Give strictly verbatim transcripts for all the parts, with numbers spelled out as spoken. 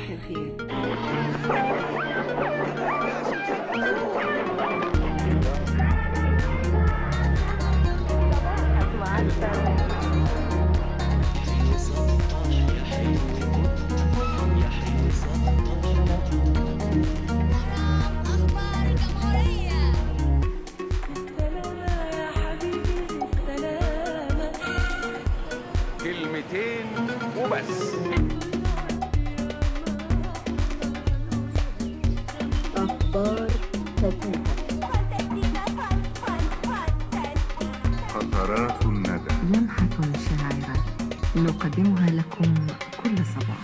صباح الخير. كلمتين وبس. أخبار فتاة. قطرات الندى. لمحة شاعرة نقدمها لكم كل صباح.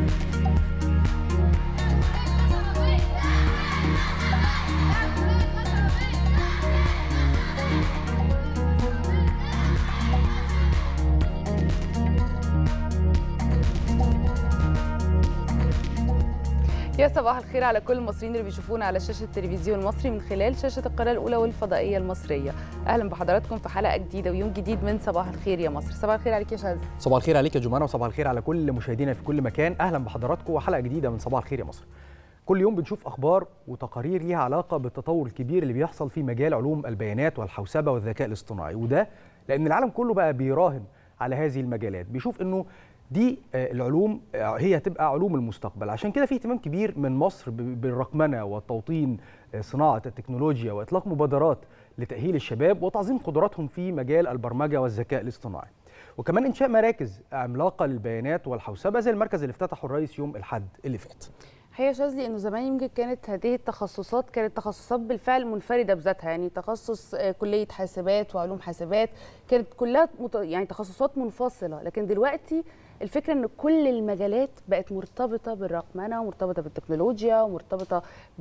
يا صباح الخير على كل المصريين اللي بيشوفونا على شاشة التلفزيون المصري من خلال شاشة القناة الأولى والفضائية المصرية. أهلا بحضراتكم في حلقة جديدة ويوم جديد من صباح الخير يا مصر. صباح الخير عليك يا شاذ. صباح الخير عليك يا جمانة، وصباح الخير على كل مشاهدينا في كل مكان. أهلا بحضراتكم وحلقة جديدة من صباح الخير يا مصر. كل يوم بنشوف أخبار وتقارير ليها علاقة بالتطور الكبير اللي بيحصل في مجال علوم البيانات والحوسبة والذكاء الاصطناعي، وده لأن العالم كله بقى بيراهن على هذه المجالات، بيشوف إنه دي العلوم هي هتبقى علوم المستقبل. عشان كده في اهتمام كبير من مصر بالرقمنه والتوطين، صناعه التكنولوجيا، واطلاق مبادرات لتاهيل الشباب وتعظيم قدراتهم في مجال البرمجه والذكاء الاصطناعي، وكمان انشاء مراكز عملاقه للبيانات والحوسبه زي المركز اللي افتتحه الرئيس يوم الاحد اللي فات. هي شاذلي انه زمان يمكن كانت هذه التخصصات كانت تخصصات بالفعل منفرده بذاتها، يعني تخصص كليه حاسبات وعلوم حاسبات كانت كلها يعني تخصصات منفصله، لكن دلوقتي الفكره ان كل المجالات بقت مرتبطه بالرقمنه ومرتبطه بالتكنولوجيا ومرتبطه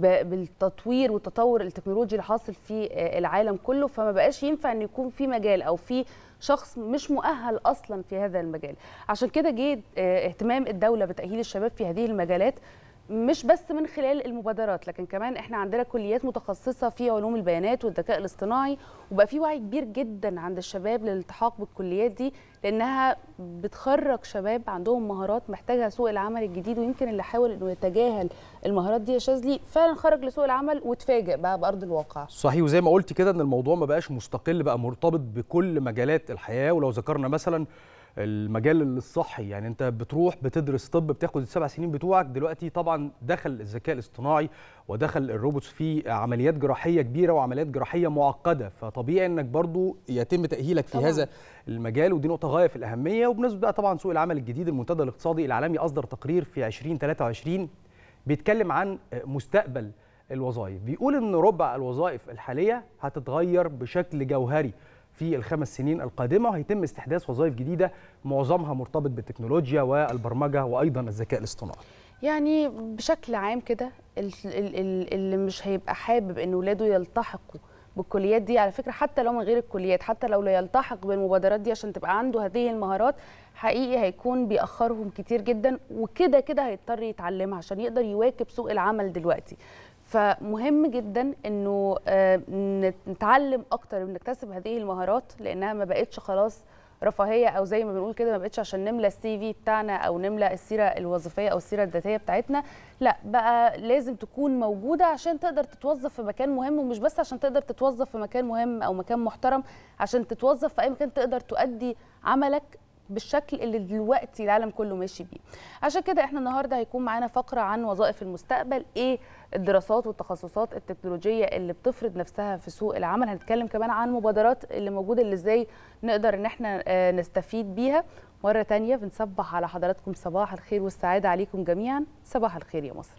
بالتطوير والتطور التكنولوجي اللي حاصل في العالم كله، فما بقاش ينفع ان يكون في مجال او في شخص مش مؤهل اصلا في هذا المجال. عشان كده جه اهتمام الدوله بتاهيل الشباب في هذه المجالات، مش بس من خلال المبادرات، لكن كمان احنا عندنا كليات متخصصه في علوم البيانات والذكاء الاصطناعي، وبقى في وعي كبير جدا عند الشباب للالتحاق بالكليات دي، لانها بتخرج شباب عندهم مهارات محتاجها سوق العمل الجديد. ويمكن اللي حاول انه يتجاهل المهارات دي يا شاذلي فعلا خرج لسوق العمل وتفاجئ بقى بارض الواقع. صحيح، وزي ما قلت كده ان الموضوع ما بقاش مستقل، بقى مرتبط بكل مجالات الحياه. ولو ذكرنا مثلا المجال الصحي، يعني انت بتروح بتدرس طب، بتاخد السبع سنين بتوعك، دلوقتي طبعا دخل الذكاء الاصطناعي ودخل الروبوتس في عمليات جراحيه كبيره وعمليات جراحيه معقده، فطبيعي انك برضو يتم تاهيلك في طبعا. هذا المجال، ودي نقطه غايه في الاهميه. وبالنسبه بقى طبعا سوق العمل الجديد، المنتدى الاقتصادي العالمي اصدر تقرير في ألفين وثلاثة وعشرين بيتكلم عن مستقبل الوظائف، بيقول ان ربع الوظائف الحاليه هتتغير بشكل جوهري في الخمس سنين القادمة، وهيتم استحداث وظائف جديدة معظمها مرتبط بالتكنولوجيا والبرمجة وأيضا الذكاء الاصطناعي. يعني بشكل عام كده اللي مش هيبقى حابب إن ولاده يلتحقوا بالكليات دي، على فكرة حتى لو من غير الكليات، حتى لو لا يلتحق بالمبادرات دي عشان تبقى عنده هذه المهارات، حقيقي هيكون بيأخرهم كتير جدا، وكده كده هيضطر يتعلمها عشان يقدر يواكب سوق العمل دلوقتي. فمهم جدا انه نتعلم اكتر ونكتسب هذه المهارات، لانها ما بقتش خلاص رفاهيه، او زي ما بنقول كده ما بقتش عشان نملى السي في بتاعنا او نملى السيره الوظيفيه او السيره الذاتيه بتاعتنا، لا بقى لازم تكون موجوده عشان تقدر تتوظف في مكان مهم، ومش بس عشان تقدر تتوظف في مكان مهم او مكان محترم، عشان تتوظف في اي مكان تقدر تؤدي عملك بالشكل اللي دلوقتي العالم كله ماشي بيه. عشان كده احنا النهارده هيكون معانا فقره عن وظائف المستقبل، ايه الدراسات والتخصصات التكنولوجيه اللي بتفرض نفسها في سوق العمل. هنتكلم كمان عن المبادرات اللي موجوده اللي ازاي نقدر ان احنا نستفيد بيها. مره ثانيه بنصبح على حضراتكم صباح الخير والسعاده عليكم جميعا. صباح الخير يا مصر.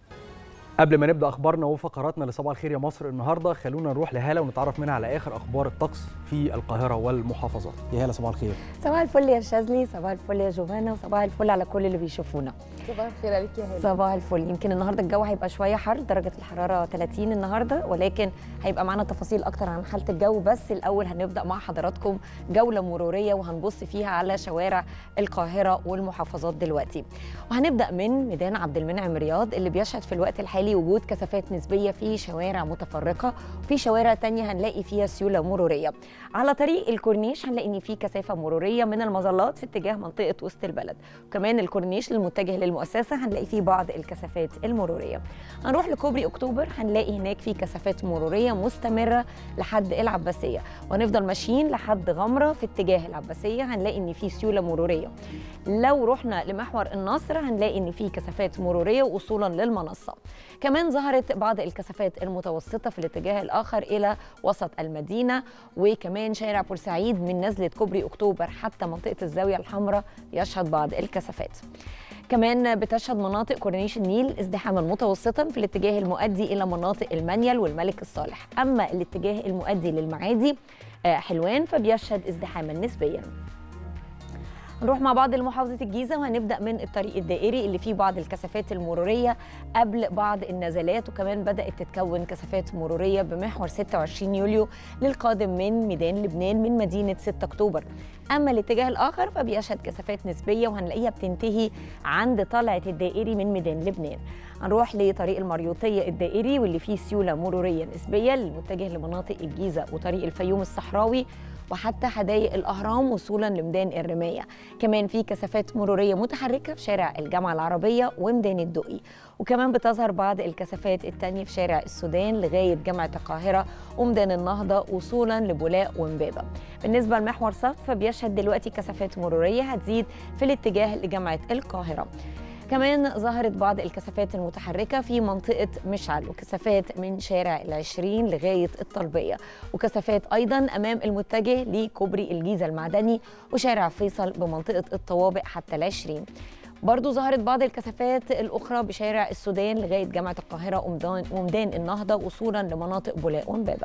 قبل ما نبدا اخبارنا وفقراتنا لصباح الخير يا مصر النهارده، خلونا نروح لهاله ونتعرف منها على اخر اخبار الطقس في القاهره والمحافظات. يا هاله صباح الخير. صباح الفل يا شاذلي، صباح الفل يا جوانا، وصباح الفل على كل اللي بيشوفونا. صباح الخير عليك يا هاله. صباح الفل. يمكن النهارده الجو هيبقى شويه حر، درجه الحراره ثلاثين النهارده، ولكن هيبقى معانا تفاصيل اكتر عن حاله الجو. بس الاول هنبدا مع حضراتكم جوله مروريه وهنبص فيها على شوارع القاهره والمحافظات دلوقتي، وهنبدا من ميدان عبد المنعم رياض اللي بيشهد في الوقت الحالي هنخلي وجود كثافات نسبيه في شوارع متفرقه، وفي شوارع تانية هنلاقي فيها سيوله مروريه. على طريق الكورنيش هنلاقي ان في كثافه مروريه من المظلات في اتجاه منطقه وسط البلد، وكمان الكورنيش المتجه للمؤسسه هنلاقي فيه بعض الكثافات المروريه. هنروح لكوبري اكتوبر هنلاقي هناك في كثافات مروريه مستمره لحد العباسيه، وهنفضل ماشيين لحد غمره في اتجاه العباسيه هنلاقي ان في سيوله مروريه. لو رحنا لمحور النصر هنلاقي ان في كثافات مروريه وصولا للمنصه. كمان ظهرت بعض الكثافات المتوسطه في الاتجاه الاخر الى وسط المدينه، وكمان شارع بورسعيد من نزله كوبري اكتوبر حتى منطقه الزاويه الحمراء يشهد بعض الكثافات. كمان بتشهد مناطق كورنيش النيل ازدحاما متوسطا في الاتجاه المؤدي الى مناطق المنيل والملك الصالح، اما الاتجاه المؤدي للمعادي حلوان فبيشهد ازدحاما نسبيا. نروح مع بعض لمحافظة الجيزة وهنبدأ من الطريق الدائري اللي فيه بعض الكثافات المرورية قبل بعض النزلات، وكمان بدأت تتكون كثافات مرورية بمحور ستة وعشرين يوليو للقادم من ميدان لبنان من مدينة ستة أكتوبر. أما الاتجاه الآخر فبيشهد كثافات نسبية وهنلاقيها بتنتهي عند طلعة الدائري من ميدان لبنان. هنروح لطريق المريوطية الدائري واللي فيه سيولة مرورية نسبية للمتجه لمناطق الجيزة وطريق الفيوم الصحراوي وحتى حدائق الأهرام وصولا لميدان الرماية. كمان في كثافات مرورية متحركة في شارع الجامعة العربية وميدان الدقي، وكمان بتظهر بعض الكثافات التانية في شارع السودان لغاية جامعة القاهرة وميدان النهضة وصولا لبولاق ومبابة. بالنسبة لمحور صف فبيشهد دلوقتي كثافات مرورية هتزيد في الاتجاه لجامعة القاهرة. كمان ظهرت بعض الكثافات المتحركة في منطقة مشعل، وكثافات من شارع العشرين لغاية الطلبية، وكثافات أيضا أمام المتجه لكوبري الجيزة المعدني وشارع فيصل بمنطقة الطوابق حتى العشرين. برضو ظهرت بعض الكثافات الأخرى بشارع السودان لغاية جامعة القاهرة وميدان النهضة وصولا لمناطق بولاق ومبابة.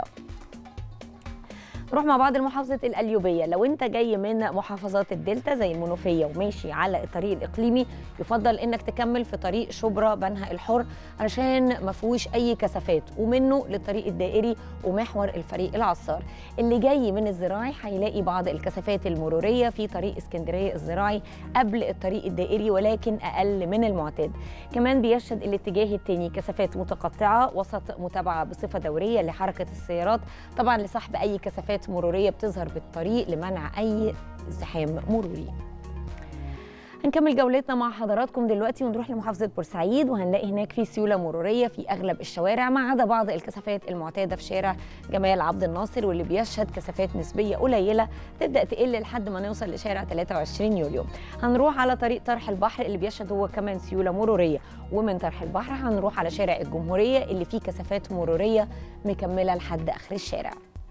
نروح مع بعض لمحافظة القليوبية. لو انت جاي من محافظات الدلتا زي المنوفية وماشي على الطريق الإقليمي يفضل انك تكمل في طريق شبرا بنها الحر علشان ما فيهوش اي كثافات، ومنه للطريق الدائري ومحور الفريق العصار. اللي جاي من الزراعي هيلاقي بعض الكثافات المرورية في طريق اسكندرية الزراعي قبل الطريق الدائري ولكن أقل من المعتاد. كمان بيشهد الاتجاه الثاني كثافات متقطعة وسط متابعة بصفة دورية لحركة السيارات، طبعا لسحب أي كثافات مرورية بتظهر بالطريق لمنع أي ازدحام مروري. هنكمل جولتنا مع حضراتكم دلوقتي ونروح لمحافظة بورسعيد وهنلاقي هناك في سيولة مرورية في أغلب الشوارع ما عدا بعض الكثافات المعتادة في شارع جمال عبد الناصر واللي بيشهد كثافات نسبية قليلة تبدأ تقل لحد ما نوصل لشارع ثلاثة وعشرين يوليو. هنروح على طريق طرح البحر اللي بيشهد هو كمان سيولة مرورية، ومن طرح البحر هنروح على شارع الجمهورية اللي فيه كثافات مرورية مكملة لحد آخر الشارع.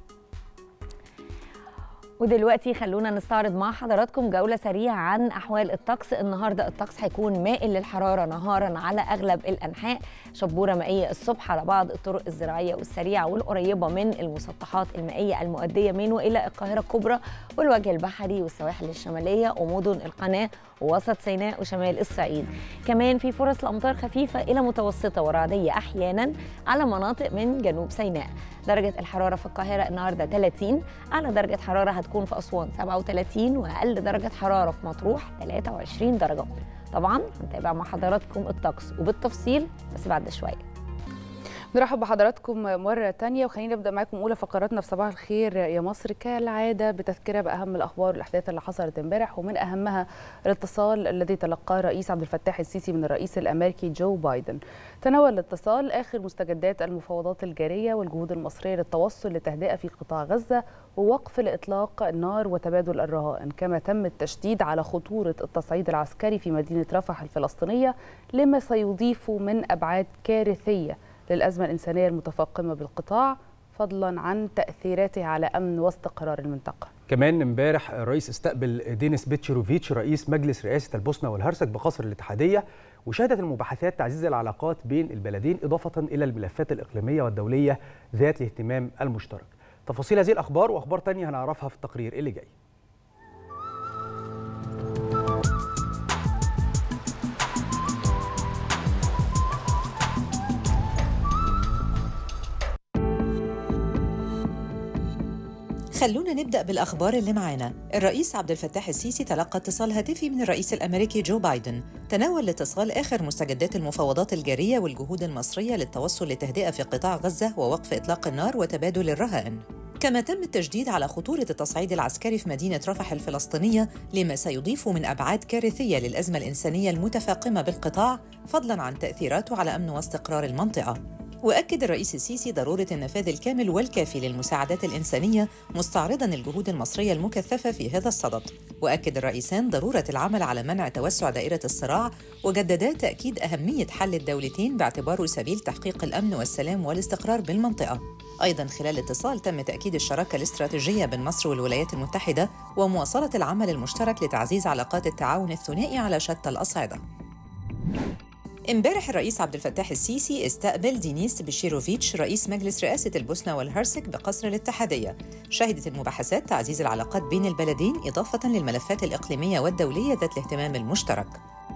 ودلوقتي خلونا نستعرض مع حضراتكم جولة سريعة عن أحوال الطقس. النهاردة الطقس هيكون مائل للحرارة نهارا على أغلب الأنحاء، شبورة مائية الصبح على بعض الطرق الزراعية والسريعة والقريبة من المسطحات المائية المؤدية من وإلى القاهرة الكبرى والوجه البحري والسواحل الشمالية ومدن القناة ووسط سيناء وشمال الصعيد. كمان في فرص لأمطار خفيفة إلى متوسطة ورعدية أحيانا على مناطق من جنوب سيناء. درجة الحرارة في القاهرة النهاردة ثلاثين، أعلى درجة حرارة هتكون في أسوان سبعة وثلاثين، وأقل درجة حرارة في مطروح ثلاثة وعشرين درجة. طبعا هنتابع مع حضراتكم الطقس وبالتفصيل بس بعد شوية. نرحب بحضراتكم مرة تانية وخلينا نبدأ معاكم أولى فقراتنا في صباح الخير يا مصر كالعادة بتذكرة بأهم الأخبار والأحداث اللي حصلت امبارح، ومن أهمها الاتصال الذي تلقاه الرئيس عبد الفتاح السيسي من الرئيس الأمريكي جو بايدن. تناول الاتصال آخر مستجدات المفاوضات الجارية والجهود المصرية للتوصل لتهدئة في قطاع غزة ووقف لإطلاق النار وتبادل الرهائن، كما تم التشديد على خطورة التصعيد العسكري في مدينة رفح الفلسطينية لما سيضيف من أبعاد كارثية للأزمة الإنسانية المتفاقمة بالقطاع، فضلا عن تأثيراته على أمن واستقرار المنطقة. كمان امبارح الرئيس استقبل دينيس بيتشروفيتش رئيس مجلس رئاسة البوسنة والهرسك بقصر الاتحادية، وشهدت المباحثات تعزيز العلاقات بين البلدين إضافة إلى الملفات الإقليمية والدولية ذات الاهتمام المشترك. تفاصيل هذه الأخبار وأخبار تانية هنعرفها في التقرير اللي جاي. خلونا نبدأ بالأخبار اللي معانا. الرئيس عبد الفتاح السيسي تلقى اتصال هاتفي من الرئيس الأمريكي جو بايدن. تناول الاتصال آخر مستجدات المفاوضات الجارية والجهود المصرية للتوصل لتهدئة في قطاع غزة ووقف إطلاق النار وتبادل الرهائن. كما تم التشديد على خطورة التصعيد العسكري في مدينة رفح الفلسطينية لما سيضيف من أبعاد كارثية للأزمة الإنسانية المتفاقمة بالقطاع، فضلاً عن تأثيراته على أمن واستقرار المنطقة. وأكد الرئيس السيسي ضرورة النفاذ الكامل والكافي للمساعدات الإنسانية، مستعرضاً الجهود المصرية المكثفة في هذا الصدد. وأكد الرئيسان ضرورة العمل على منع توسع دائرة الصراع، وجددا تأكيد أهمية حل الدولتين باعتباره سبيل تحقيق الأمن والسلام والاستقرار بالمنطقة. أيضاً خلال الاتصال تم تأكيد الشراكة الاستراتيجية بين مصر والولايات المتحدة ومواصلة العمل المشترك لتعزيز علاقات التعاون الثنائي على شتى الأصعدة. امبارح الرئيس عبد الفتاح السيسي استقبل دينيس بشيروفيتش رئيس مجلس رئاسة البوسنة والهرسك بقصر الاتحادية. شهدت المباحثات تعزيز العلاقات بين البلدين إضافة للملفات الإقليمية والدولية ذات الاهتمام المشترك.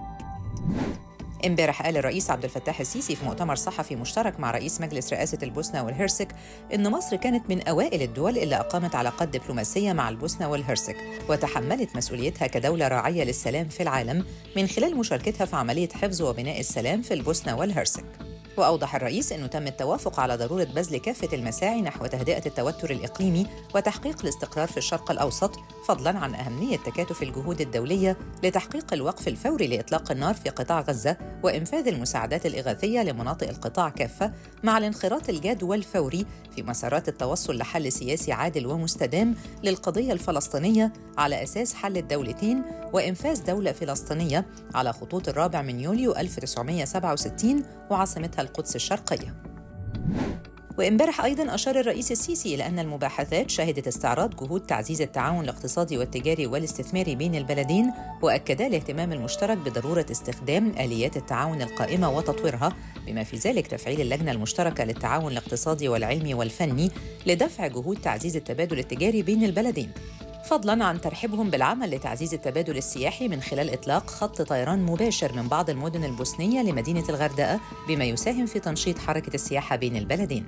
امبارح قال الرئيس عبد الفتاح السيسي في مؤتمر صحفي مشترك مع رئيس مجلس رئاسة البوسنة والهرسك إن مصر كانت من أوائل الدول اللي أقامت علاقات دبلوماسية مع البوسنة والهرسك، وتحملت مسؤوليتها كدولة راعية للسلام في العالم من خلال مشاركتها في عملية حفظ وبناء السلام في البوسنة والهرسك. وأوضح الرئيس أنه تم التوافق على ضرورة بذل كافة المساعي نحو تهدئة التوتر الإقليمي وتحقيق الاستقرار في الشرق الأوسط، فضلاً عن أهمية تكاتف الجهود الدولية لتحقيق الوقف الفوري لإطلاق النار في قطاع غزة وإنفاذ المساعدات الإغاثية لمناطق القطاع كافة، مع الانخراط الجاد والفوري في مسارات التوصل لحل سياسي عادل ومستدام للقضية الفلسطينية على أساس حل الدولتين وإنفاذ دولة فلسطينية على خطوط الرابع من يوليو ألف وتسعمائة وسبعة وستين وعاصمتها القدس الشرقية. وإمبارح أيضاً أشار الرئيس السيسي إلى أن المباحثات شهدت استعراض جهود تعزيز التعاون الاقتصادي والتجاري والاستثماري بين البلدين، وأكدا الاهتمام المشترك بضرورة استخدام آليات التعاون القائمة وتطويرها، بما في ذلك تفعيل اللجنة المشتركة للتعاون الاقتصادي والعلمي والفني لدفع جهود تعزيز التبادل التجاري بين البلدين، فضلاً عن ترحيبهم بالعمل لتعزيز التبادل السياحي من خلال إطلاق خط طيران مباشر من بعض المدن البوسنية لمدينة الغردقة، بما يساهم في تنشيط حركة السياحة بين البلدين.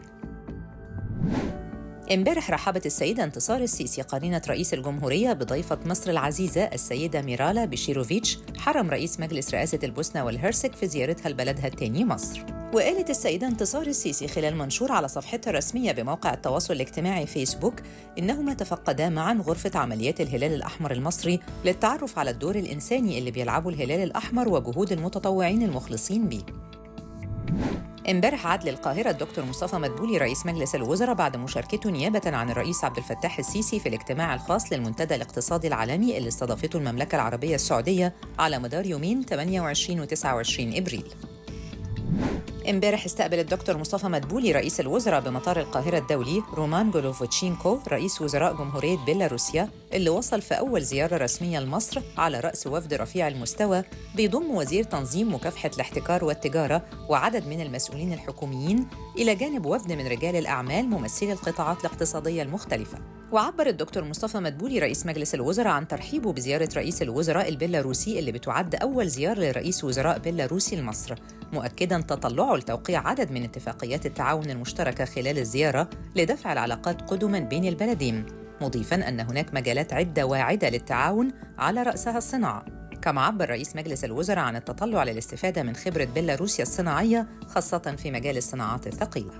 امبارح رحبت السيدة انتصار السيسي قرينة رئيس الجمهورية بضيفة مصر العزيزة السيدة ميرالا بشيروفيتش حرم رئيس مجلس رئاسة البوسنة والهرسك في زيارتها لبلدها الثاني مصر. وقالت السيدة انتصار السيسي خلال منشور على صفحتها الرسمية بموقع التواصل الاجتماعي فيسبوك إنهما تفقدا معاً غرفة عمليات الهلال الأحمر المصري للتعرف على الدور الإنساني اللي بيلعبه الهلال الأحمر وجهود المتطوعين المخلصين بيه. امبارح عاد للقاهرة الدكتور مصطفى مدبولي رئيس مجلس الوزراء بعد مشاركته نيابة عن الرئيس عبد الفتاح السيسي في الاجتماع الخاص للمنتدى الاقتصادي العالمي اللي استضافته المملكة العربية السعودية على مدار يومين ثمانية وعشرين وتسعة وعشرين إبريل. امبارح استقبل الدكتور مصطفى مدبولي رئيس الوزراء بمطار القاهرة الدولي رومان جولوفوتشينكو رئيس وزراء جمهورية بيلاروسيا، اللي وصل في أول زيارة رسمية لمصر على رأس وفد رفيع المستوى بيضم وزير تنظيم مكافحة الاحتكار والتجارة وعدد من المسؤولين الحكوميين، إلى جانب وفد من رجال الأعمال ممثلي القطاعات الاقتصادية المختلفة. وعبر الدكتور مصطفى مدبولي رئيس مجلس الوزراء عن ترحيبه بزيارة رئيس الوزراء البيلاروسي اللي بتعد أول زيارة لرئيس وزراء بيلاروسي لمصر، مؤكداً تطلعه لتوقيع عدد من اتفاقيات التعاون المشتركة خلال الزيارة لدفع العلاقات قدماً بين البلدين، مضيفاً أن هناك مجالات عدة واعدة للتعاون على رأسها الصناعة. كما عبر رئيس مجلس الوزراء عن التطلع للاستفادة من خبرة بيلاروسيا الصناعية خاصة في مجال الصناعات الثقيلة.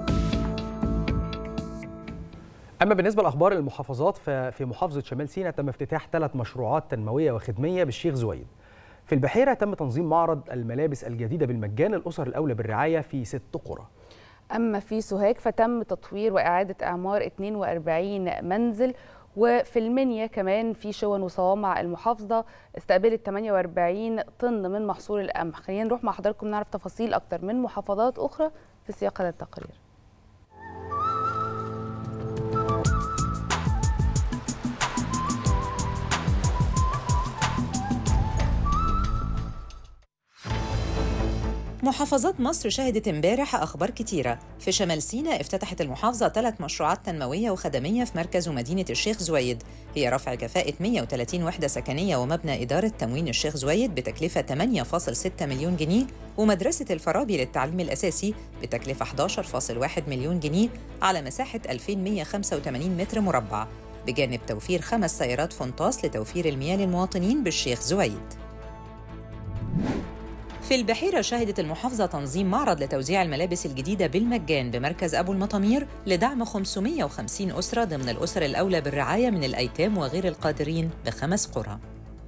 أما بالنسبة لأخبار المحافظات، ففي محافظة شمال سيناء تم افتتاح ثلاث مشروعات تنموية وخدمية بالشيخ زويد. في البحيرة تم تنظيم معرض الملابس الجديدة بالمجان للأسر الأولى بالرعاية في ست قرى. أما في سوهاج فتم تطوير وإعادة إعمار اثنين وأربعين منزل. وفي المنيا كمان في شون وصوامع المحافظة استقبلت ثمانية وأربعين طن من محصول القمح. خلينا نروح مع حضراتكم نعرف تفاصيل أكتر من محافظات أخرى في سياق هذا التقرير. محافظات مصر شهدت امبارح أخبار كتيرة. في شمال سيناء افتتحت المحافظة ثلاث مشروعات تنموية وخدمية في مركز ومدينة الشيخ زويد، هي رفع كفاءة مئة وثلاثين وحدة سكنية ومبنى إدارة تموين الشيخ زويد بتكلفة ثمانية فاصلة ستة مليون جنيه، ومدرسة الفارابي للتعليم الأساسي بتكلفة أحد عشر فاصلة واحد مليون جنيه على مساحة ألفين ومئة وخمسة وثمانين متر مربع. بجانب توفير خمس سيارات فونتاس لتوفير المياه للمواطنين بالشيخ زويد. في البحيرة شهدت المحافظة تنظيم معرض لتوزيع الملابس الجديدة بالمجان بمركز أبو المطامير لدعم خمسمائة وخمسين أسرة ضمن الأسر الأولى بالرعاية من الأيتام وغير القادرين بخمس قرى.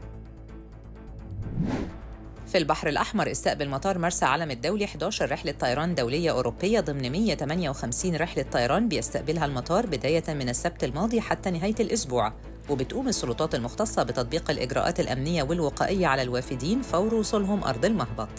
في البحر الأحمر استقبل مطار مرسى علم الدولي إحدى عشرة رحلة طيران دولية أوروبية ضمن مائة وثمانية وخمسين رحلة طيران بيستقبلها المطار بداية من السبت الماضي حتى نهاية الأسبوع، وبتقوم السلطات المختصة بتطبيق الإجراءات الأمنية والوقائية على الوافدين فور وصولهم أرض المهبط.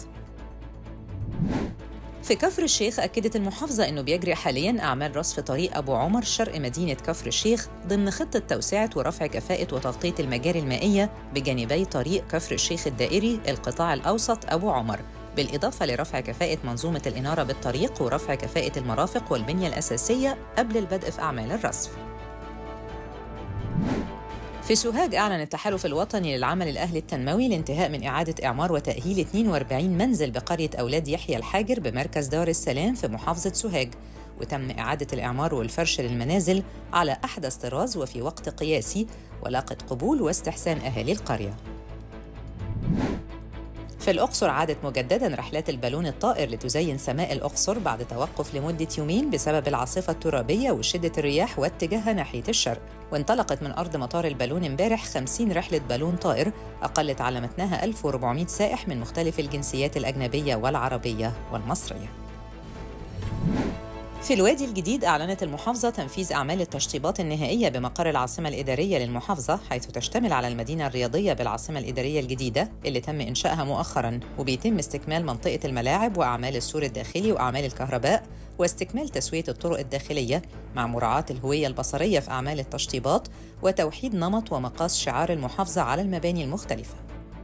في كفر الشيخ أكدت المحافظة أنه بيجري حالياً أعمال رصف طريق أبو عمر شرق مدينة كفر الشيخ ضمن خطة توسعة ورفع كفاءة وتغطية المجاري المائية بجانبي طريق كفر الشيخ الدائري القطاع الأوسط أبو عمر، بالإضافة لرفع كفاءة منظومة الإنارة بالطريق ورفع كفاءة المرافق والبنية الأساسية قبل البدء في أعمال الرصف. في سوهاج أعلن التحالف الوطني للعمل الأهلي التنموي الانتهاء من إعادة إعمار وتأهيل اثنين وأربعين منزل بقرية أولاد يحيى الحاجر بمركز دار السلام في محافظة سوهاج، وتم إعادة الإعمار والفرش للمنازل على أحدث طراز وفي وقت قياسي ولاقت قبول واستحسان أهالي القرية. في الأقصر عادت مجدداً رحلات البالون الطائر لتزين سماء الأقصر بعد توقف لمدة يومين بسبب العاصفة الترابية وشدة الرياح واتجاهها ناحية الشرق، وانطلقت من أرض مطار البالون امبارح خمسين رحلة بالون طائر أقلت على متنها ألف وأربعمائة سائح من مختلف الجنسيات الأجنبية والعربية والمصرية. في الوادي الجديد أعلنت المحافظة تنفيذ أعمال التشطيبات النهائية بمقر العاصمة الإدارية للمحافظة، حيث تشتمل على المدينة الرياضية بالعاصمة الإدارية الجديدة اللي تم إنشائها مؤخراً، وبيتم استكمال منطقة الملاعب وأعمال السور الداخلي وأعمال الكهرباء واستكمال تسوية الطرق الداخلية مع مراعاة الهوية البصرية في أعمال التشطيبات وتوحيد نمط ومقاس شعار المحافظة على المباني المختلفة.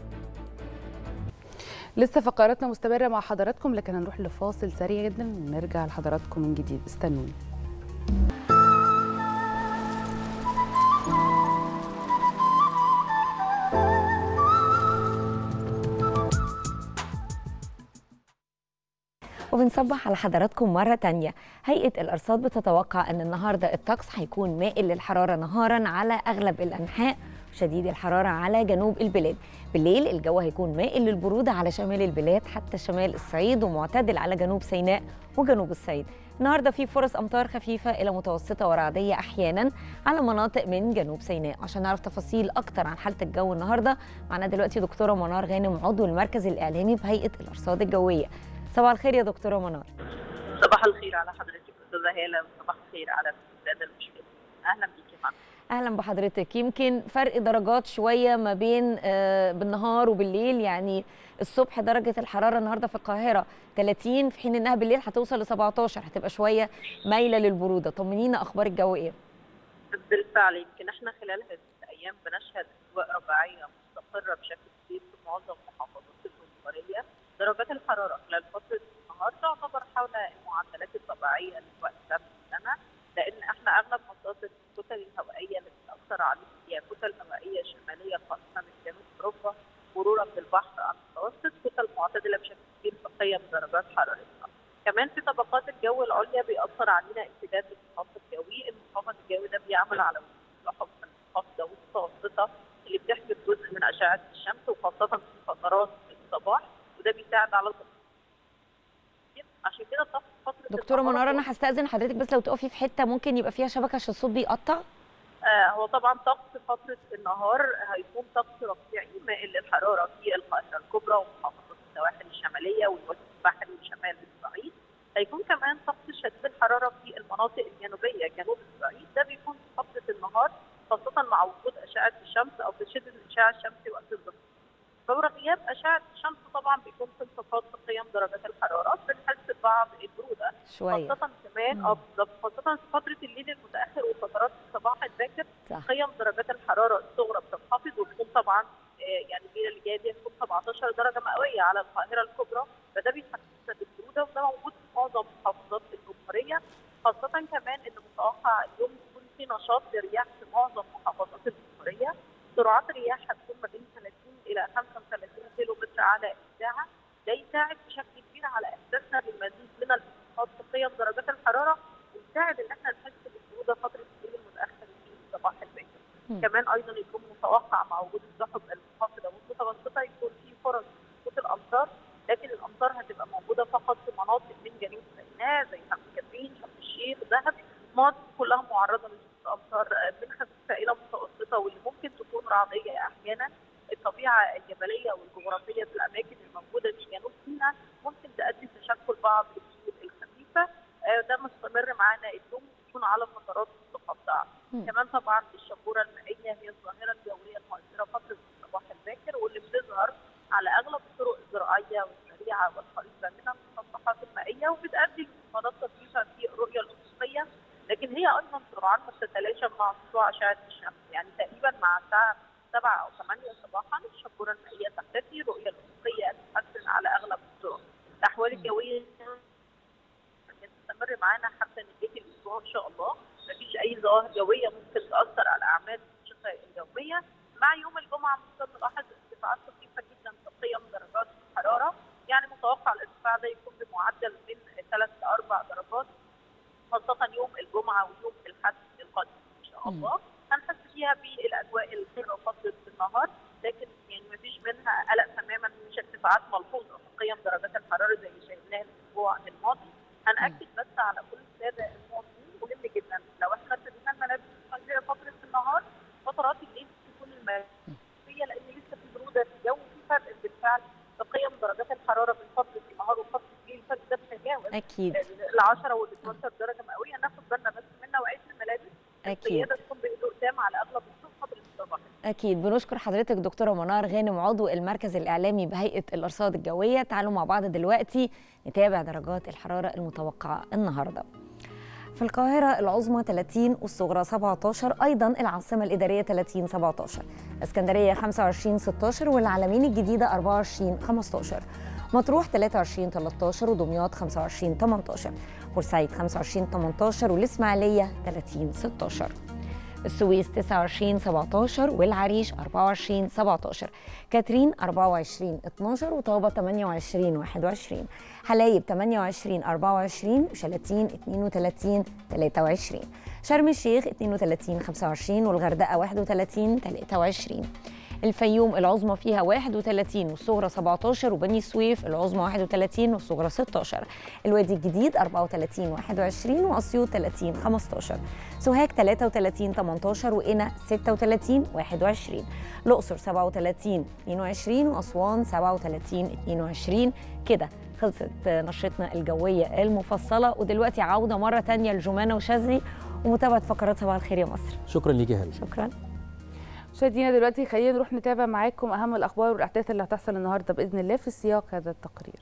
لسه فقراتنا مستمرة مع حضراتكم، لكن هنروح لفاصل سريع جدا ونرجع لحضراتكم من جديد، استنوني. وبنصبح على حضراتكم مرة تانية. هيئة الأرصاد بتتوقع أن النهاردة الطقس هيكون مائل للحرارة نهاراً على أغلب الأنحاء، شديد الحرارة على جنوب البلاد. بالليل الجو هيكون مائل للبرودة على شمال البلاد حتى شمال الصعيد، ومعتدل على جنوب سيناء وجنوب الصعيد. النهارده في فرص امطار خفيفه الى متوسطه ورعديه احيانا على مناطق من جنوب سيناء. عشان نعرف تفاصيل اكتر عن حاله الجو النهارده معنا دلوقتي دكتوره منار غانم، عضو المركز الاعلامي بهيئه الارصاد الجويه. صباح الخير يا دكتوره منار. صباح الخير على حضرتك استاذه هاله، وصباح الخير على الساده المشاهدين. اهلا بيكي يا فندم. اهلا بحضرتك. يمكن فرق درجات شويه ما بين آه بالنهار وبالليل، يعني الصبح درجه الحراره النهارده في القاهره ثلاثين، في حين انها بالليل هتوصل ل سبعتاشر، هتبقى شويه مايله للبروده. طمنينا اخبار الجو ايه؟ بالفعل يمكن احنا خلال هذه الايام بنشهد اجواء ربيعيه مستقره بشكل كبير في معظم محافظات الجمهوريه. درجات الحراره خلال فتره النهار تعتبر حول المعدلات الطبيعيه للوقت ده من السنه، لان احنا اغلب منطقه الكتل الهوائيه اللي بتاثر عليها هي كتل هوائيه شماليه خاصه من جنوب اوروبا مرورا بالبحر المتوسط، كتل معتدله بشكل كبير في قيم درجات حرارتها. كمان في طبقات الجو العليا بيأثر علينا امتداد المنخفض الجوي، المنخفض الجوي ده بيعمل على سحب منخفضه متوسطه اللي بتحجب جزء من اشعه الشمس وخاصه في فترات الصباح، وده بيساعد على عشان كده طقس فتره دكتوره منار انا هستأذن حضرتك بس لو تقفي في حته ممكن يبقى فيها شبكه عشان الصوت بيقطع. آه هو طبعا طقس فتره النهار هيكون طقس ربيعي مائل للحراره في القاهره الكبرى ومحافظات السواحل الشماليه والوجه البحري وشمال الصعيد. هيكون كمان طقس شديد الحراره في المناطق الجنوبيه جنوب الصعيد، ده بيكون في فتره النهار خاصه مع وجود اشعه الشمس او تشدد الاشعه الشمسي وقت الظهر. فور غياب اشعه الشمس طبعا بيكون في انخفاض في قيم درجات الحراره، بنحس ببعض البروده شويه خاصه كمان اه بالظبط خاصه في فتره الليل المتاخر وفترات الصباح الباكر. قيم درجات الحراره الصغرى بتنخفض وبتكون طبعا آه يعني الليله اللي جايه دي هتكون سبعتاشر درجه مئويه على القاهره الكبرى، فده بيحسسنا بالبروده وده موجود في معظم محافظات الجمهوريه، خاصه كمان ان متوقع اليوم يكون في نشاط لرياح في معظم محافظات الجمهوريه. سرعات الرياح هتكون ما بين ثلاثين الى خمسة وثلاثين كيلو متر على الساعه، ده يساعد بشكل كبير على احساسنا بالمزيد من الانخفاض في قيم درجات الحراره، ويساعد ان احنا نحس بالبروده فتره الليل المتاخر في الصباح الباكر. م. كمان ايضا يكون متوقع مع وجود السحب المنخفضه والمتوسطه يكون في فرص سقوط الامطار، لكن الامطار هتبقى موجوده فقط في مناطق من جنوب سيناء زي سانت كاترين، شرم الشيخ، دهب، مناطق كلها معرضه لسقوط امطار من خفيفه الى متوسطه واللي ممكن تكون رعديه احيانا. الطبيعه الجبليه والجغرافيه في الاماكن الموجوده في جنوب سيناء ممكن تؤدي تشكل بعض السيول الخفيفه، ده مستمر معانا اليوم تكون على فترات متقطعه. كمان طبعا الشبوره المائيه هي الظاهره الجويه المؤثره فتره الصباح الباكر واللي بتظهر على اغلب الطرق الزراعيه والسريعه والقريبه من المسطحات المائيه وبتؤدي لانخفاضات طفيفه في الرؤيه الافقيه، لكن هي ايضا سرعان ما تتلاشى مع سطوع اشعه الشمس، يعني تقريبا مع الساعه سبعة او ثمانية صباحا الشبوره المائيه تختفي، الرؤيه الافقيه تتحسن على اغلب الطرق. الاحوال الجويه تستمر معانا حتى نهايه الاسبوع ان شاء الله، مفيش اي ظواهر جويه ممكن تاثر على اعمال الانشطه الجويه. مع يوم الجمعه ممكن نلاحظ ارتفاعات طفيفه جدا في قيم درجات الحراره، يعني متوقع الارتفاع ده يكون بمعدل من ثلاث لاربع درجات خاصه يوم الجمعه ويوم الاحد القادم ان شاء الله. هنحس فيها بالاجواء الحلوه فتره النهار، لكن يعني مفيش منها قلق تماما، مفيش ارتفاعات ملحوظه في قيم درجات الحراره زي اللي شاهدناها الاسبوع الماضي. هنأكد بس على كل الساده المواطنين مهم جدا لو احنا ابتدينا الملابس الصيفيه فتره النهار، فترات الليل تكون الملابسيه لان لسه في بروده في الجو، في فرق بالفعل في قيم درجات الحراره بين فتره النهار وفتره الليل، الفرق ده بتتجاوز اكيد ال عشرة وال اتناشر درجه مئويه، ناخد بالنا بس من نوعيه الملابس. اكيد تكون بهدوء تام على اغلب الطرق قبل الصباح. اكيد. بنشكر حضرتك دكتوره منار غانم عضو المركز الاعلامي بهيئه الارصاد الجويه. تعالوا مع بعض دلوقتي نتابع درجات الحراره المتوقعه النهارده. في القاهرة العظمى ثلاثين والصغرى سبعة عشر، أيضا العاصمة الإدارية ثلاثين سبعة عشر، اسكندرية خمسة وعشرين ستة عشر، والعلمين الجديدة أربعة وعشرين خمسة عشر، مطروح ثلاثة وعشرين ثلاثة عشر، ودمياط خمسة وعشرين ثمانية عشر، بورسعيد خمسة وعشرين ثمانية عشر، والإسماعيلية ثلاثين ستة عشر، السويس تسعة وعشرين سبعة عشر، والعريش أربعة وعشرين سبعة عشر، كاترين أربعة وعشرين اثناشر، وطابة ثمانية وعشرين واحد وعشرين، حلايب ثمانية وعشرين أربعة وعشرين، وشلاتين اثنين وثلاثين ثلاثة وعشرين، شرم الشيخ اثنين وثلاثين خمسة وعشرين، والغردقة واحد وثلاثين ثلاثة وعشرين، الفيوم العظمى فيها واحد وثلاثين والصغرى سبعة عشر، وبني سويف العظمى واحد وثلاثين والصغرى ستة عشر، الوادي الجديد أربعة وثلاثين واحد وعشرين، وأسيوط ثلاثين خمسة عشر، سوهاج ثلاثة وثلاثين ثمانية عشر، وقنا ستة وثلاثين واحد وعشرين، الأقصر سبعة وثلاثين اثنين وعشرين، وأسوان سبعة وثلاثين اثنين وعشرين. كده خلصت نشرتنا الجوية المفصلة، ودلوقتي عودة مرة تانية لجمانة وشاذلي ومتابعة فقرات صباح الخير يا مصر. شكرا ليكي يا هلا. شكرا. مشاهدينا دلوقتي خلينا نروح نتابع معاكم اهم الاخبار والاحداث اللي هتحصل النهارده باذن الله في سياق هذا التقرير.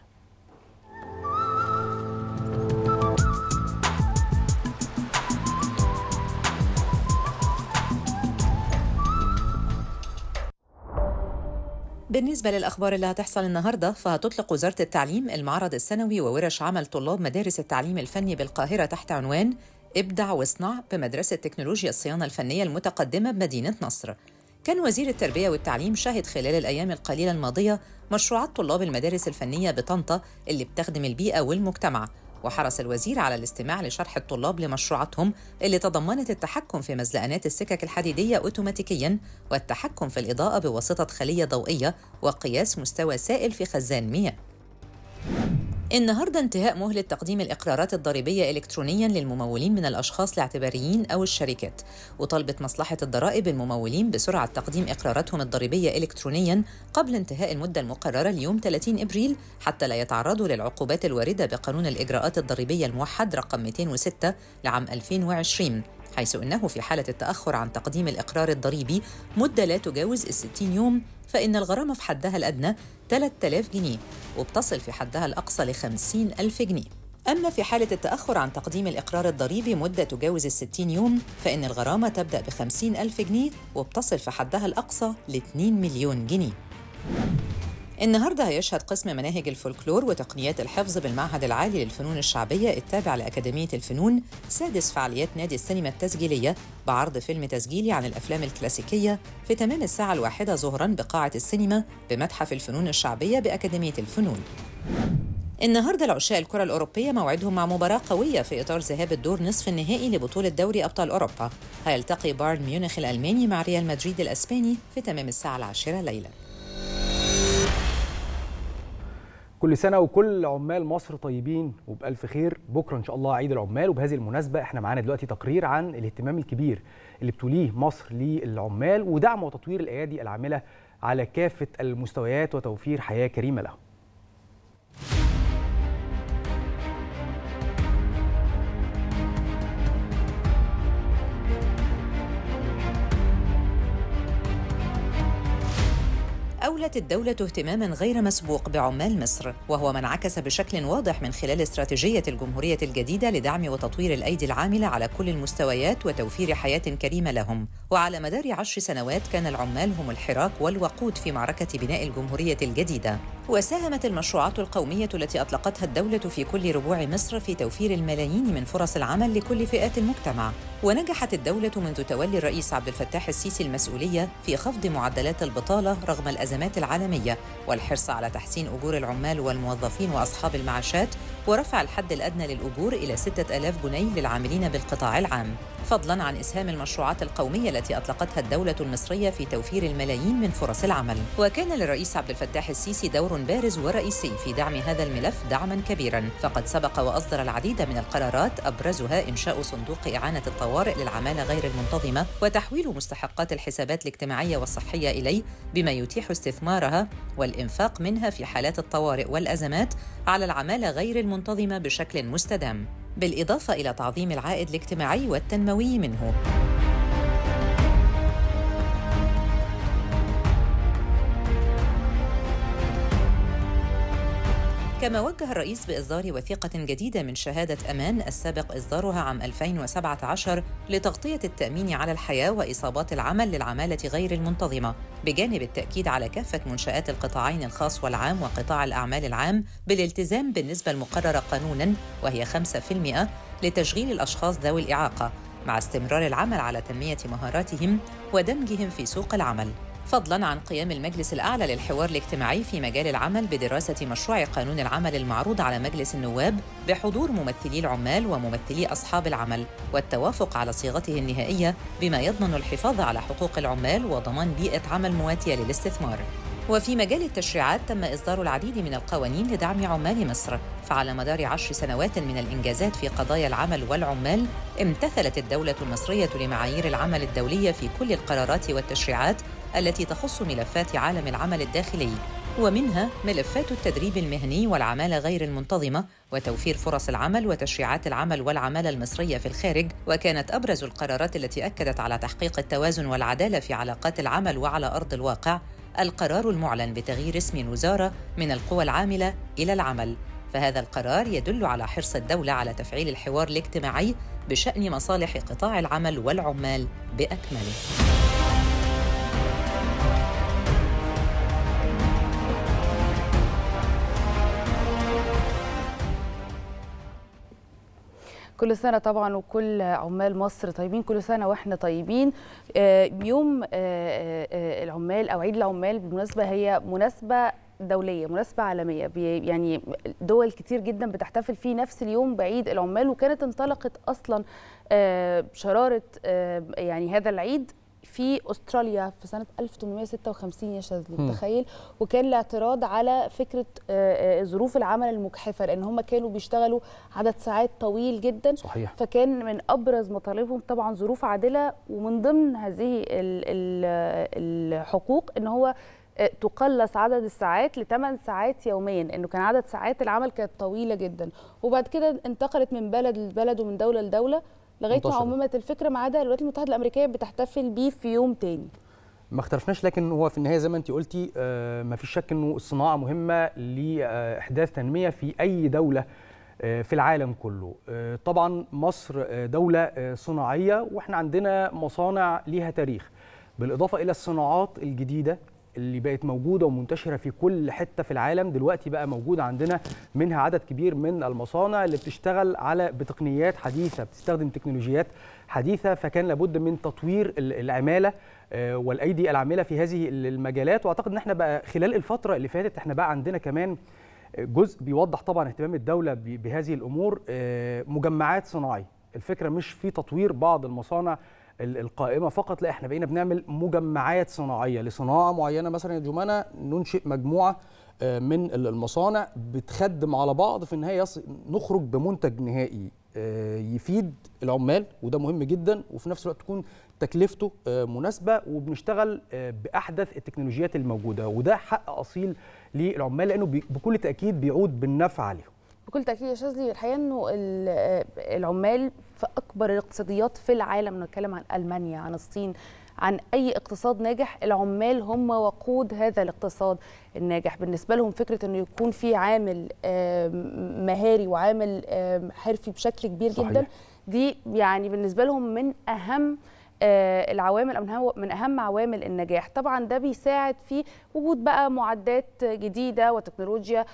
بالنسبة للأخبار اللي هتحصل النهاردة، فهتطلق وزارة التعليم المعرض السنوي وورش عمل طلاب مدارس التعليم الفني بالقاهرة تحت عنوان ابدع واصنع بمدرسة تكنولوجيا الصيانة الفنية المتقدمة بمدينة نصر. كان وزير التربية والتعليم شاهد خلال الأيام القليلة الماضية مشروعات طلاب المدارس الفنية بطنطا اللي بتخدم البيئة والمجتمع، وحرص الوزير على الاستماع لشرح الطلاب لمشروعاتهم اللي تضمنت التحكم في مزلقانات السكك الحديدية أوتوماتيكياً، والتحكم في الإضاءة بواسطة خلية ضوئية، وقياس مستوى سائل في خزان مياه. النهارده انتهاء مهلة تقديم الإقرارات الضريبية إلكترونياً للممولين من الأشخاص الاعتباريين أو الشركات، وطلبت مصلحة الضرائب الممولين بسرعة تقديم إقراراتهم الضريبية إلكترونياً قبل انتهاء المدة المقررة اليوم ثلاثين إبريل حتى لا يتعرضوا للعقوبات الواردة بقانون الإجراءات الضريبية الموحد رقم مئتين وستة لعام ألفين وعشرين، حيث إنه في حالة التأخر عن تقديم الإقرار الضريبي مدة لا تجاوز الستين يوم فإن الغرامة في حدها الأدنى ثلاثة آلاف جنيه وبتصل في حدها الأقصى لخمسين ألف جنيه. أما في حالة التأخر عن تقديم الإقرار الضريبي مدة تجاوز الستين يوم فإن الغرامة تبدأ بخمسين ألف جنيه وبتصل في حدها الأقصى لاثنين مليون جنيه. النهارده هيشهد قسم مناهج الفولكلور وتقنيات الحفظ بالمعهد العالي للفنون الشعبية التابع لأكاديمية الفنون سادس فعاليات نادي السينما التسجيلية بعرض فيلم تسجيلي عن الأفلام الكلاسيكية في تمام الساعة الواحدة ظهراً بقاعة السينما بمتحف الفنون الشعبية بأكاديمية الفنون. النهارده العشاق الكرة الأوروبية موعدهم مع مباراة قوية في إطار ذهاب الدور نصف النهائي لبطولة دوري أبطال أوروبا. هيلتقي بايرن ميونخ الألماني مع ريال مدريد الأسباني في تمام الساعة العاشرة ليلاً. كل سنة وكل عمال مصر طيبين وبألف خير. بكرة إن شاء الله عيد العمال، وبهذه المناسبة احنا معانا دلوقتي تقرير عن الاهتمام الكبير اللي بتوليه مصر للعمال ودعم وتطوير الأيادي العاملة على كافة المستويات وتوفير حياة كريمة لهم. أولت الدولة اهتماماً غير مسبوق بعمال مصر، وهو ما انعكس بشكل واضح من خلال استراتيجية الجمهورية الجديدة لدعم وتطوير الأيدي العاملة على كل المستويات وتوفير حياة كريمة لهم. وعلى مدار عشر سنوات كان العمال هم الحراك والوقود في معركة بناء الجمهورية الجديدة. وساهمت المشروعات القومية التي أطلقتها الدولة في كل ربوع مصر في توفير الملايين من فرص العمل لكل فئات المجتمع. ونجحت الدولة منذ تولي الرئيس عبد الفتاح السيسي المسؤولية في خفض معدلات البطالة رغم الأزمات العالمية، والحرص على تحسين أجور العمال والموظفين وأصحاب المعاشات، ورفع الحد الأدنى للأجور إلى ستة آلاف جنيه للعاملين بالقطاع العام، فضلاً عن إسهام المشروعات القومية التي أطلقتها الدولة المصرية في توفير الملايين من فرص العمل. وكان للرئيس عبد الفتاح السيسي دور بارز ورئيسي في دعم هذا الملف دعماً كبيراً، فقد سبق وأصدر العديد من القرارات أبرزها إنشاء صندوق إعانة الطوارئ للعمالة غير المنتظمة وتحويل مستحقات الحسابات الاجتماعية والصحية إليه، بما يتيح استثمارها والإنفاق منها في حالات الطوارئ والأزمات على العمالة غير المنتظمة بشكل مستدام، بالإضافة إلى تعظيم العائد الاجتماعي والتنموي منه. كما وجه الرئيس بإصدار وثيقة جديدة من شهادة أمان السابق إصدارها عام ألفين وسبعة عشر لتغطية التأمين على الحياة وإصابات العمل للعمالة غير المنتظمة، بجانب التأكيد على كافة منشآت القطاعين الخاص والعام وقطاع الأعمال العام بالالتزام بالنسبة المقررة قانوناً، وهي خمسة بالمئة لتشغيل الأشخاص ذوي الإعاقة، مع استمرار العمل على تنمية مهاراتهم ودمجهم في سوق العمل. فضلاً عن قيام المجلس الأعلى للحوار الاجتماعي في مجال العمل بدراسة مشروع قانون العمل المعروض على مجلس النواب بحضور ممثلي العمال وممثلي أصحاب العمل، والتوافق على صيغته النهائية بما يضمن الحفاظ على حقوق العمال وضمان بيئة عمل مواتية للاستثمار. وفي مجال التشريعات تم إصدار العديد من القوانين لدعم عمال مصر، فعلى مدار عشر سنوات من الإنجازات في قضايا العمل والعمال امتثلت الدولة المصرية لمعايير العمل الدولية في كل القرارات والتشريعات التي تخص ملفات عالم العمل الداخلي، ومنها ملفات التدريب المهني والعمالة غير المنتظمة وتوفير فرص العمل وتشريعات العمل والعمالة المصرية في الخارج. وكانت أبرز القرارات التي أكدت على تحقيق التوازن والعدالة في علاقات العمل وعلى أرض الواقع القرار المعلن بتغيير اسم الوزارة من القوى العاملة إلى العمل، فهذا القرار يدل على حرص الدولة على تفعيل الحوار الاجتماعي بشأن مصالح قطاع العمل والعمال بأكمله. كل سنة طبعا وكل عمال مصر طيبين، كل سنة واحنا طيبين. يوم العمال أو عيد العمال بالمناسبة هي مناسبة دولية، مناسبة عالمية، يعني دول كتير جدا بتحتفل فيه نفس اليوم بعيد العمال، وكانت انطلقت أصلا شرارة يعني هذا العيد في استراليا في سنه ألف وثمانمائة وستة وخمسين يا شاذلي، متخيل؟ وكان الاعتراض على فكره ظروف العمل المجحفه، لان هم كانوا بيشتغلوا عدد ساعات طويل جدا. صحيح. فكان من ابرز مطالبهم طبعا ظروف عادله، ومن ضمن هذه الحقوق ان هو تقلص عدد الساعات لثمان ساعات يوميا، لانه كان عدد ساعات العمل كانت طويله جدا. وبعد كده انتقلت من بلد لبلد ومن دوله لدوله لغايه ما عممت الفكره، ما عدا الولايات المتحده الامريكيه بتحتفل بيه في يوم تاني. ما اختلفناش، لكن هو في النهايه زي ما انت قلتي ما فيش شك انه الصناعه مهمه لاحداث تنميه في اي دوله في العالم كله. طبعا مصر دوله صناعيه، واحنا عندنا مصانع ليها تاريخ، بالاضافه الى الصناعات الجديده اللي بقت موجوده ومنتشره في كل حته في العالم. دلوقتي بقى موجود عندنا منها عدد كبير من المصانع اللي بتشتغل على بتقنيات حديثه، بتستخدم تكنولوجيات حديثه، فكان لابد من تطوير العماله والايدي العامله في هذه المجالات. واعتقد ان احنا بقى خلال الفتره اللي فاتت احنا بقى عندنا كمان جزء بيوضح طبعا اهتمام الدوله بهذه الامور. مجمعات صناعيه، الفكره مش في تطوير بعض المصانع القائمه فقط، لا احنا بقينا بنعمل مجمعات صناعيه لصناعه معينه. مثلا يا جمانه ننشئ مجموعه من المصانع بتخدم على بعض، في النهايه نخرج بمنتج نهائي يفيد العمال، وده مهم جدا، وفي نفس الوقت تكون تكلفته مناسبه، وبنشتغل باحدث التكنولوجيات الموجوده، وده حق اصيل للعمال لانه بكل تاكيد بيعود بالنفع عليهم. بكل تاكيد يا شاذلي، الحقيقه انه العمال في اكبر الاقتصاديات في العالم، نتكلم عن المانيا، عن الصين، عن اي اقتصاد ناجح، العمال هم وقود هذا الاقتصاد الناجح. بالنسبه لهم فكره انه يكون في عامل مهاري وعامل حرفي بشكل كبير صحيح. جدا، دي يعني بالنسبه لهم من اهم العوامل او من اهم عوامل النجاح. طبعا ده بيساعد في وجود بقى معدات جديده وتكنولوجيا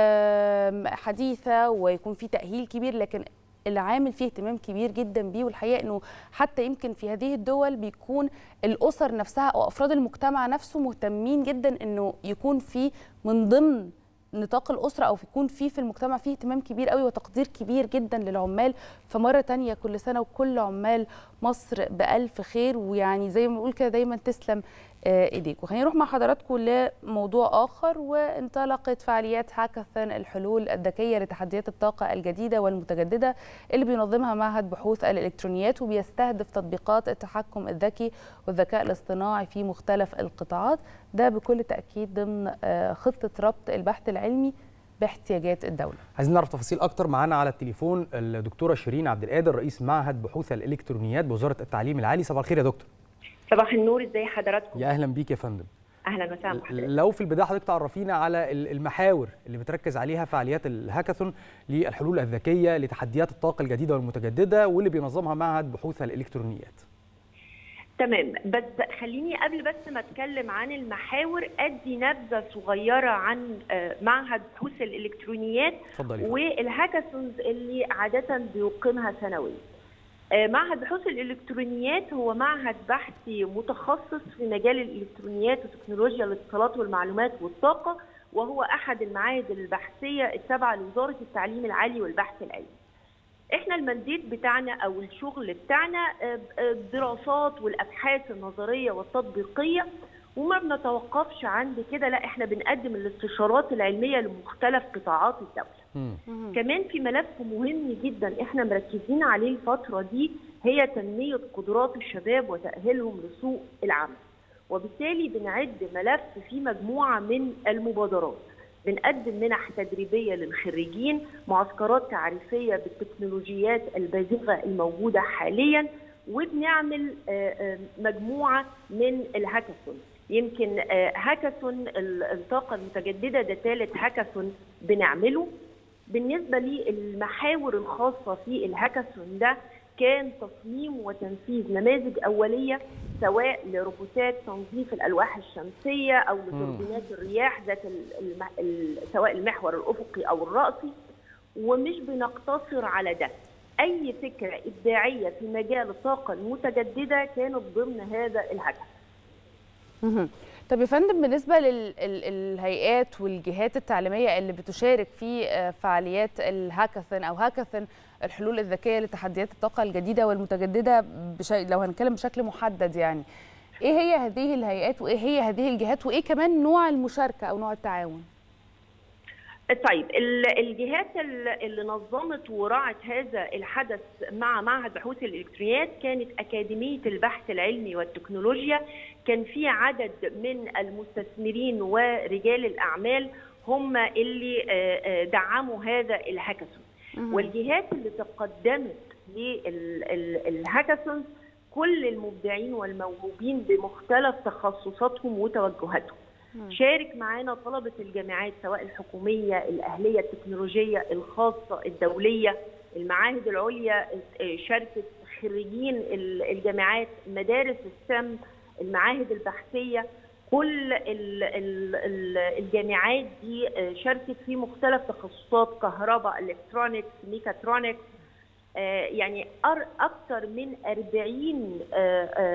حديثه، ويكون في تاهيل كبير، لكن العامل فيه اهتمام كبير جدا بيه. والحقيقه انه حتى يمكن في هذه الدول بيكون الاسر نفسها او افراد المجتمع نفسه مهتمين جدا انه يكون في من ضمن نطاق الاسره او يكون في في المجتمع فيه اهتمام كبير قوي وتقدير كبير جدا للعمال. فمره ثانيه كل سنه وكل عمال مصر بالف خير، ويعني زي ما بنقول كده دايما تسلم ايديك. وخلينا نروح مع حضراتكم لموضوع اخر. وانطلقت فعاليات هاكاثون الحلول الذكيه لتحديات الطاقه الجديده والمتجدده اللي بينظمها معهد بحوث الالكترونيات، وبيستهدف تطبيقات التحكم الذكي والذكاء الاصطناعي في مختلف القطاعات. ده بكل تاكيد ضمن خطه ربط البحث العلمي باحتياجات الدوله. عايزين نعرف تفاصيل اكتر. معانا على التليفون الدكتوره شيرين عبد القادر، رئيس معهد بحوث الالكترونيات بوزاره التعليم العالي. صباح الخير يا دكتور. صباح النور، ازي حضراتكم؟ يا اهلا بيك يا فندم. اهلا وسهلا بحضرتك. لو في البدايه حضرتك تعرفينا على المحاور اللي بتركز عليها فعاليات الهاكاثون للحلول الذكيه لتحديات الطاقه الجديده والمتجدده واللي بينظمها معهد بحوث الالكترونيات. تمام، بس خليني قبل بس ما اتكلم عن المحاور ادي نبذه صغيره عن معهد بحوث الالكترونيات والهاكاثونز اللي عاده بيقيمها سنويا. معهد بحوث الالكترونيات هو معهد بحثي متخصص في مجال الالكترونيات وتكنولوجيا الاتصالات والمعلومات والطاقه، وهو احد المعاهد البحثيه التابعه لوزاره التعليم العالي والبحث العلمي. احنا المنديت بتاعنا او الشغل بتاعنا الدراسات والابحاث النظريه والتطبيقيه، وما بنتوقفش عند كده، لا احنا بنقدم الاستشارات العلميه لمختلف قطاعات الدوله. مم. كمان في ملف مهم جدا احنا مركزين عليه الفتره دي، هي تنميه قدرات الشباب وتاهيلهم لسوق العمل. وبالتالي بنعد ملف في مجموعه من المبادرات، بنقدم منح تدريبيه للخريجين، معسكرات تعريفيه بالتكنولوجيات البازغه الموجوده حاليا، وبنعمل مجموعه من الهاكاثون. يمكن هاكاثون الطاقه المتجدده ده ثالث هاكاثون بنعمله. بالنسبه للمحاور الخاصه في الهاكاثون ده كان تصميم وتنفيذ نماذج اوليه سواء لروبوتات تنظيف الالواح الشمسيه او لتوربينات الرياح ذات سواء المحور الافقي او الراسي. ومش بنقتصر على ده، اي فكره ابداعيه في مجال الطاقه المتجدده كانت ضمن هذا الهاكاثون. طب يا فندم، بالنسبه للهيئات والجهات التعليميه اللي بتشارك في فعاليات الهاكاثون او هاكاثون الحلول الذكيه لتحديات الطاقه الجديده والمتجدده، بشي... لو هنتكلم بشكل محدد، يعني ايه هي هذه الهيئات وايه هي هذه الجهات وايه كمان نوع المشاركه او نوع التعاون؟ طيب، الجهات اللي نظمت وراعت هذا الحدث مع معهد بحوث الالكترونيات كانت اكاديميه البحث العلمي والتكنولوجيا. كان في عدد من المستثمرين ورجال الاعمال هم اللي دعموا هذا الهاكاثون. والجهات اللي تقدمت للهاكاثون كل المبدعين والموهوبين بمختلف تخصصاتهم وتوجهاتهم. شارك معانا طلبة الجامعات سواء الحكومية، الأهلية، التكنولوجية، الخاصة، الدولية، المعاهد العليا، شاركت خريجين الجامعات، مدارس السم، المعاهد البحثية. كل الجامعات دي شاركت في مختلف تخصصات، كهرباء، الكترونيكس، ميكاترونيكس. يعني أكثر من أربعين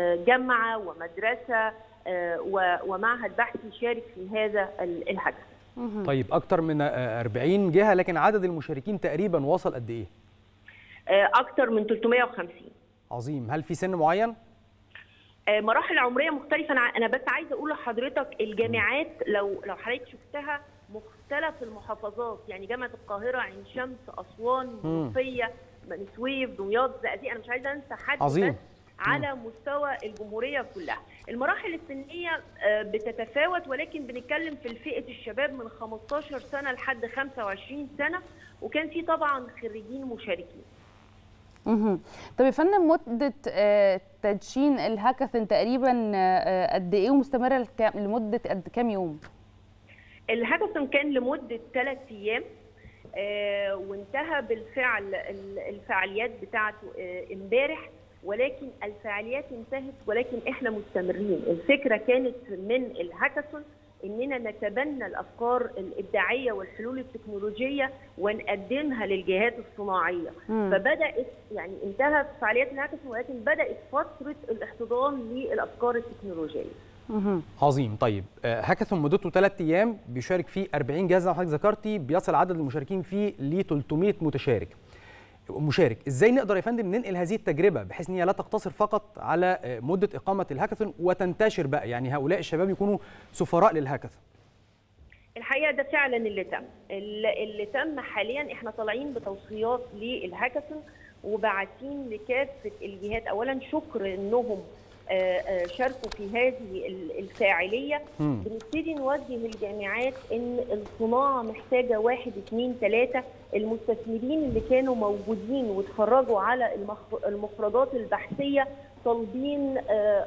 جامعة ومدرسة ومعهد بحثي شارك في هذا الهاكاثون. طيب اكتر من أربعين جهه، لكن عدد المشاركين تقريبا وصل قد ايه؟ اكتر من ثلاثمائة وخمسين. عظيم. هل في سن معين؟ مراحل عمريه مختلفه. انا بس عايزه اقول لحضرتك الجامعات لو لو حضرتك شفتها مختلف المحافظات، يعني جامعه القاهره، عين شمس، اسوان، منوفيه، بني سويف، دمياط، زقازيق، انا مش عايزه انسى حد. عظيم. بس على مستوى الجمهوريه كلها. المراحل السنيه بتتفاوت، ولكن بنتكلم في فئه الشباب من خمستاشر سنه لحد خمسة وعشرين سنه، وكان في طبعا خريجين مشاركين. اها. طب يا فندم، مده تدشين الهاكاثون تقريبا قد ايه ومستمره لمده قد كام يوم؟ الهاكاثون كان لمده ثلاث ايام، آه وانتهى بالفعل الفعاليات بتاعته امبارح، ولكن الفعاليات انتهت ولكن احنا مستمرين. الفكره كانت من الهاكاثون اننا نتبنى الافكار الابداعيه والحلول التكنولوجيه ونقدمها للجهات الصناعيه. مم. فبدات يعني انتهت فعاليات الهاكاثون، ولكن بدات فتره الاحتضان للافكار التكنولوجيه. مم. عظيم. طيب هاكاثون مدته ثلاث ايام بيشارك فيه أربعين جهاز زي ما حضرتك ذكرتي، بيصل عدد المشاركين فيه ل ثلاثمائة متشارك مشارك. ازاي نقدر يا فندم ننقل هذه التجربه بحيث ان هي لا تقتصر فقط على مده اقامه الهاكاثون وتنتشر بقى، يعني هؤلاء الشباب يكونوا سفراء للهاكاثون؟ الحقيقه ده فعلا اللي تم اللي تم حاليا. احنا طالعين بتوصيات للهاكاثون وبعتين لكافه الجهات، اولا شكر انهم شاركوا في هذه الفاعليه. م. بنبتدي نوجه الجامعات ان الصناعه محتاجه واحد اثنين ثلاثه. المستثمرين اللي كانوا موجودين واتفرجوا على المفردات البحثيه طالبين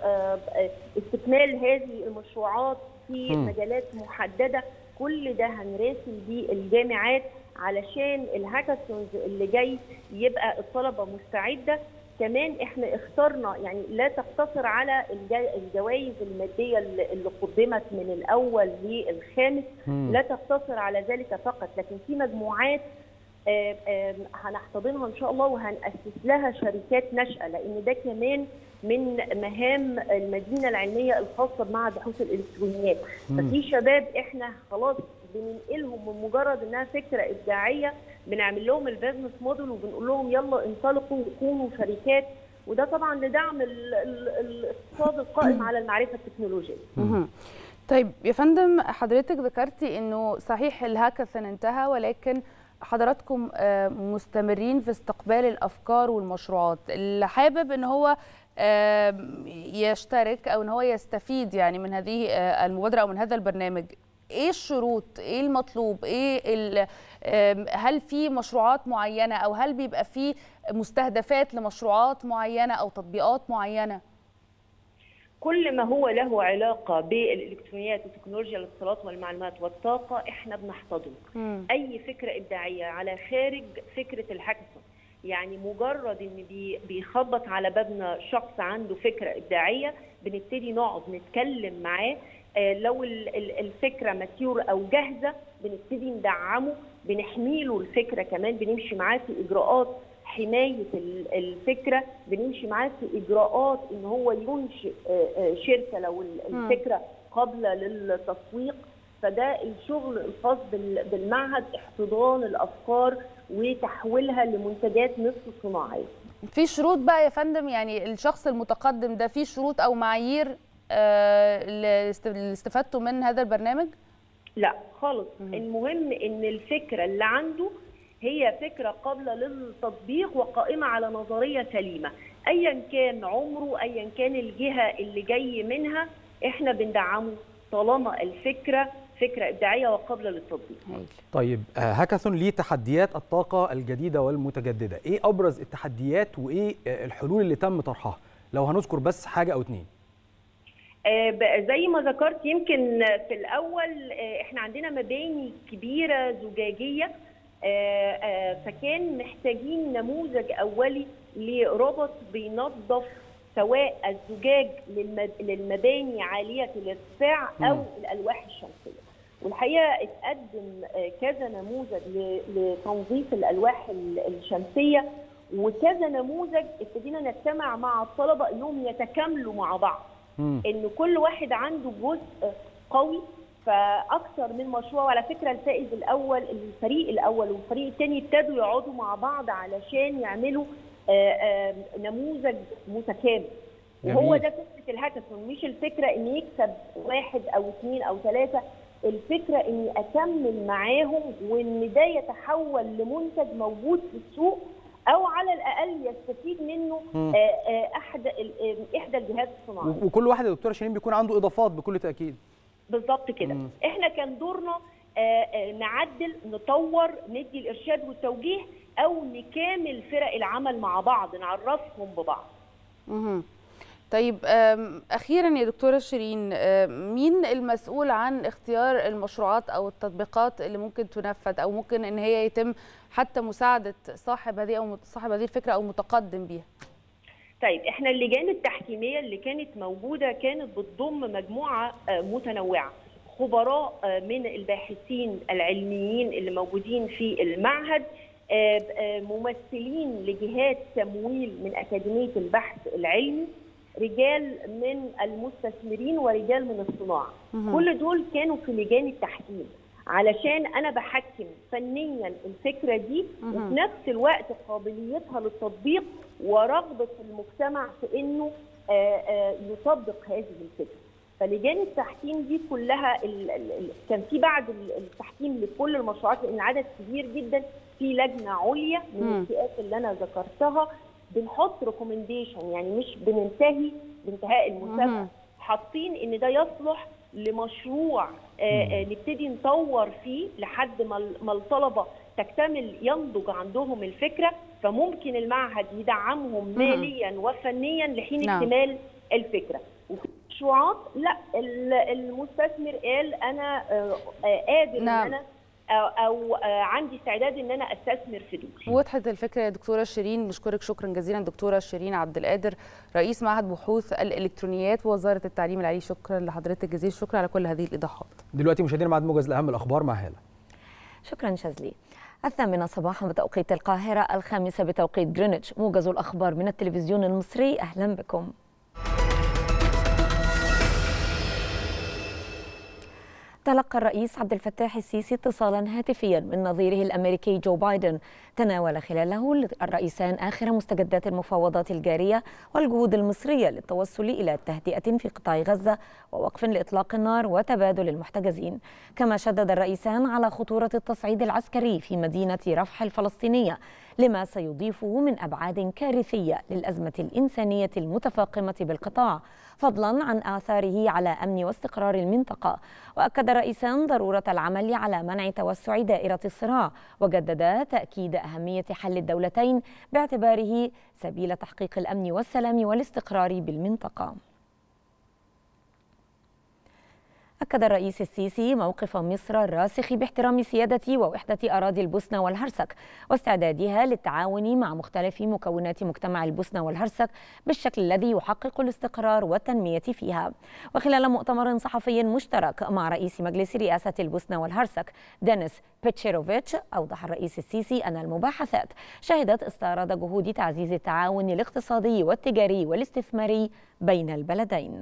استكمال هذه المشروعات في م. مجالات محدده. كل ده هنراسل بيه الجامعات علشان الهاكاثونز اللي جاي يبقى الطلبه مستعده. كمان احنا اخترنا يعني لا تقتصر على الجوائز الماديه اللي قدمت من الاول للخامس، لا تقتصر على ذلك فقط، لكن في مجموعات هنحتضنها ان شاء الله وهنأسس لها شركات ناشئه، لان ده كمان من مهام المدينه العلميه الخاصه بمعهد بحوث الالكترونيات. ففي شباب احنا خلاص بننقلهم من مجرد انها فكره ابداعيه، بنعمل لهم البيزنس موديل وبنقول لهم يلا انطلقوا وكونوا شركات، وده طبعا لدعم الاقتصاد القائم على المعرفه التكنولوجيه. طيب يا فندم، حضرتك ذكرتي انه صحيح الهاكاثون انتهى، ولكن حضراتكم مستمرين في استقبال الافكار والمشروعات. اللي حابب ان هو يشترك او ان هو يستفيد يعني من هذه المبادره او من هذا البرنامج، ايه الشروط؟ ايه المطلوب؟ ايه هل في مشروعات معينه او هل بيبقى في مستهدفات لمشروعات معينه او تطبيقات معينه؟ كل ما هو له علاقه بالالكترونيات وتكنولوجيا الاتصالات والمعلومات والطاقه احنا بنحتضنه. اي فكره ابداعيه على خارج فكره الهاكاثون، يعني مجرد ان بيخبط على بابنا شخص عنده فكره ابداعيه بنبتدي نقعد نتكلم معاه. لو الفكره ماتيور او جاهزه بنبتدي ندعمه، بنحمي له الفكره، كمان بنمشي معاه في اجراءات حمايه الفكره، بنمشي معاه في اجراءات ان هو ينشئ شركه لو الفكره قابله للتسويق. فده الشغل الخاص بالمعهد، احتضان الافكار وتحويلها لمنتجات نصف صناعيه. في شروط بقى يا فندم؟ يعني الشخص المتقدم ده في شروط او معايير اللي استفدتوا من هذا البرنامج؟ لا خالص. مم. المهم ان الفكره اللي عنده هي فكره قابله للتطبيق وقائمه على نظريه سليمه، ايا كان عمره، ايا كان الجهه اللي جاي منها، احنا بندعمه طالما الفكره فكره ابداعيه وقابله للتطبيق. طيب هاكاثون ليه تحديات الطاقه الجديده والمتجدده، ايه ابرز التحديات وايه الحلول اللي تم طرحها؟ لو هنذكر بس حاجه او اتنين. زي ما ذكرت يمكن في الأول، احنا عندنا مباني كبيرة زجاجية، فكان محتاجين نموذج أولي لروبوت بينظف سواء الزجاج للمباني عالية الارتفاع أو الألواح الشمسية. والحقيقة اتقدم كذا نموذج لتنظيف الألواح الشمسية، وكذا نموذج ابتدينا نجتمع مع الطلبة انهم يتكاملوا مع بعض، ان كل واحد عنده جزء قوي، فاكثر من مشروع. وعلى فكره الفائز الاول الفريق الاول والفريق الثاني ابتدوا يقعدوا مع بعض علشان يعملوا آآ آآ نموذج متكامل. وهو ده فكره الهاكاثون، مش الفكره ان يكسب واحد او اثنين او ثلاثه، الفكره اني اكمل معاهم وان ده يتحول لمنتج موجود في السوق او على الاقل يستفيد منه احد احدى الجهات الصناعيه. وكل واحد يا دكتوره شيرين بيكون عنده اضافات بكل تاكيد. بالظبط كده. مم. احنا كان دورنا نعدل، نطور، ندي الارشاد والتوجيه او نكامل فرق العمل مع بعض، نعرفهم ببعض. امم طيب اخيرا يا دكتوره شيرين، مين المسؤول عن اختيار المشروعات او التطبيقات اللي ممكن تنفذ او ممكن ان هي يتم حتى مساعده صاحب هذه او صاحب هذه الفكره او متقدم بيها؟ طيب احنا اللجان التحكيميه اللي كانت موجوده كانت بتضم مجموعه متنوعه، خبراء من الباحثين العلميين اللي موجودين في المعهد، ممثلين لجهات تمويل من اكاديميه البحث العلمي، رجال من المستثمرين ورجال من الصناعه. كل دول كانوا في لجان التحكيم علشان انا بحكم فنيا الفكره دي وفي نفس الوقت قابليتها للتطبيق ورغبه المجتمع في انه يطبق هذه الفكره. فلجان التحكيم دي كلها ال ال كان في بعد التحكيم لكل المشروعات لان العدد كبير جدا، في لجنه عليا من الفئات اللي انا ذكرتها بنحط ريكومنديشن، يعني مش بننتهي بانتهاء المسابقه، حاطين ان ده يصلح لمشروع آآ نبتدي نطور فيه لحد ما الطلبه تكتمل ينضج عندهم الفكره، فممكن المعهد يدعمهم ماليا وفنيا لحين اكتمال الفكره. وفي مشروعات لا المستثمر قال انا قادر نعم. ان انا او عندي استعداد ان انا استثمر في دول. وضحت الفكره يا دكتوره شيرين، بشكرك شكرا جزيلا دكتوره شيرين عبد القادر، رئيس معهد بحوث الالكترونيات ووزاره التعليم العالي. شكرا لحضرتك جزيل الشكر على كل هذه الايضاحات. دلوقتي مشاهدينا معاد موجز لاهم الاخبار مع هاله. شكرا شاذلي. الثامنة صباحا بتوقيت القاهره، الخامسة بتوقيت جرينتش، موجز الاخبار من التلفزيون المصري، اهلا بكم. تلقى الرئيس عبد الفتاح السيسي اتصالا هاتفيا من نظيره الامريكي جو بايدن، تناول خلاله الرئيسان اخر مستجدات المفاوضات الجاريه والجهود المصريه للتوصل الى تهدئه في قطاع غزه ووقف لاطلاق النار وتبادل المحتجزين. كما شدد الرئيسان على خطوره التصعيد العسكري في مدينه رفح الفلسطينيه لما سيضيفه من ابعاد كارثيه للازمه الانسانيه المتفاقمه بالقطاع، فضلا عن آثاره على أمن واستقرار المنطقة. وأكد الرئيسان ضرورة العمل على منع توسع دائرة الصراع، وجددا تأكيد أهمية حل الدولتين باعتباره سبيل تحقيق الأمن والسلام والاستقرار بالمنطقة. أكد الرئيس السيسي موقف مصر الراسخ باحترام سيادة ووحدة أراضي البوسنة والهرسك واستعدادها للتعاون مع مختلف مكونات مجتمع البوسنة والهرسك بالشكل الذي يحقق الاستقرار والتنمية فيها. وخلال مؤتمر صحفي مشترك مع رئيس مجلس رئاسة البوسنة والهرسك دينيس بيتشيروفيتش، أوضح الرئيس السيسي أن المباحثات شهدت استعراض جهود تعزيز التعاون الاقتصادي والتجاري والاستثماري بين البلدين.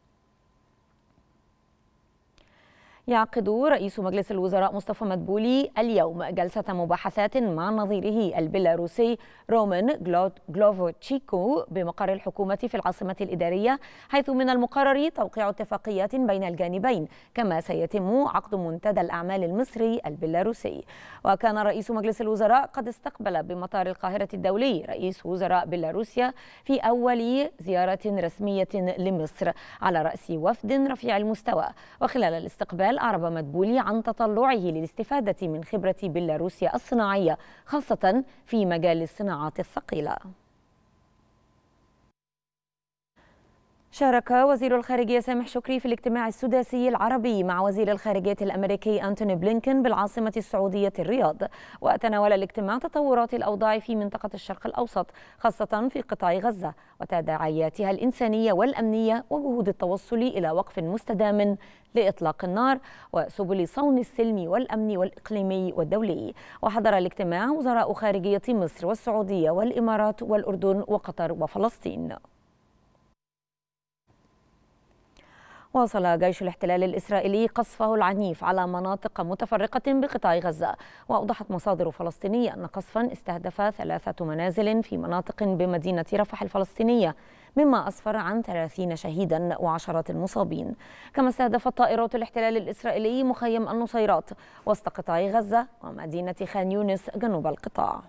يعقد رئيس مجلس الوزراء مصطفى مدبولي اليوم جلسة مباحثات مع نظيره البيلاروسي رومان جلوفوتشيكو بمقر الحكومة في العاصمة الإدارية، حيث من المقرر توقيع اتفاقيات بين الجانبين، كما سيتم عقد منتدى الأعمال المصري البيلاروسي. وكان رئيس مجلس الوزراء قد استقبل بمطار القاهرة الدولي رئيس وزراء بيلاروسيا في أول زيارة رسمية لمصر على رأس وفد رفيع المستوى. وخلال الاستقبال أعرب مدبولي عن تطلعه للاستفادة من خبرة بيلاروسيا الصناعية، خاصة في مجال الصناعات الثقيلة. شارك وزير الخارجية سامح شكري في الاجتماع السداسي العربي مع وزير الخارجية الأمريكي أنتوني بلينكن بالعاصمة السعودية الرياض، وتناول الاجتماع تطورات الأوضاع في منطقة الشرق الأوسط، خاصة في قطاع غزة وتداعياتها الإنسانية والأمنية وجهود التوصل إلى وقف مستدام لإطلاق النار وسبل صون السلم والأمن والإقليمي والدولي. وحضر الاجتماع وزراء خارجية مصر والسعودية والإمارات والأردن وقطر وفلسطين. واصل جيش الاحتلال الإسرائيلي قصفه العنيف على مناطق متفرقة بقطاع غزة. وأوضحت مصادر فلسطينية أن قصفا استهدف ثلاثة منازل في مناطق بمدينة رفح الفلسطينية، مما أسفر عن ثلاثين شهيدا وعشرات المصابين. كما استهدفت طائرات الاحتلال الإسرائيلي مخيم النصيرات وسط قطاع غزة ومدينة خان يونس جنوب القطاع.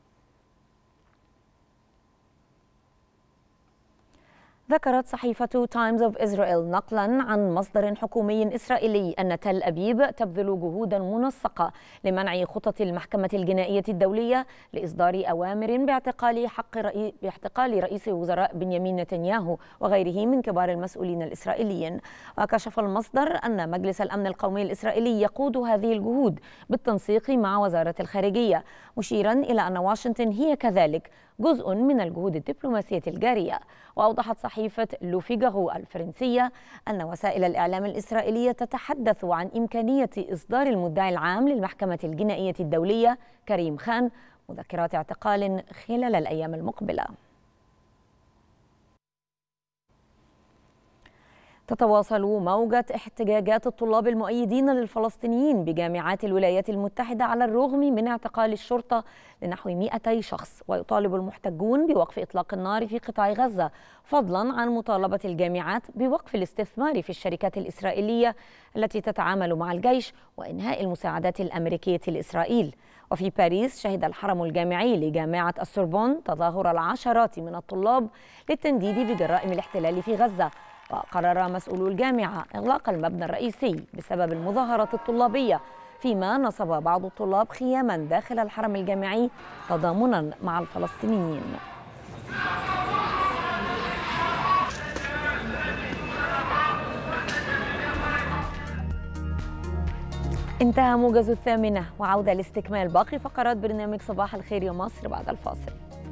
ذكرت صحيفة تايمز اوف إسرائيل نقلا عن مصدر حكومي إسرائيلي أن تل أبيب تبذل جهودا منسقة لمنع خطط المحكمة الجنائية الدولية لإصدار أوامر باعتقال حق رئي... باعتقال رئيس الوزراء بنيامين نتنياهو وغيره من كبار المسؤولين الإسرائيليين. وكشف المصدر أن مجلس الأمن القومي الإسرائيلي يقود هذه الجهود بالتنسيق مع وزارة الخارجية، مشيرا إلى أن واشنطن هي كذلك جزء من الجهود الدبلوماسية الجارية. وأوضحت صحيفة لو فيغارو الفرنسية أن وسائل الإعلام الإسرائيلية تتحدث عن إمكانية إصدار المدعي العام للمحكمة الجنائية الدولية كريم خان مذكرات اعتقال خلال الأيام المقبلة. تتواصل موجة احتجاجات الطلاب المؤيدين للفلسطينيين بجامعات الولايات المتحدة على الرغم من اعتقال الشرطة لنحو مئتي شخص. ويطالب المحتجون بوقف إطلاق النار في قطاع غزة، فضلا عن مطالبة الجامعات بوقف الاستثمار في الشركات الإسرائيلية التي تتعامل مع الجيش وإنهاء المساعدات الأمريكية لإسرائيل. وفي باريس شهد الحرم الجامعي لجامعة السوربون تظاهر العشرات من الطلاب للتنديد بجرائم الاحتلال في غزة. وقرر مسؤولو الجامعة إغلاق المبنى الرئيسي بسبب المظاهرات الطلابية، فيما نصب بعض الطلاب خياما داخل الحرم الجامعي تضامنا مع الفلسطينيين. انتهى موجز الثامنة، وعودة لاستكمال باقي فقرات برنامج صباح الخير يا مصر بعد الفاصل.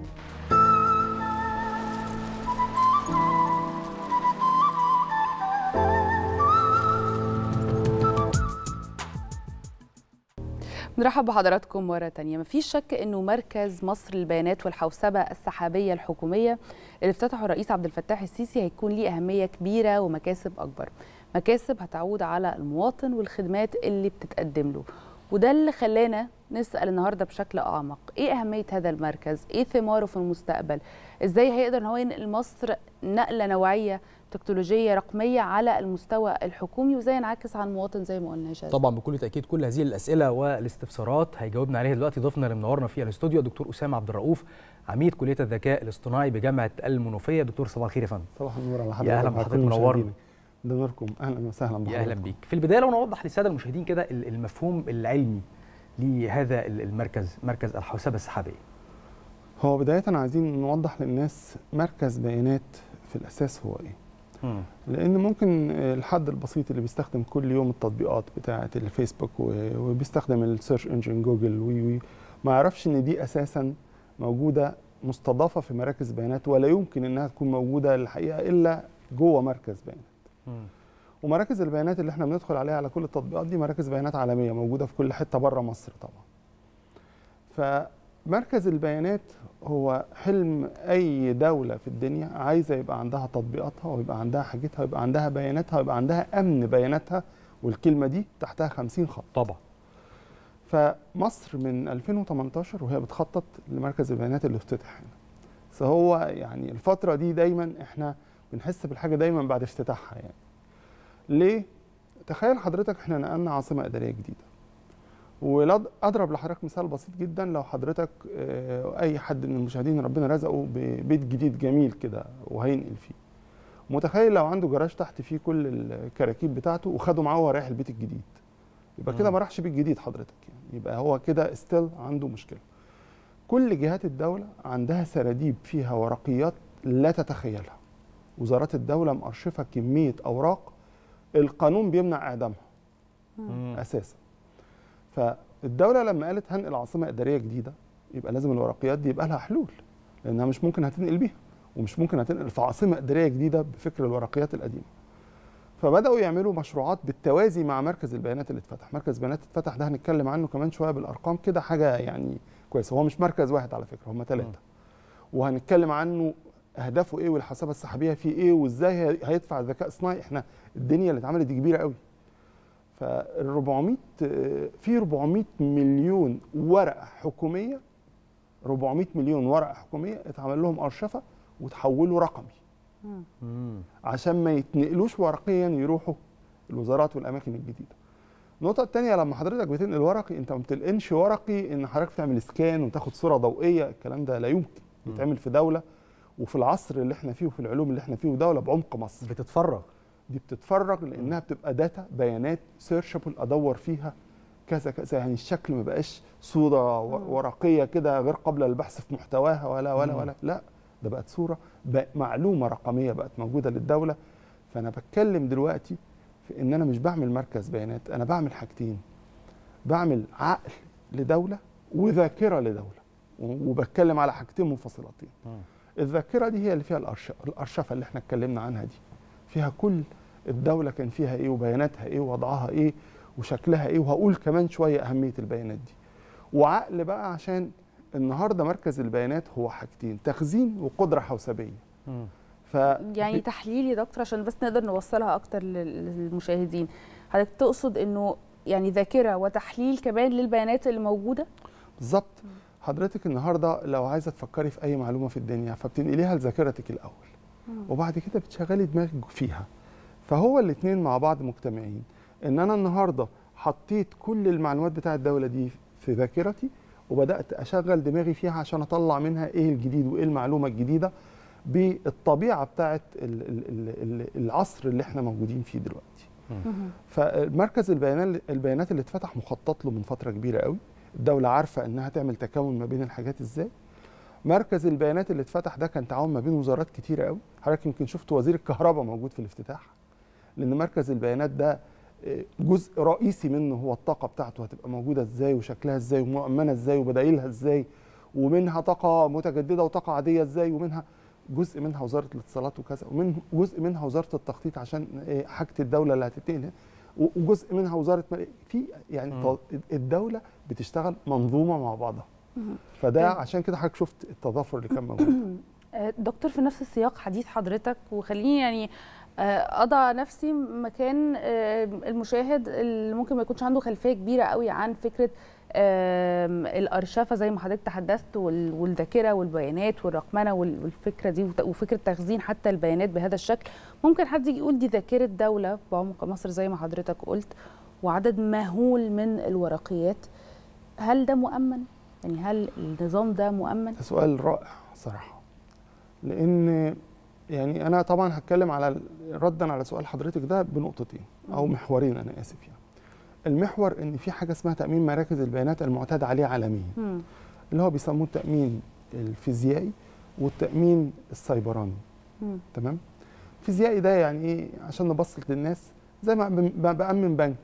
نرحب بحضراتكم مرة تانية. مفيش شك أنه مركز مصر للبيانات والحوسبة السحابية الحكومية اللي افتتحه الرئيس عبد الفتاح السيسي هيكون ليه أهمية كبيرة ومكاسب أكبر، مكاسب هتعود على المواطن والخدمات اللي بتتقدم له. وده اللي خلانا نسأل النهاردة بشكل أعمق، إيه أهمية هذا المركز؟ إيه ثماره في المستقبل؟ إزاي هيقدر أن هو ينقل مصر نقلة نوعية تكنولوجية رقمية على المستوى الحكومي، وازاي ينعكس على المواطن زي ما قلنا يا شاذ؟ طبعا بكل تأكيد كل هذه الأسئلة والاستفسارات هيجاوبنا عليها دلوقتي ضيفنا اللي منورنا في الاستوديو دكتور أسامة عبد الرؤوف، عميد كلية الذكاء الاصطناعي بجامعة المنوفية. دكتور صباح الخير يا فندم. صباح النور على حضرتك. يا أهلا بحضرتك، منورنا. ده نوركم، أهلا وسهلا بحضرتك. يا أهلا بيك. في البداية لو نوضح للسادة المشاهدين كده المفهوم العلمي لهذا المركز، مركز الحوسبة السحابية. هو بداية عايزين نوضح للناس مركز بيانات في الأساس هو إيه؟ لأن ممكن الحد البسيط اللي بيستخدم كل يوم التطبيقات بتاعة الفيسبوك وبيستخدم السيرش انجن جوجل وي وي ما يعرفش إن دي أساسا موجودة مستضافة في مراكز بيانات، ولا يمكن إنها تكون موجودة الحقيقة إلا جوه مركز بيانات. م. ومراكز البيانات اللي احنا بندخل عليها على كل التطبيقات دي مراكز بيانات عالمية موجودة في كل حتة بره مصر طبعا. فمركز البيانات هو حلم أي دولة في الدنيا عايزة يبقى عندها تطبيقاتها ويبقى عندها حاجتها ويبقى عندها بياناتها ويبقى عندها أمن بياناتها، والكلمة دي تحتها خمسين خط. طبعا. فمصر من ألفين وثمانية عشر وهي بتخطط لمركز البيانات اللي افتتح هنا. فهو يعني الفترة دي دايما احنا بنحس بالحاجة دايما بعد افتتاحها. يعني ليه؟ تخيل حضرتك احنا نقلنا عاصمة إدارية جديدة، واضرب لحضرتك مثال بسيط جدا. لو حضرتك اي حد من المشاهدين ربنا رزقه ببيت جديد جميل كده وهينقل فيه، متخيل لو عنده جراج تحت فيه كل الكراكيب بتاعته وخده معاه وهو رايح البيت الجديد، يبقى كده ما راحش بيت جديد حضرتك، يعني يبقى هو كده ستيل عنده مشكله. كل جهات الدوله عندها سراديب فيها ورقيات لا تتخيلها. وزارات الدوله مأرشفه كميه اوراق القانون بيمنع اعدامها اساسا. فالدولة لما قالت هنقل عاصمة إدارية جديدة يبقى لازم الورقيات دي يبقى لها حلول، لأنها مش ممكن هتنقل بيها، ومش ممكن هتنقل في عاصمة إدارية جديدة بفكر الورقيات القديمة. فبدأوا يعملوا مشروعات بالتوازي مع مركز البيانات اللي اتفتح. مركز البيانات اتفتح ده هنتكلم عنه كمان شوية بالأرقام كده، حاجة يعني كويسة. هو مش مركز واحد على فكرة، هم ثلاثة، وهنتكلم عنه اهدافه ايه والحسابه السحابيه فيه ايه وازاي هيدفع الذكاء الصناعي. احنا الدنيا اللي اتعملت دي كبيره قوي. فال أربعمائة في أربعمائة مليون ورقه حكوميه، أربعمائة مليون ورقه حكوميه اتعمل لهم ارشفه وتحولوا رقمي عشان ما يتنقلوش ورقيا يروحوا الوزارات والاماكن الجديده. النقطه الثانيه لما حضرتك بتنقل ورقي، انت ما بتنقلش ورقي ان حضرتك تعمل سكان وتاخد صوره ضوئيه، الكلام ده لا يمكن يتعمل في دوله وفي العصر اللي احنا فيه وفي العلوم اللي احنا فيه ودوله بعمق مصر. بتتفرغ دي بتتفرغ لانها بتبقى داتا بيانات سيرشبل ادور فيها كذا كذا، يعني الشكل ما بقاش صوره ورقيه كده غير قابله للبحث في محتواها ولا ولا ولا لا، ده بقت صوره بقى معلومه رقميه بقت موجوده للدوله. فانا بتكلم دلوقتي في ان انا مش بعمل مركز بيانات، انا بعمل حاجتين، بعمل عقل لدوله وذاكره لدوله، وبتكلم على حاجتين منفصلتين. الذاكره دي هي اللي فيها الارشفه الارشفه اللي احنا اتكلمنا عنها دي، فيها كل الدوله كان فيها ايه وبياناتها ايه ووضعها ايه وشكلها ايه، وهقول كمان شويه اهميه البيانات دي. وعقل بقى عشان النهارده مركز البيانات هو حاجتين، تخزين وقدره حوسبيه. ف يعني تحليل يا دكتور عشان بس نقدر نوصلها اكتر للمشاهدين، حضرتك تقصد انه يعني ذاكره وتحليل كمان للبيانات اللي موجوده؟ بالظبط. حضرتك النهارده لو عايزه تفكري في اي معلومه في الدنيا فبتنقليها لذاكرتك الاول وبعد كده بتشغلي دماغك فيها. فهو الاثنين مع بعض مجتمعين، ان انا النهارده حطيت كل المعلومات بتاعه الدوله دي في ذاكرتي وبدات اشغل دماغي فيها عشان اطلع منها ايه الجديد وايه المعلومه الجديده بالطبيعه بتاعه العصر اللي احنا موجودين فيه دلوقتي. فمركز البيانات البيانات اللي اتفتح مخطط له من فتره كبيره قوي، الدوله عارفه انها تعمل تكامل ما بين الحاجات ازاي. مركز البيانات اللي اتفتح ده كان تعاون ما بين وزارات كتيره قوي، حضرتك يمكن شفت وزير الكهرباء موجود في الافتتاح، لان مركز البيانات ده جزء رئيسي منه هو الطاقه بتاعته هتبقى موجوده ازاي وشكلها ازاي ومؤمنه ازاي وبدايلها ازاي، ومنها طاقه متجدده وطاقه عاديه ازاي، ومنها جزء منها وزاره الاتصالات وكذا، ومن جزء منها وزاره التخطيط عشان حاجه الدوله اللي هتتنقل، وجزء منها وزاره في يعني الدوله بتشتغل منظومه مع بعضها. فده عشان كده حضرتك شفت التضافر اللي كان موجود. دكتور في نفس السياق حديث حضرتك، وخليني يعني اضع نفسي مكان المشاهد اللي ممكن ما يكونش عنده خلفيه كبيره قوي عن فكره الارشفه زي ما حضرتك تحدثت والذاكره والبيانات والرقمنه والفكره دي وفكره تخزين حتى البيانات بهذا الشكل. ممكن حد يجي يقول دي ذاكره دوله بعمق مصر زي ما حضرتك قلت وعدد مهول من الورقيات، هل ده مؤمن؟ يعني هل النظام ده مؤمن؟ ده سؤال رائع صراحه، لان يعني انا طبعا هتكلم على ردا على سؤال حضرتك ده بنقطتين او محورين، انا اسف. يعني المحور ان في حاجه اسمها تامين مراكز البيانات المعتاد عليه عالميا، اللي هو بيسموه التامين الفيزيائي والتامين السيبراني. مم. تمام. الفيزيائي ده يعني ايه عشان نبسط للناس؟ زي ما بامن بنك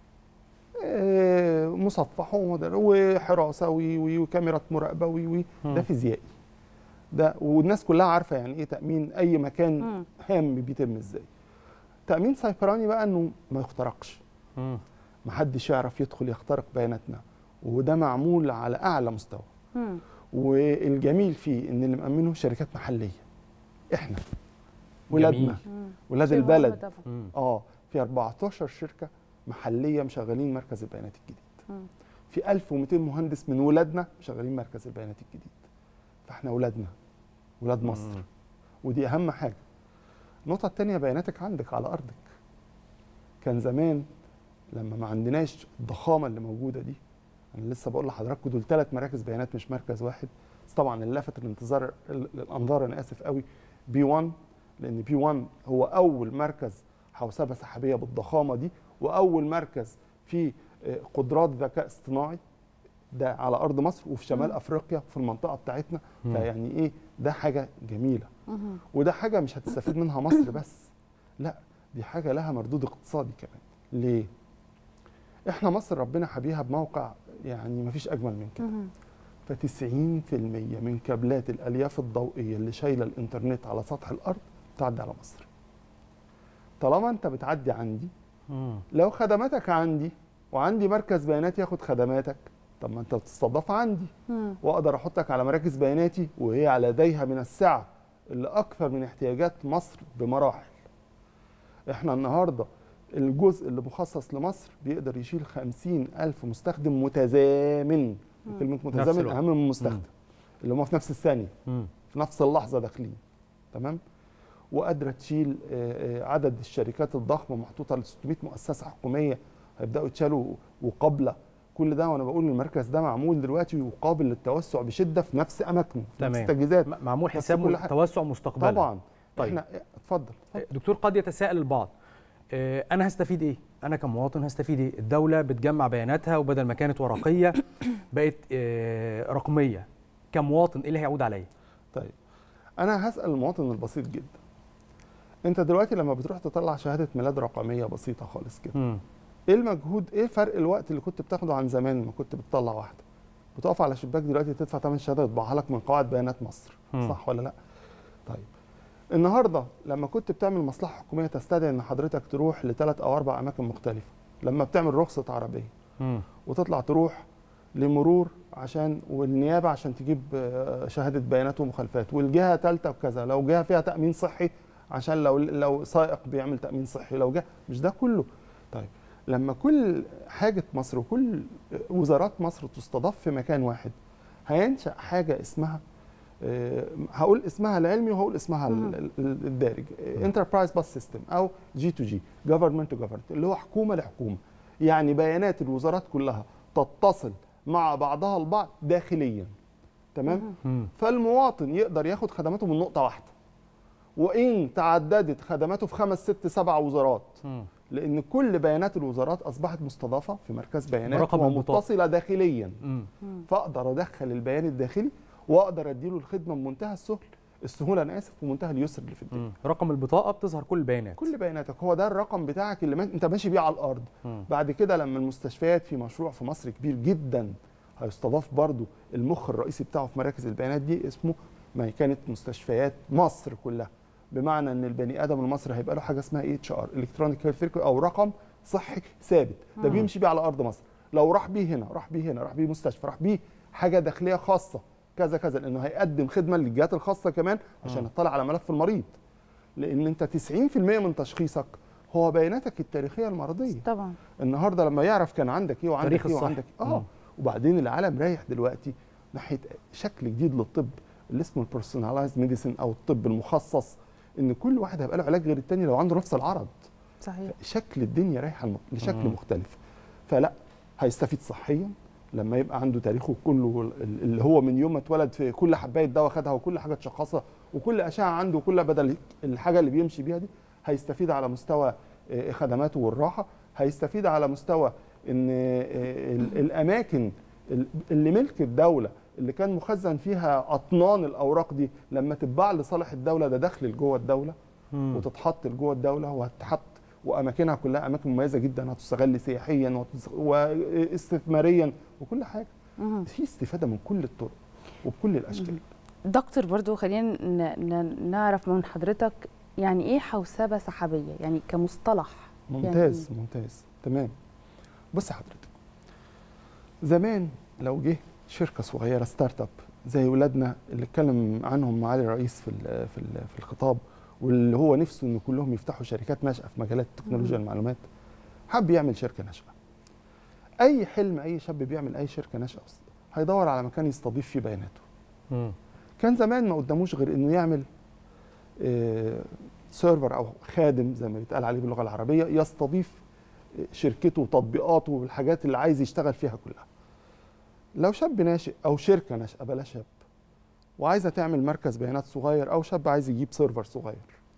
إيه مصفح وحراسه وكاميرات مراقبه وي ده فيزيائي ده، والناس كلها عارفه يعني ايه تامين اي مكان مم. هام بيتم ازاي. تامين سيبراني بقى انه ما يخترقش، ما حدش يعرف يدخل يخترق بياناتنا، وده معمول على اعلى مستوى. مم. والجميل فيه ان اللي مأمنه شركات محليه، احنا ولادنا ولاد البلد. اه في أربعتاشر شركه محليه مشغلين مركز البيانات الجديد. مم. في ألف ومئتين مهندس من ولادنا مشغلين مركز البيانات الجديد. فاحنا ولادنا ولاد مصر. مم. ودي اهم حاجه. النقطه الثانيه بياناتك عندك على ارضك. كان زمان لما ما عندناش الضخامه اللي موجوده دي، انا لسه بقول لحضراتكم دول ثلاث مراكز بيانات مش مركز واحد، بس طبعا اللي لفت الانتظار الانظار انا اسف قوي بي واحد، لان بي واحد هو اول مركز حوسبه سحابيه بالضخامه دي، واول مركز في قدرات ذكاء اصطناعي ده على ارض مصر وفي شمال مم. افريقيا في المنطقه بتاعتنا. مم. فيعني ايه ده حاجه جميله. مم. وده حاجه مش هتستفيد منها مصر بس، لا دي حاجه لها مردود اقتصادي كمان. ليه؟ احنا مصر ربنا حبيها بموقع يعني مفيش اجمل من كده. فتسعين في المية من كابلات الالياف الضوئيه اللي شايله الانترنت على سطح الارض بتعدي على مصر. طالما انت بتعدي عندي، مم. لو خدماتك عندي وعندي مركز بيانات ياخد خدماتك، طب ما انت بتستضاف عندي، مم. واقدر احطك على مراكز بياناتي وهي على لديها من السعه اللي اكثر من احتياجات مصر بمراحل. احنا النهارده الجزء اللي مخصص لمصر بيقدر يشيل خمسين ألف مستخدم متزامن، كلمه متزامن اهم من مستخدم، اللي هم في نفس الثانيه مم. في نفس اللحظه داخلين، تمام؟ وقادره تشيل عدد الشركات الضخمه محطوطه ل ستمائة مؤسسه حكوميه هيبداوا يتشالوا وقابله. كل ده وانا بقول المركز ده معمول دلوقتي وقابل للتوسع بشده في نفس اماكنه، في نفس التجهيزات، معمول حساب توسع مستقبلا. طبعا. طيب احنا اتفضل. دكتور، قد يتساءل البعض، انا هستفيد ايه؟ انا كمواطن هستفيد ايه؟ الدوله بتجمع بياناتها وبدل ما كانت ورقيه بقت رقميه، كمواطن ايه اللي هيعود عليا؟ طيب انا هسال المواطن البسيط جدا، انت دلوقتي لما بتروح تطلع شهاده ميلاد رقميه بسيطه خالص كده، م. ايه المجهود، ايه فرق الوقت اللي كنت بتاخده عن زمان لما كنت بتطلع واحده؟ بتقف على شباك دلوقتي تدفع ثمن شهاده يطبعها لك من قواعد بيانات مصر، م. صح ولا لا؟ طيب النهارده لما كنت بتعمل مصلحه حكوميه تستدعي ان حضرتك تروح لثلاث او اربع اماكن مختلفه، لما بتعمل رخصه عربيه م. وتطلع تروح لمرور عشان والنيابه عشان تجيب شهاده بيانات ومخالفات، والجهه ثالثه وكذا، لو جهه فيها تامين صحي عشان لو لو سائق بيعمل تامين صحي، لو جه مش ده كله. طيب لما كل حاجه مصر وكل وزارات مصر تستضاف في مكان واحد، هينشا حاجه اسمها أه هقول اسمها العلمي وهقول اسمها الدارج، انتربرايز باس سيستم او جي تو جي، جفرمنت تو جفرمنت، اللي هو حكومه لحكومه، يعني بيانات الوزارات كلها تتصل مع بعضها البعض داخليا، تمام؟ فالمواطن يقدر ياخد خدماته من نقطه واحده، وإن تعددت خدماته في خمس ست سبع وزارات، م. لأن كل بيانات الوزارات أصبحت مستضافة في مركز بيانات ومتصلة داخليا، م. فأقدر أدخل البيان الداخلي وأقدر أديله الخدمة بمنتهى السهل السهولة أنا آسف ومنتهى اليسر اللي في الدنيا. رقم البطاقة بتظهر كل البيانات، كل بياناتك، هو ده الرقم بتاعك اللي أنت ماشي بيه على الأرض. م. بعد كده لما المستشفيات، في مشروع في مصر كبير جدا هيستضاف برضو المخ الرئيسي بتاعه في مراكز البيانات دي، اسمه ما كانت مستشفيات مصر كلها، بمعنى ان البني ادم المصري هيبقى له حاجه اسمها اي اتش ار، الكترونيك هيلث ريكورد، او رقم صحي ثابت، ده بيمشي بيه على ارض مصر، لو راح بيه هنا، راح بيه هنا، راح بيه مستشفى، راح بيه حاجه داخليه خاصه كذا كذا، لانه هيقدم خدمه للجهات الخاصه كمان عشان يطلع على ملف المريض، لان انت تسعين في المئة من تشخيصك هو بياناتك التاريخيه المرضيه. طبعا النهارده لما يعرف كان عندك ايه وعندك ايه وعندك اه مم. وبعدين العالم رايح دلوقتي ناحيه شكل جديد للطب اللي اسمه البيرسوناليزد ميديسين او الطب المخصص، ان كل واحد هيبقى له علاج غير الثاني لو عنده نفس العرض. صحيح. شكل الدنيا رايحه لشكل مم. مختلف، فلا هيستفيد صحيا لما يبقى عنده تاريخه كله اللي هو من يوم ما اتولد، في كل حبايه دواء خدها وكل حاجه اتشخصها وكل اشعه عنده وكل بدل الحاجه اللي بيمشي بيها دي، هيستفيد على مستوى خدماته والراحه، هيستفيد على مستوى ان الاماكن اللي ملك الدوله اللي كان مخزن فيها اطنان الاوراق دي لما تتباع لصالح الدوله، ده دخل جوه الدوله مم. وتتحط جوه الدوله وهتتحط، واماكنها كلها اماكن مميزه جدا هتستغل سياحيا واستثماريا وكل حاجه. مم. في استفاده من كل الطرق وبكل الاشكال. دكتور برضو خلينا نعرف من حضرتك يعني ايه حوسبه سحابيه، يعني كمصطلح. ممتاز يعني ممتاز تمام. بص حضرتك، زمان لو جه شركه صغيره ستارت اب زي ولادنا اللي اتكلم عنهم معالي الرئيس في في في الخطاب، واللي هو نفسه ان كلهم يفتحوا شركات ناشئه في مجالات تكنولوجيا المعلومات، حب يعمل شركه ناشئه. اي حلم اي شاب بيعمل اي شركه ناشئه هيدور على مكان يستضيف فيه بياناته. مم. كان زمان ما قداموش غير انه يعمل آه سيرفر او خادم زي ما بيتقال عليه باللغه العربيه يستضيف شركته وتطبيقاته والحاجات اللي عايز يشتغل فيها كلها. لو شاب ناشئ او شركه ناشئه بلا شاب وعايزه تعمل مركز بيانات صغير، او شاب عايز يجيب سيرفر صغير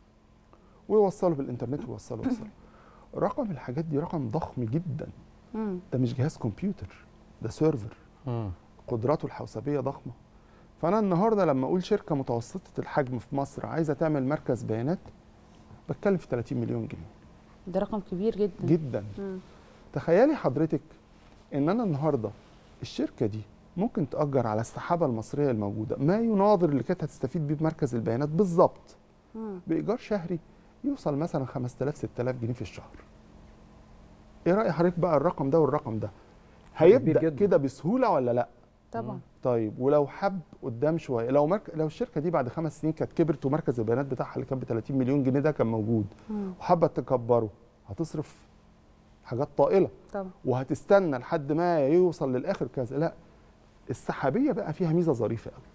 ويوصله بالانترنت ويوصله ويوصله رقم الحاجات دي رقم ضخم جدا. ده مش جهاز كمبيوتر، ده سيرفر قدراته الحوسبيه ضخمه. فانا النهارده لما اقول شركه متوسطه الحجم في مصر عايزه تعمل مركز بيانات، بتكلم في ثلاثين مليون جنيه. ده رقم كبير جدا جدا. مم. تخيلي حضرتك ان انا النهارده الشركه دي ممكن تأجر على السحابه المصريه الموجوده ما يناظر اللي كانت هتستفيد بيه بمركز البيانات بالظبط بايجار شهري يوصل مثلا خمسة آلاف ستة آلاف جنيه في الشهر. ايه راي حضرتك بقى الرقم ده والرقم ده هيبدا كده بسهوله ولا لا؟ طبعا. طيب ولو حب قدام شويه، لو مرك... لو الشركه دي بعد خمس سنين كانت كبرت ومركز البيانات بتاعها اللي كان ب ثلاثين مليون جنيه ده كان موجود وحبت تكبره، هتصرف حاجات طائله طبعا، وهتستنى لحد ما يوصل للاخر كذا. لا، السحابيه بقى فيها ميزه ظريفه قوي.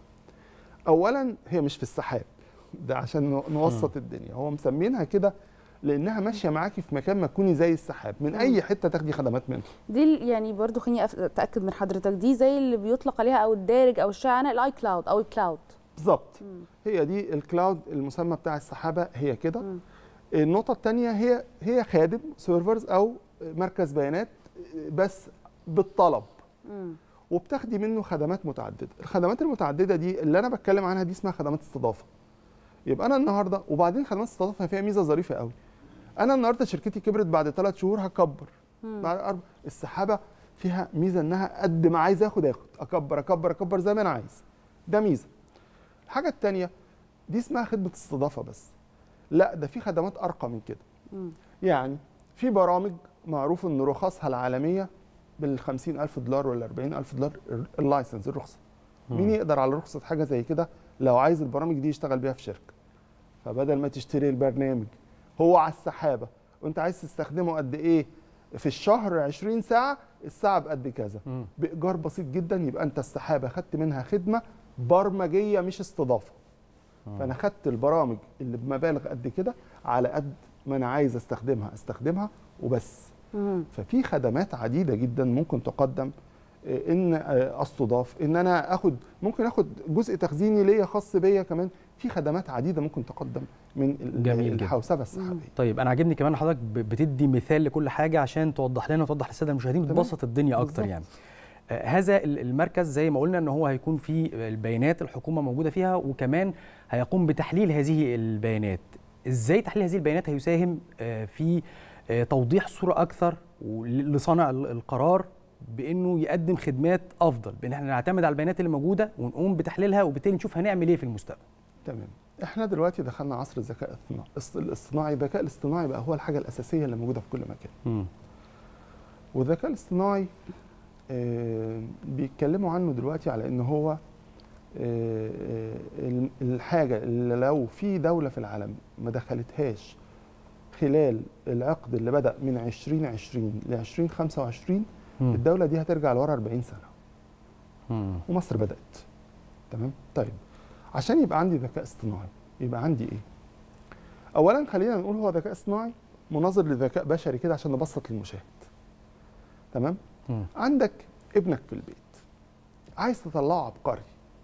اولا هي مش في السحاب ده، عشان نوسط الدنيا، هو مسمينها كده لانها ماشيه معاكي في مكان ما تكوني زي السحاب، من اي حته تاخدي خدمات منها. دي يعني برضو خليني اتاكد من حضرتك، دي زي اللي بيطلق عليها او الدارج او الشائع عنها الاي كلاود او الكلاود. بالظبط، هي دي الكلاود المسمى بتاع السحابه، هي كده. النقطه الثانيه هي هي خادم سيرفرز او مركز بيانات بس بالطلب، مم. وبتاخدي منه خدمات متعدده. الخدمات المتعدده دي اللي انا بتكلم عنها دي اسمها خدمات استضافه. يبقى انا النهارده، وبعدين خدمات الاستضافه فيها ميزه ظريفه قوي. انا النهارده شركتي كبرت بعد ثلاث شهور هكبر، مم. بعد أربع. السحابه فيها ميزه انها قد ما عايز اخد اخد، اكبر اكبر اكبر زي ما انا عايز. ده ميزه. الحاجه الثانيه دي اسمها خدمه استضافه بس. لا، ده في خدمات ارقى من كده. مم. يعني في برامج معروف ان رخصها العالميه بال خمسين ألف دولار ولا أربعين ألف دولار اللايسنس، الرخصه. مم. مين يقدر على رخصه حاجه زي كده لو عايز البرامج دي يشتغل بيها في شركه؟ فبدل ما تشتري البرنامج هو على السحابه وانت عايز تستخدمه قد ايه في الشهر، عشرين ساعه، الساعه بقد كذا، بايجار بسيط جدا، يبقى انت السحابه خدت منها خدمه برمجيه مش استضافه. مم. فانا خدت البرامج اللي بمبالغ قد كده على قد ما انا عايز استخدمها استخدمها وبس. مم. ففي خدمات عديده جدا ممكن تقدم، ان استضاف، ان انا اخد ممكن اخد جزء تخزيني ليا خاص بيا كمان. في خدمات عديده ممكن تقدم من الحوسبه السحابيه. طيب انا عاجبني كمان حضرتك بتدي مثال لكل حاجه عشان توضح لنا وتوضح للساده المشاهدين وتبسط الدنيا اكتر. بالزبط. يعني آه هذا المركز زي ما قلنا ان هو هيكون فيه البيانات الحكومه موجوده فيها، وكمان هيقوم بتحليل هذه البيانات. ازاي تحليل هذه البيانات هيساهم آه في آه توضيح صوره اكثر لصانع القرار بانه يقدم خدمات افضل، بان احنا نعتمد على البيانات اللي موجوده ونقوم بتحليلها، وبالتالي نشوف هنعمل ايه في المستقبل. تمام. احنا دلوقتي دخلنا عصر الذكاء الاصطناعي. الذكاء الاصطناعي بقى هو الحاجه الاساسيه اللي موجوده في كل مكان. م. والذكاء الاصطناعي آه بيتكلموا عنه دلوقتي على ان هو آه الحاجه اللي لو في دوله في العالم ما دخلتهاش خلال العقد اللي بدا من عشرين عشرين ل عشرين خمسة وعشرين، م. الدوله دي هترجع لورا أربعين سنه. م. ومصر بدات. تمام. طيب عشان يبقى عندي ذكاء اصطناعي يبقى عندي ايه؟ اولا خلينا نقول هو ذكاء اصطناعي مناظر لذكاء بشري كده عشان نبسط للمشاهد. تمام؟ م. عندك ابنك في البيت عايز تطلعه عبقري،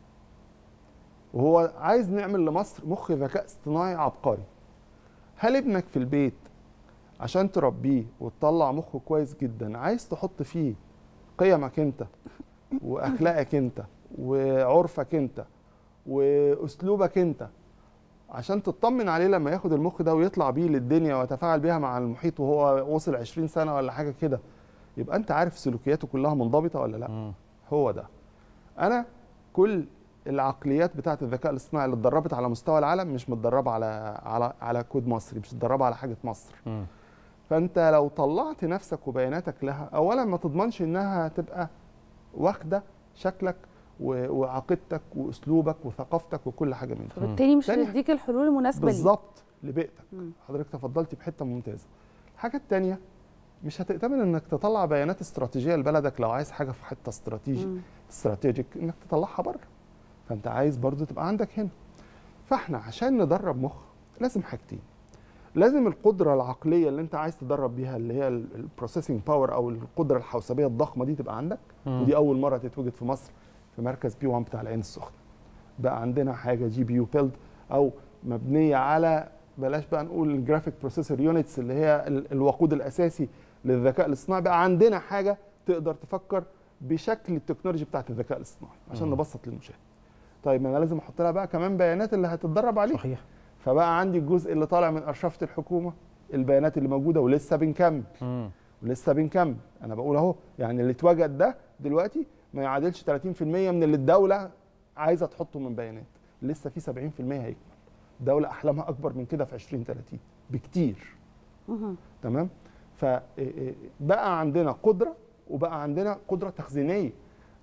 وهو عايز نعمل لمصر مخ ذكاء اصطناعي عبقري. هل ابنك في البيت عشان تربيه وتطلع مخه كويس جدا عايز تحط فيه قيمك انت واخلاقك انت وعرفك انت واسلوبك انت عشان تطمن عليه لما ياخد المخ ده ويطلع بيه للدنيا ويتفاعل بيها مع المحيط وهو وصل عشرين سنه ولا حاجه كده، يبقى انت عارف سلوكياته كلها منضبطه ولا لا؟ م. هو ده. انا كل العقليات بتاعه الذكاء الاصطناعي اللي اتدربت على مستوى العالم مش متدربه على على على كود مصري، مش متدربه على حاجه مصر. م. فانت لو طلعت نفسك وبياناتك لها، اولا ما تضمنش انها تبقى واخده شكلك وعقيدتك واسلوبك وثقافتك وكل حاجه منها. فبالتالي مش هتديك الحلول المناسبه ليك بالظبط لبيئتك. حضرتك تفضلتي بحته ممتازه. الحاجه الثانيه مش هتأتمن انك تطلع بيانات استراتيجيه لبلدك لو عايز حاجه في حته استراتيجي استراتيجيك انك تطلعها بره. فانت عايز برضو تبقى عندك هنا. فاحنا عشان ندرب مخ لازم حاجتين. لازم القدره العقليه اللي انت عايز تدرب بيها اللي هي البروسيسنج باور او القدره الحوسبيه الضخمه دي تبقى عندك. مم. ودي اول مره تتوجد في مصر في مركز بي واحد بتاع العين السخنه. بقى عندنا حاجه جي بي يو بيلد او مبنيه على، بلاش بقى نقول الجرافيك بروسيسور يونتس اللي هي الوقود الاساسي للذكاء الاصطناعي، بقى عندنا حاجه تقدر تفكر بشكل التكنولوجي بتاعت الذكاء الاصطناعي عشان نبسط للمشاهد. طيب ما انا لازم احط لها بقى كمان بيانات اللي هتتدرب عليها. صحيح. فبقى عندي الجزء اللي طالع من ارشفه الحكومه، البيانات اللي موجوده ولسه بنكمل. م. ولسه بنكمل. انا بقول اهو يعني اللي اتوجد ده دلوقتي ما يعادلش ثلاثين في المية من اللي الدوله عايزه تحطه من بيانات، لسه في سبعين في المية هيكمل. الدوله احلامها اكبر من كده في عشرين ثلاثين بكتير. تمام؟ فبقى عندنا قدره وبقى عندنا قدره تخزينيه.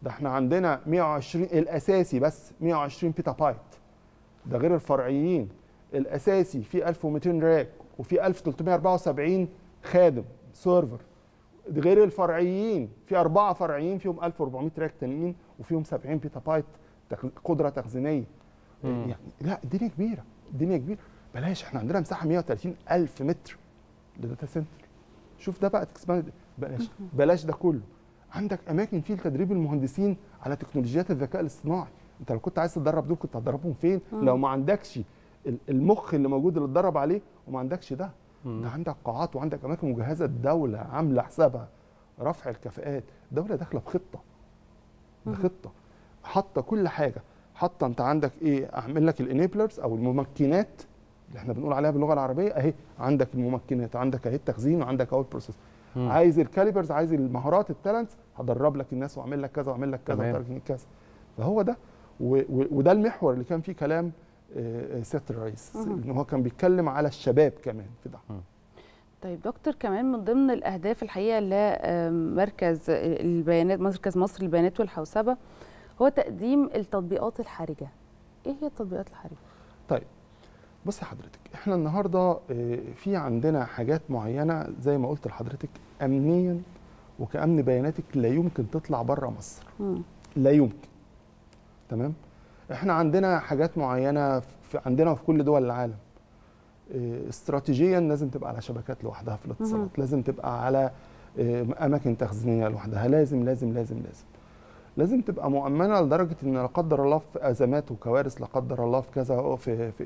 ده احنا عندنا مئة وعشرين الاساسي بس مئة وعشرين بيتا بايت، ده غير الفرعيين. الاساسي فيه ألف ومئتين راك وفي ألف وثلاثمئة وأربعة وسبعين خادم سيرفر، ده غير الفرعيين في اربعه فرعيين فيهم ألف وأربعمئة راك تانيين وفيهم سبعين بيتا بايت قدره تخزينيه. يعني لا الدنيا كبيره، الدنيا كبيره. بلاش احنا عندنا مساحه مئة وثلاثين ألف متر لداتا سنتر. شوف ده بقى اكسباند. بلاش بلاش ده كله. عندك اماكن فيه لتدريب المهندسين على تكنولوجيات الذكاء الاصطناعي. انت لو كنت عايز تدرب دول كنت هتدربهم فين؟ مم. لو ما عندكش المخ اللي موجود اللي اتدرب عليه وما عندكش ده. مم. ده عندك قاعات وعندك اماكن مجهزه، الدوله عامله حسابها رفع الكفاءات، الدوله داخله بخطه بخطه حاطه كل حاجه، حاطه انت عندك ايه؟ اعمل لك الانيبلرز او الممكنات اللي احنا بنقول عليها باللغه العربيه اهي، عندك الممكنات، عندك اهي التخزين وعندك اهو البروسيس. عايز الكاليبرز، عايز المهارات التالنتس، هدرب لك الناس واعمل لك كذا واعمل لك كذا وترجم كذا. فهو ده وده المحور اللي كان فيه كلام سيادة الرئيس، ان هو كان بيتكلم على الشباب كمان في ده. طيب دكتور، كمان من ضمن الاهداف الحقيقه لمركز البيانات مركز مصر للبيانات والحوسبه هو تقديم التطبيقات الحرجه. ايه هي التطبيقات الحرجه؟ طيب بص يا حضرتك، احنا النهارده في عندنا حاجات معينه زي ما قلت لحضرتك امنيا وكامن بياناتك لا يمكن تطلع بره مصر. م. لا يمكن. تمام؟ احنا عندنا حاجات معينه في عندنا وفي كل دول العالم. استراتيجيا لازم تبقى على شبكات لوحدها في الاتصالات، لازم تبقى على اماكن تخزينيه لوحدها، لازم لازم لازم لازم لازم تبقى مؤمنه لدرجه ان لا قدر الله في ازمات وكوارث، لا قدر الله في كذا، في في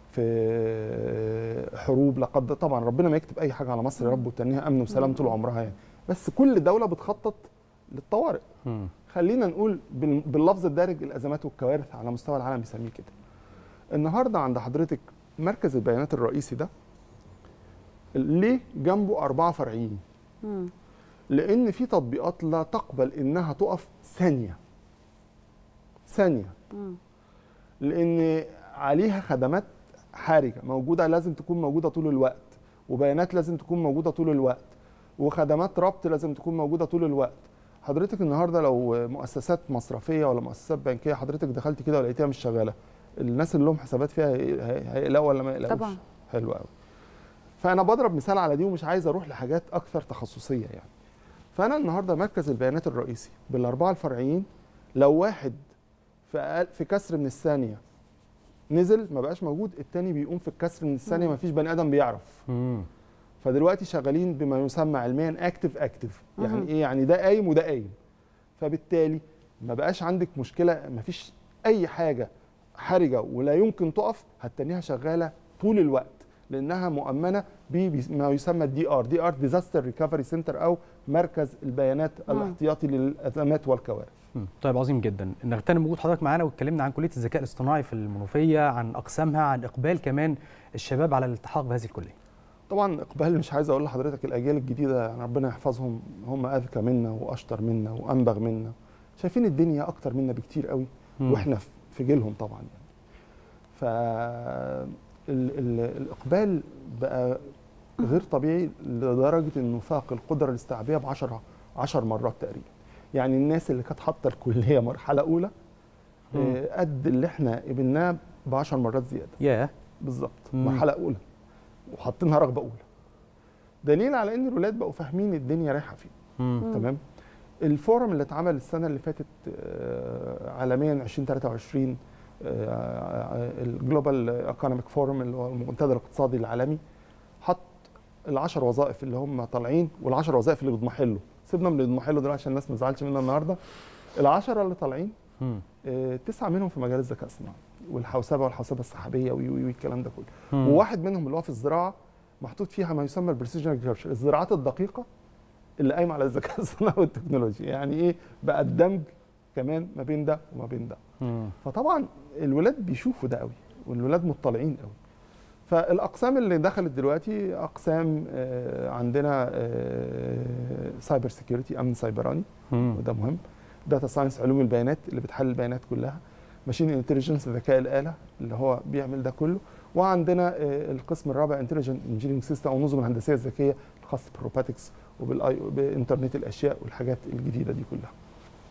في حروب، لا قدر طبعا ربنا ما يكتب اي حاجه على مصر يا رب وتنيها امن وسلام طول عمرها يعني، بس كل دوله بتخطط للطوارئ. خلينا نقول باللفظ الدارج الازمات والكوارث على مستوى العالم بيسميه كده. النهارده عند حضرتك مركز البيانات الرئيسي ده ليه جنبه اربعه فرعيين؟ مم. لان في تطبيقات لا تقبل انها تقف ثانيه ثانيه مم. لان عليها خدمات حرجه موجوده، لازم تكون موجوده طول الوقت، وبيانات لازم تكون موجوده طول الوقت، وخدمات ربط لازم تكون موجوده طول الوقت. حضرتك النهارده لو مؤسسات مصرفيه ولا مؤسسات بنكيه حضرتك دخلت كده ولقيتيها مش شغاله، الناس اللي لهم حسابات فيها هيقلقوا ولا ما يقلقوش؟ طبعا. حلو قوي. فانا بضرب مثال على دي ومش عايز اروح لحاجات اكثر تخصصيه يعني. فانا النهارده مركز البيانات الرئيسي بالاربعه الفرعيين لو واحد في في كسر من الثانيه نزل ما بقاش موجود، الثاني بيقوم في الكسر من الثانيه ما فيش بني ادم بيعرف. مم. فدلوقتي شغالين بما يسمى علميا اكتف اكتف، يعني ايه؟ يعني ده قايم وده قايم. فبالتالي ما بقاش عندك مشكله، ما فيش اي حاجه حرجه ولا يمكن تقف، هتتنيها شغاله طول الوقت لانها مؤمنه بما يسمى الدي ار، دي ار ديزاستر ريكفري سنتر او مركز البيانات الاحتياطي للازمات والكوارث. طيب عظيم جدا. نغتنم وجود حضرتك معانا واتكلمنا عن كليه الذكاء الاصطناعي في المنوفيه، عن اقسامها، عن اقبال كمان الشباب على الالتحاق بهذه الكليه. طبعا اقبال مش عايز اقول لحضرتك الاجيال الجديده يعني ربنا يحفظهم، هم اذكى منا واشطر منا وانبغ منا، شايفين الدنيا اكتر منا بكتير قوي. م. واحنا في جيلهم طبعا يعني. ف الاقبال بقى غير طبيعي لدرجه انه فاق القدره الاستيعابيه ب عشرة عشر مرات تقريبا. يعني الناس اللي كانت حاطه الكليه مرحله اولى قد اللي احنا قبلناه ب عشر مرات زياده. ياه yeah. بالظبط، مرحله اولى وحاطينها رغبه اولى. دليل على ان الولاد بقوا فاهمين الدنيا رايحه فين. تمام. الفورم اللي اتعمل السنه اللي فاتت عالميا ألفين وثلاثة وعشرين الجلوبال ايكونوميك فورم اللي هو المنتدى الاقتصادي العالمي حط العشر وظائف اللي هم طالعين والعشر وظائف اللي بيضمحلوا. سيبنا من اللي بيضمحلوا دول عشان الناس ما تزعلش مننا النهارده. العشره اللي طالعين تسعه منهم في مجال الذكاء الصناعي والحوسبه والحوسبه السحابيه والكلام ده كله. وواحد منهم اللي هو في الزراعه محطوط فيها ما يسمى البريسيجن اجريكلتشر، الزراعات الدقيقه اللي قايمه على الذكاء الصناعي والتكنولوجيا. يعني ايه بقى الدمج كمان ما بين ده وما بين ده. مم. فطبعا الولاد بيشوفوا ده قوي والولاد مطلعين قوي. فالاقسام اللي دخلت دلوقتي اقسام عندنا سايبر سيكيورتي، امن سيبراني، وده مهم. داتا ساينس، علوم البيانات اللي بتحلل البيانات كلها. ماشين انتليجنس، ذكاء الاله اللي هو بيعمل ده كله. وعندنا القسم الرابع انتليجنت انجينيرنج سيستم او النظم الهندسيه الذكيه الخاصه بالروبوتكس وبالانترنت الاشياء والحاجات الجديده دي كلها.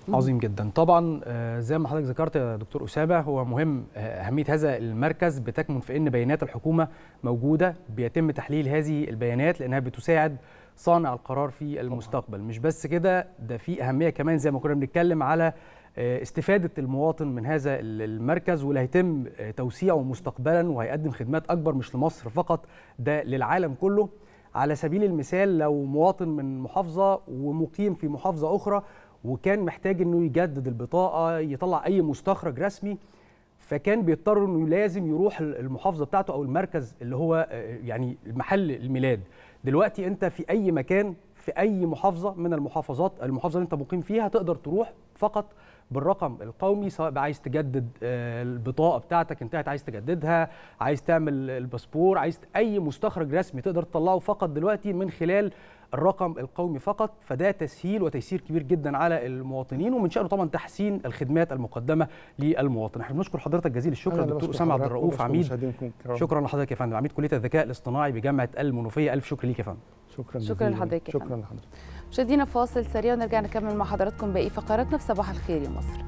عظيم جدا. طبعا زي ما حضرتك ذكرت يا دكتور أسامة، هو مهم أهمية هذا المركز بتكمن في أن بيانات الحكومة موجودة، بيتم تحليل هذه البيانات لأنها بتساعد صانع القرار في المستقبل. مش بس كده، ده في أهمية كمان زي ما كنا بنتكلم على استفادة المواطن من هذا المركز، واللي هيتم توسيعه مستقبلا وهيقدم خدمات أكبر مش لمصر فقط، ده للعالم كله. على سبيل المثال لو مواطن من محافظة ومقيم في محافظة أخرى وكان محتاج انه يجدد البطاقه، يطلع اي مستخرج رسمي، فكان بيضطر انه لازم يروح المحافظه بتاعته او المركز اللي هو يعني محل الميلاد. دلوقتي انت في اي مكان في اي محافظه من المحافظات، المحافظه اللي انت مقيم فيها، تقدر تروح فقط بالرقم القومي، سواء عايز تجدد البطاقه بتاعتك انتهت عايز تجددها، عايز تعمل الباسبور، عايز اي مستخرج رسمي تقدر تطلعه فقط دلوقتي من خلال الرقم القومي فقط. فده تسهيل وتيسير كبير جدا على المواطنين، ومن شأنه طبعا تحسين الخدمات المقدمه للمواطن. احنا بنشكر حضرتك جزيل الشكر دكتور أسامة عبد الرؤوف، عميد. شكرا لحضرتك يا فندم، عميد كليه الذكاء الاصطناعي بجامعه المنوفيه. الف شكر ليك يا فندم. شكرا شكرا لحضرتك. شكرا لحضرتك. مشاهدينا فاصل سريع ونرجع نكمل مع حضراتكم باقي فقراتنا في صباح الخير يا مصر.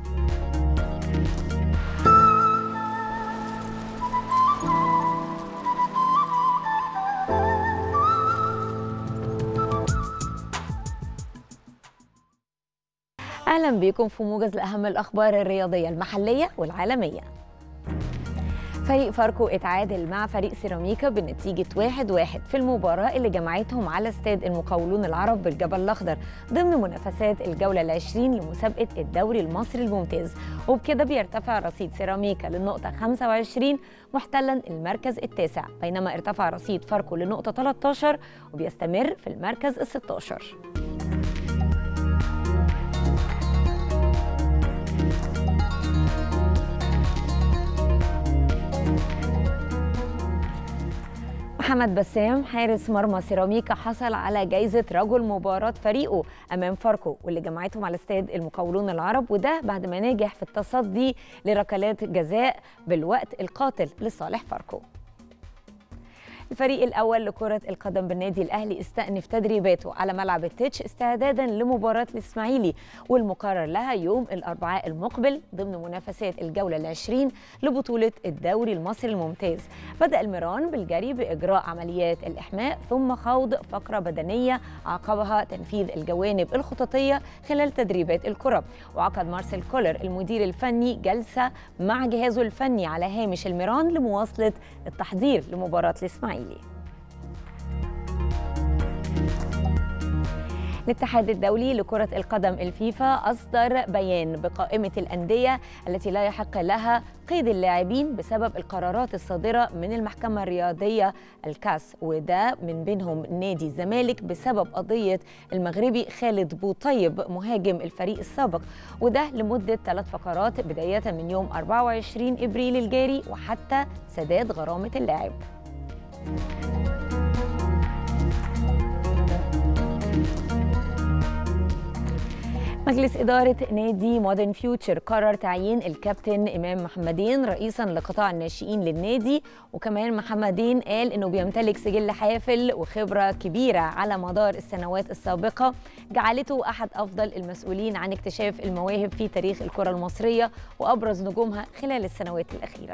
أهلا بكم في موجز لأهم الأخبار الرياضية المحلية والعالمية. فريق فاركو اتعادل مع فريق سيراميكا بنتيجة واحد واحد في المباراة اللي جمعتهم على استاد المقاولون العرب بالجبل الأخضر ضمن منافسات الجولة العشرين لمسابقة الدوري المصري الممتاز، وبكده بيرتفع رصيد سيراميكا للنقطة خمسة وعشرين محتلا المركز التاسع، بينما ارتفع رصيد فاركو للنقطة ثلاثة عشر وبيستمر في المركز الستة عشر. محمد بسام حارس مرمى سيراميكا حصل على جائزة رجل مباراة فريقه أمام فاركو واللي جمعتهم على استاد المقاولون العرب، وده بعد ما نجح في التصدي لركلات جزاء بالوقت القاتل لصالح فاركو. الفريق الأول لكرة القدم بالنادي الأهلي استأنف تدريباته على ملعب التتش استعدادا لمباراة الإسماعيلي والمقرر لها يوم الأربعاء المقبل ضمن منافسات الجولة العشرين لبطولة الدوري المصري الممتاز. بدأ الميران بالجري بإجراء عمليات الإحماء ثم خوض فقرة بدنية عقبها تنفيذ الجوانب الخططية خلال تدريبات الكرة. وعقد مارسيل كولر المدير الفني جلسة مع جهازه الفني على هامش الميران لمواصلة التحضير لمباراة الإسماعيلي. الاتحاد الدولي لكرة القدم الفيفا أصدر بيان بقائمة الأندية التي لا يحق لها قيد اللاعبين بسبب القرارات الصادرة من المحكمة الرياضية الكاس، وده من بينهم نادي الزمالك بسبب قضية المغربي خالد بوطيب مهاجم الفريق السابق، وده لمدة ثلاث فقرات بداية من يوم أربعة وعشرين إبريل الجاري وحتى سداد غرامة اللاعب. مجلس إدارة نادي مودرن فيوتشر قرر تعيين الكابتن إمام محمدين رئيساً لقطاع الناشئين للنادي، وكمان محمدين قال إنه بيمتلك سجل حافل وخبرة كبيرة على مدار السنوات السابقة جعلته أحد أفضل المسؤولين عن اكتشاف المواهب في تاريخ الكرة المصرية وأبرز نجومها خلال السنوات الأخيرة.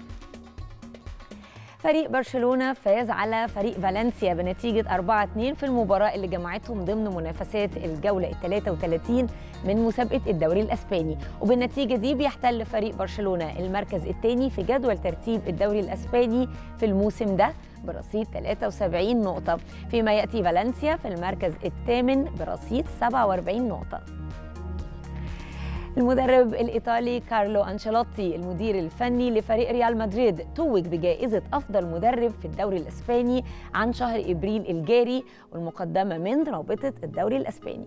فريق برشلونة فاز على فريق فالنسيا بنتيجة أربعة اثنين في المباراة اللي جمعتهم ضمن منافسات الجولة الثلاثة وثلاثين من مسابقة الدوري الأسباني، وبالنتيجة دي بيحتل فريق برشلونة المركز الثاني في جدول ترتيب الدوري الأسباني في الموسم ده برصيد ثلاثة وسبعين نقطة، فيما يأتي فالنسيا في المركز الثامن برصيد سبعة وأربعين نقطة. المدرب الإيطالي كارلو أنشيلوتي المدير الفني لفريق ريال مدريد توج بجائزة أفضل مدرب في الدوري الإسباني عن شهر إبريل الجاري والمقدمة من رابطة الدوري الإسباني.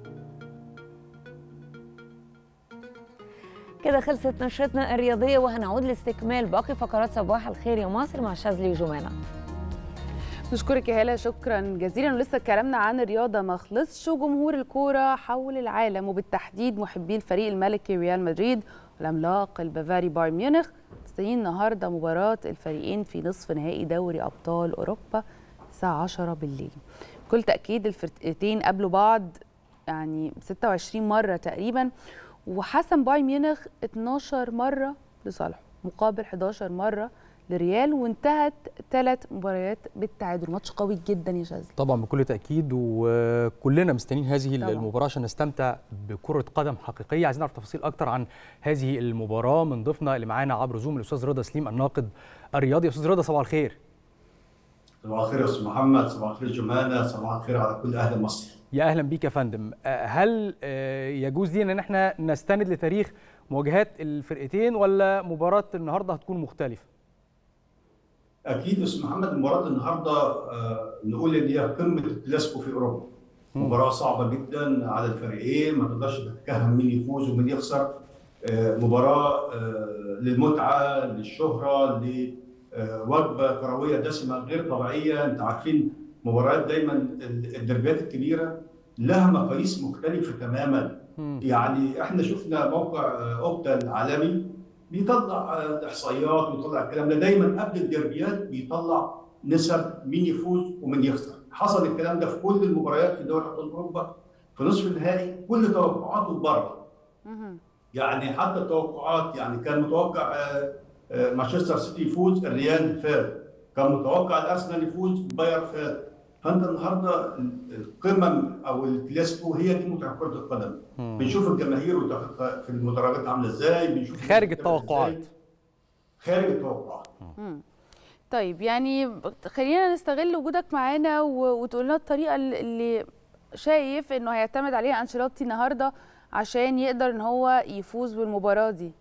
كده خلصت نشرتنا الرياضية وهنعود لاستكمال باقي فقرات صباح الخير يا مصر مع شاذلي وجمانة. نشكرك يا هلا، شكرا جزيلا. ولسه كلامنا عن الرياضه ما خلصش، وجمهور الكوره حول العالم وبالتحديد محبي الفريق الملكي ريال مدريد والعملاق البافاري بايرن ميونخ مستنيين النهارده مباراه الفريقين في نصف نهائي دوري ابطال اوروبا الساعه عشرة بالليل. بكل تاكيد الفرقتين قابلوا بعض يعني ستة وعشرين مره تقريبا، وحسم بايرن ميونخ اتناشر مره لصالحه مقابل حداشر مره لريال، وانتهت ثلاث مباريات بالتعادل. ماتش قوي جدا يا شاذلي. طبعا بكل تاكيد، وكلنا مستنيين هذه طبعا المباراه عشان نستمتع بكره قدم حقيقيه. عايزين نعرف تفاصيل اكتر عن هذه المباراه من ضيفنا اللي معانا عبر زوم الاستاذ رضا سليم الناقد الرياضي. استاذ رضا صباح الخير. صباح الخير يا استاذ محمد، صباح الخير جمانه، صباح الخير على كل اهل مصر. يا اهلا بيك يا فندم. هل يجوز لينا ان احنا نستند لتاريخ مواجهات الفرقتين ولا مباراه النهارده هتكون مختلفه؟ اكيد يا استاذ محمد، مباراه النهارده نقول ان هي قمه الكلاسيكو في اوروبا. مباراه صعبه جدا على الفريقين، ما تقدرش تتكهن مين يفوز ومين يخسر. مباراه للمتعه، للشهره، لوجبه كرويه دسمه غير طبيعيه. انت عارفين مباريات دايما الدربيات الكبيره لها مقاييس مختلفه تماما. يعني احنا شفنا موقع اوبتا العالمي بيطلع احصائيات ويطلع الكلام ده دايما قبل الدربيات، بيطلع نسب مين يفوز ومين يخسر. حصل الكلام ده في كل المباريات في دوري ابطال اوروبا. في نصف النهائي كل توقعاته بره. يعني حتى التوقعات، يعني كان متوقع مانشستر سيتي يفوز، الريال فاز. كان متوقع الارسنال يفوز، بايرن فاز. فانت النهارده القمم او الكلاسيكو هي دي متعه كره القدم. بنشوف الجماهير في المدرجات عامله ازاي، بنشوف خارج التوقعات. خارج التوقعات. طيب يعني خلينا نستغل وجودك معانا وتقول لنا الطريقه اللي شايف انه هيعتمد عليها انشيلوتي النهارده عشان يقدر ان هو يفوز بالمباراه دي.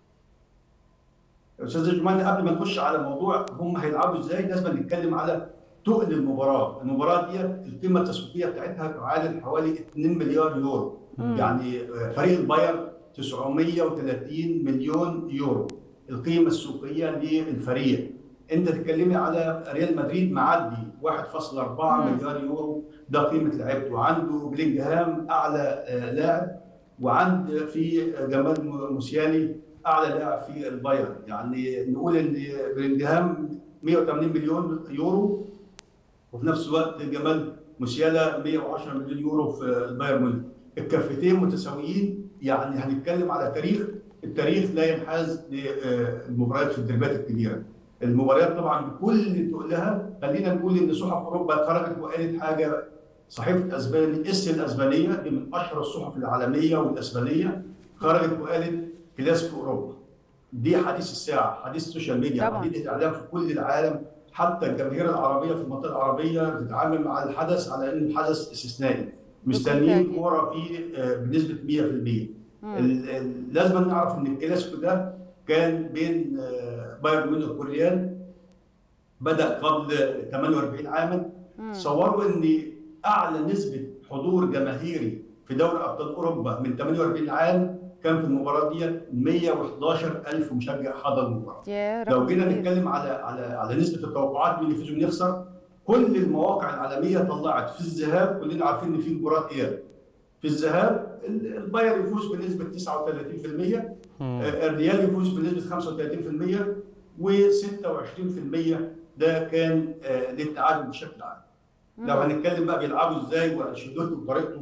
استاذ جمال، قبل ما نخش على الموضوع هم هيلعبوا ازاي لازم نتكلم على تقل المباراه. المباراه دي القيمه التسويقيه بتاعتها تعادل حوالي اتنين مليار يورو. مم. يعني فريق البايرن تسعمية وتلاتين مليون يورو القيمه السوقيه للفريق. انت تتكلمي على ريال مدريد معدي واحد فاصلة أربعة مليار يورو، ده قيمه لعيبته. وعنده بلينجهام اعلى لاعب، وعند في جمال موسيالي اعلى لاعب في البايرن. يعني نقول ان بلينجهام مية وتمانين مليون يورو، وفي نفس الوقت جمال موسيالا مية وعشرة مليون يورو في البايرن ميونخ. الكفتين متساويين. يعني هنتكلم على تاريخ، التاريخ لا ينحاز للمباريات في الدربات الكبيره. المباريات طبعا بكل اللي تقولها، خلينا نقول ان صحف اوروبا خرجت وقالت حاجه. صحيفه اسباني اس الاسبانيه دي من اشهر الصحف العالميه والاسبانيه، خرجت وقالت كلاسيكو اوروبا. دي حديث الساعه، حديث السوشيال ميديا، حديث الاعلام في كل العالم. حتى الجماهير العربيه في المنطقه العربيه بتتعامل مع الحدث على انه حدث استثنائي، مستنيين كوره فيه بنسبه مية في المية. لازم نعرف ان الكلاسيكو ده كان بين بايرن ميونخ والريال، بدا قبل تمانية وأربعين عاما. تصوروا ان اعلى نسبه حضور جماهيري في دوري ابطال اوروبا من تمانية وأربعين عام كان في المباراه دي مية وحداشر ألف مشجع حضر المباراه. لو جينا نتكلم على على على نسبه التوقعات مين يفوز ومين يخسر، كل المواقع العالميه طلعت في الذهاب، كلنا عارفين ان في مباراه اياب. في الذهاب البايرن يفوز بنسبه تسعة وتلاتين في المية، الريال يفوز بنسبه خمسة وتلاتين في المية، وستة وعشرين في المية ده كان للتعادل بشكل عام. لو هنتكلم بقى بيلعبوا ازاي وانشيلوتي وطريقته،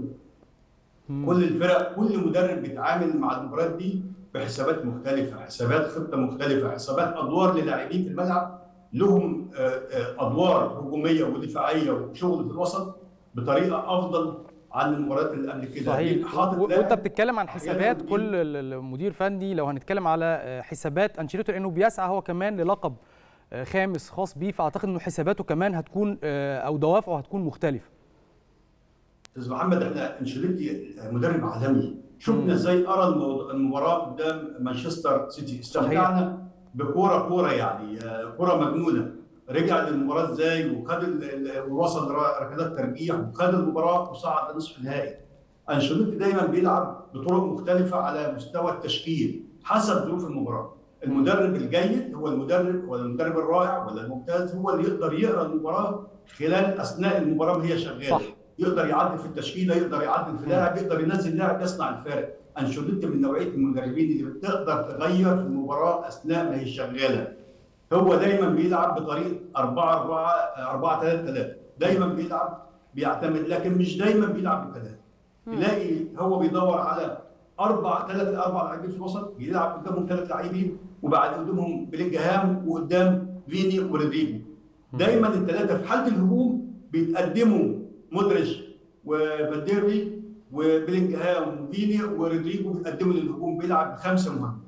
كل الفرق كل مدرب بيتعامل مع المباريات دي بحسابات مختلفه، حسابات خطه مختلفه، حسابات ادوار للاعبين في الملعب، لهم ادوار هجوميه ودفاعيه وشغل في الوسط بطريقه افضل عن المباريات اللي قبل كده. صحيح. وانت بتتكلم عن حسابات كل مدير فني، لو هنتكلم على حسابات انشيلوتي لانه بيسعى هو كمان للقب خامس خاص بيه، فاعتقد انه حساباته كمان هتكون او دوافعه هتكون مختلفه. استاذ محمد، احنا انشيلوتي مدرب عالمي، شفنا ازاي ارى المباراه قدام مانشستر سيتي، استمتعنا بكوره كوره يعني كوره مجنونه. رجع للمباراه ازاي وخد ووصل ركلات ترجيح وخد المباراه وصعد لنصف النهائي. انشيلوتي دايما بيلعب بطرق مختلفه على مستوى التشكيل حسب ظروف المباراه. المدرب الجيد هو المدرب ولا المدرب الرائع ولا الممتاز هو اللي يقدر يقرا المباراه خلال اثناء المباراه وهي شغاله. صح. يقدر يعدل في التشكيله، يقدر يعدل في لاعب، يقدر ينزل لاعب يصنع الفارق. انشيلوتي من نوعيه المدربين اللي بتقدر تغير في المباراه اثناء ما هي شغاله. هو دايما بيلعب بطريقه أربعة أربعة أربعة ثلاثة ثلاثة، دايما بيلعب بيعتمد، لكن مش دايما بيلعب بثلاثه. تلاقي هو بيدور على اربع ثلاث اربع لاعبين في الوسط، يلعب قدامهم ثلاث لاعبين وبعد قدامهم بلينجهام وقدام فيني ورودريجو. دايما الثلاثه في حاله الهجوم بيتقدموا مودريتش وفالديربي وبلينجهام وفيني ورودريجو بيتقدموا للهجوم، بيلعب بخمسه مهاجمين.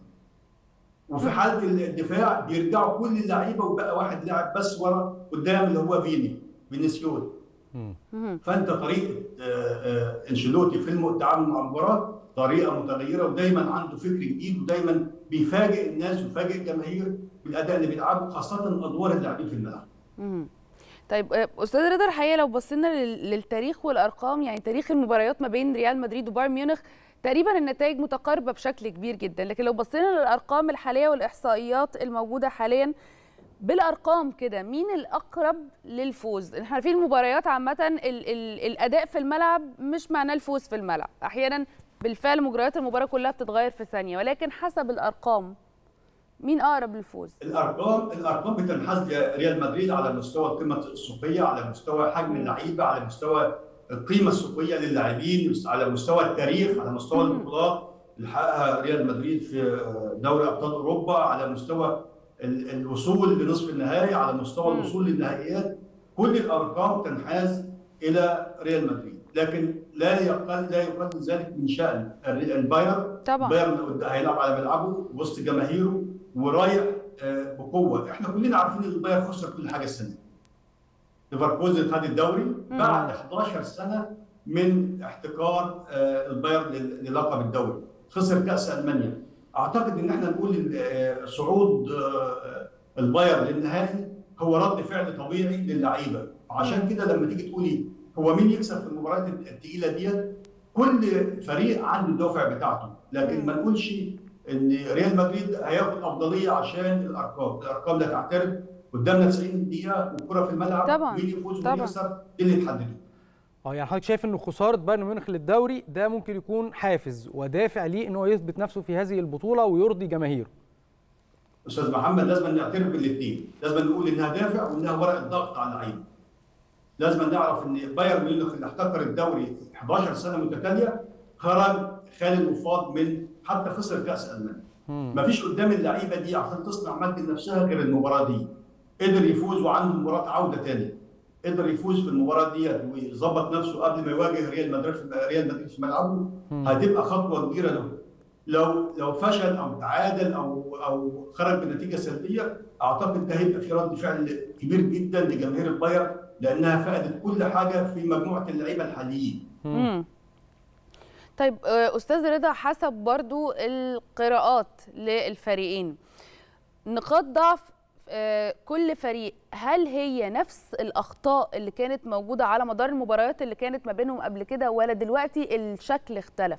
وفي حاله الدفاع بيرجعوا كل اللعيبه وبقى واحد لاعب بس ورا قدام اللي هو فيني فينيسيوس. فانت طريقه انشيلوتي في التعامل مع المباراه طريقه متغيره، ودايما عنده فكر جديد، ودايما بيفاجئ الناس ويفاجئ الجماهير بالاداء اللي بيلعبه، خاصه ادوار اللاعبين في الملعب. طيب استاذ رضا، الحقيقه لو بصينا للتاريخ والارقام، يعني تاريخ المباريات ما بين ريال مدريد وبايرن ميونخ تقريبا النتائج متقاربه بشكل كبير جدا، لكن لو بصينا للارقام الحاليه والاحصائيات الموجوده حاليا بالارقام كده، مين الاقرب للفوز؟ احنا عارفين المباريات عامه ال ال الاداء في الملعب مش معناه الفوز في الملعب، احيانا بالفعل مجريات المباراه كلها بتتغير في ثانيه، ولكن حسب الارقام مين اقرب للفوز؟ الارقام الارقام بتنحاز لريال مدريد على مستوى القيمه السوقيه، على مستوى حجم اللعيبه، على مستوى القيمه السوقيه للاعبين، على مستوى التاريخ، على مستوى البطولات اللي حققها ريال مدريد في دوري ابطال اوروبا، على مستوى الوصول لنصف النهائي، على مستوى الوصول للنهائيات. كل الارقام تنحاز الى ريال مدريد، لكن لا يقل لا يقل ذلك من شان البايرن. طبعا البايرن هيلعب على ملعبه وسط جماهيره ورايح بقوه. احنا كلنا عارفين ان البايرن خسر كل حاجه السنه دي. ليفركوزن خد الدوري بعد احداشر سنه من احتكار البايرن للقب الدوري، خسر كاس المانيا. اعتقد ان احنا نقول صعود البايرن للنهائي هو رد فعل طبيعي للعيبه، وعشان كده لما تيجي تقولي هو مين يكسب في المباريات الثقيله ديت، كل فريق عنده الدافع بتاعته، لكن ما نقولش ان ريال مدريد هياخد افضليه عشان الارقام، الارقام لا تعترف. قدامنا تسعين دقيقه والكره في الملعب، طبعا مين يفوز ومين يخسر اللي تحدده. اه يعني حضرتك شايف ان خساره بايرن ميونخ للدوري ده ممكن يكون حافز ودافع ليه ان هو يثبت نفسه في هذه البطوله ويرضي جماهيره؟ استاذ محمد لازم نعترف بالاثنين، لازم نقول انها دافع وانها ورقه ضغط على اللعيبه. لازم نعرف ان بايرن ميونخ اللي احتكر الدوري احداشر سنه متتاليه خرج خالي الوفاض من حتى خسر كاس المانيا. مفيش قدام اللعيبه دي عشان تصنع مجد لنفسها غير المباراه دي. قدر يفوز وعنده مباراه عوده ثانيه. قدر يفوز في المباراه دي ويظبط نفسه قبل ما يواجه ريال مدريد في ريال مدريد في ملعبه، هتبقى خطوه كبيره له. لو لو فشل او تعادل او او خرج بنتيجه سلبيه، اعتقد ده هيبقى في رد فعل كبير جدا لجماهير البايرن، لانها فقدت كل حاجه في مجموعه اللعيبه الحاليين. امم طيب استاذ رضا، حسب برضو القراءات للفريقين، نقاط ضعف كل فريق هل هي نفس الاخطاء اللي كانت موجوده على مدار المباريات اللي كانت ما بينهم قبل كده، ولا دلوقتي الشكل اختلف؟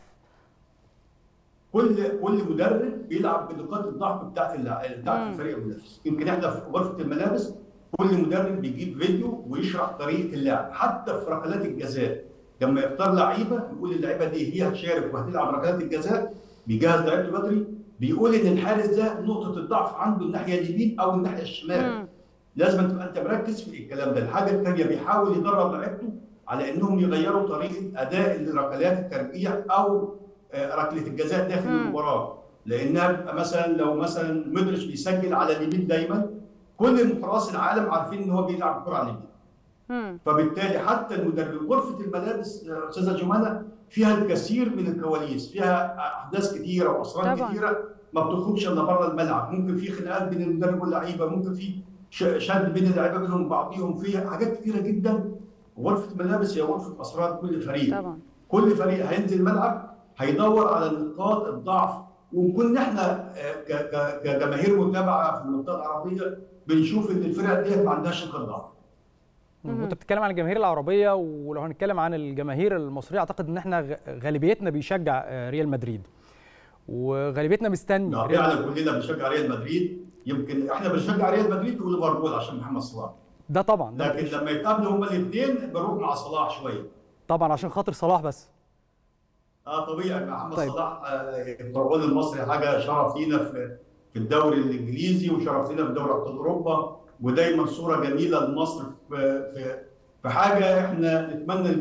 كل كل مدرب بيلعب بنقاط الضعف بتاعت بتاعت الفريق المنافس. يمكن احنا في غرفه الملابس كل مدرب بيجيب فيديو ويشرح طريقه اللعب، حتى في ركلات الجزاء لما يختار لعيبه يقول اللعيبه دي هي هتشارك وهتلعب ركلات الجزاء، بيجهز لعيبته بدري، بيقول ان الحارس ده نقطه الضعف عنده الناحيه اليمين او الناحيه الشمال. مم. لازم تبقى انت مركز في الكلام ده. الحاجه الثانيه بيحاول يدرب لعيبته على انهم يغيروا طريقه اداء الركلات الترجيح او ركله الجزاء داخل مم. المباراه، لانها بيبقى مثلا لو مثلا مودريتش بيسجل على اليمين دايما، كل حراس العالم عارفين ان هو بيلعب الكره على اليمين. فبالتالي حتى المدرب غرفه الملابس استاذه جمانه فيها الكثير من الكواليس، فيها احداث كثيره واسرار كثيره ما بتخرجش الا بره الملعب. ممكن في خناقات بين المدرب واللعيبه، ممكن في شد بين اللعيبه بينهم بعضهم، في حاجات كثيره جدا. غرفه الملابس هي غرفه اسرار كل فريق. طبعا كل فريق هينزل الملعب هيدور على نقاط الضعف، ونكون احنا كجماهير متابعه في المنطقه العربيه بنشوف ان الفرق ديت ما عندهاش نقاط ضعف. وانت بتتكلم عن الجماهير العربيه، ولو هنتكلم عن الجماهير المصريه اعتقد ان احنا غالبيتنا بيشجع ريال مدريد وغالبيتنا مستني ريال مدريد. كلنا بنشجع ريال مدريد، يمكن احنا بنشجع ريال مدريد وليفربول عشان محمد صلاح. ده طبعا ده لكن لما يتقابلوا هما الاثنين بنروح مع صلاح شويه. طبعا عشان خاطر صلاح بس. اه طبيعي محمد طيب. صلاح الفرعون المصري حاجه شرف لينا في في الدوري الانجليزي وشرف لينا في دوري ابطال اوروبا، ودايما صوره جميله لمصر في في في حاجه احنا نتمنى نشوف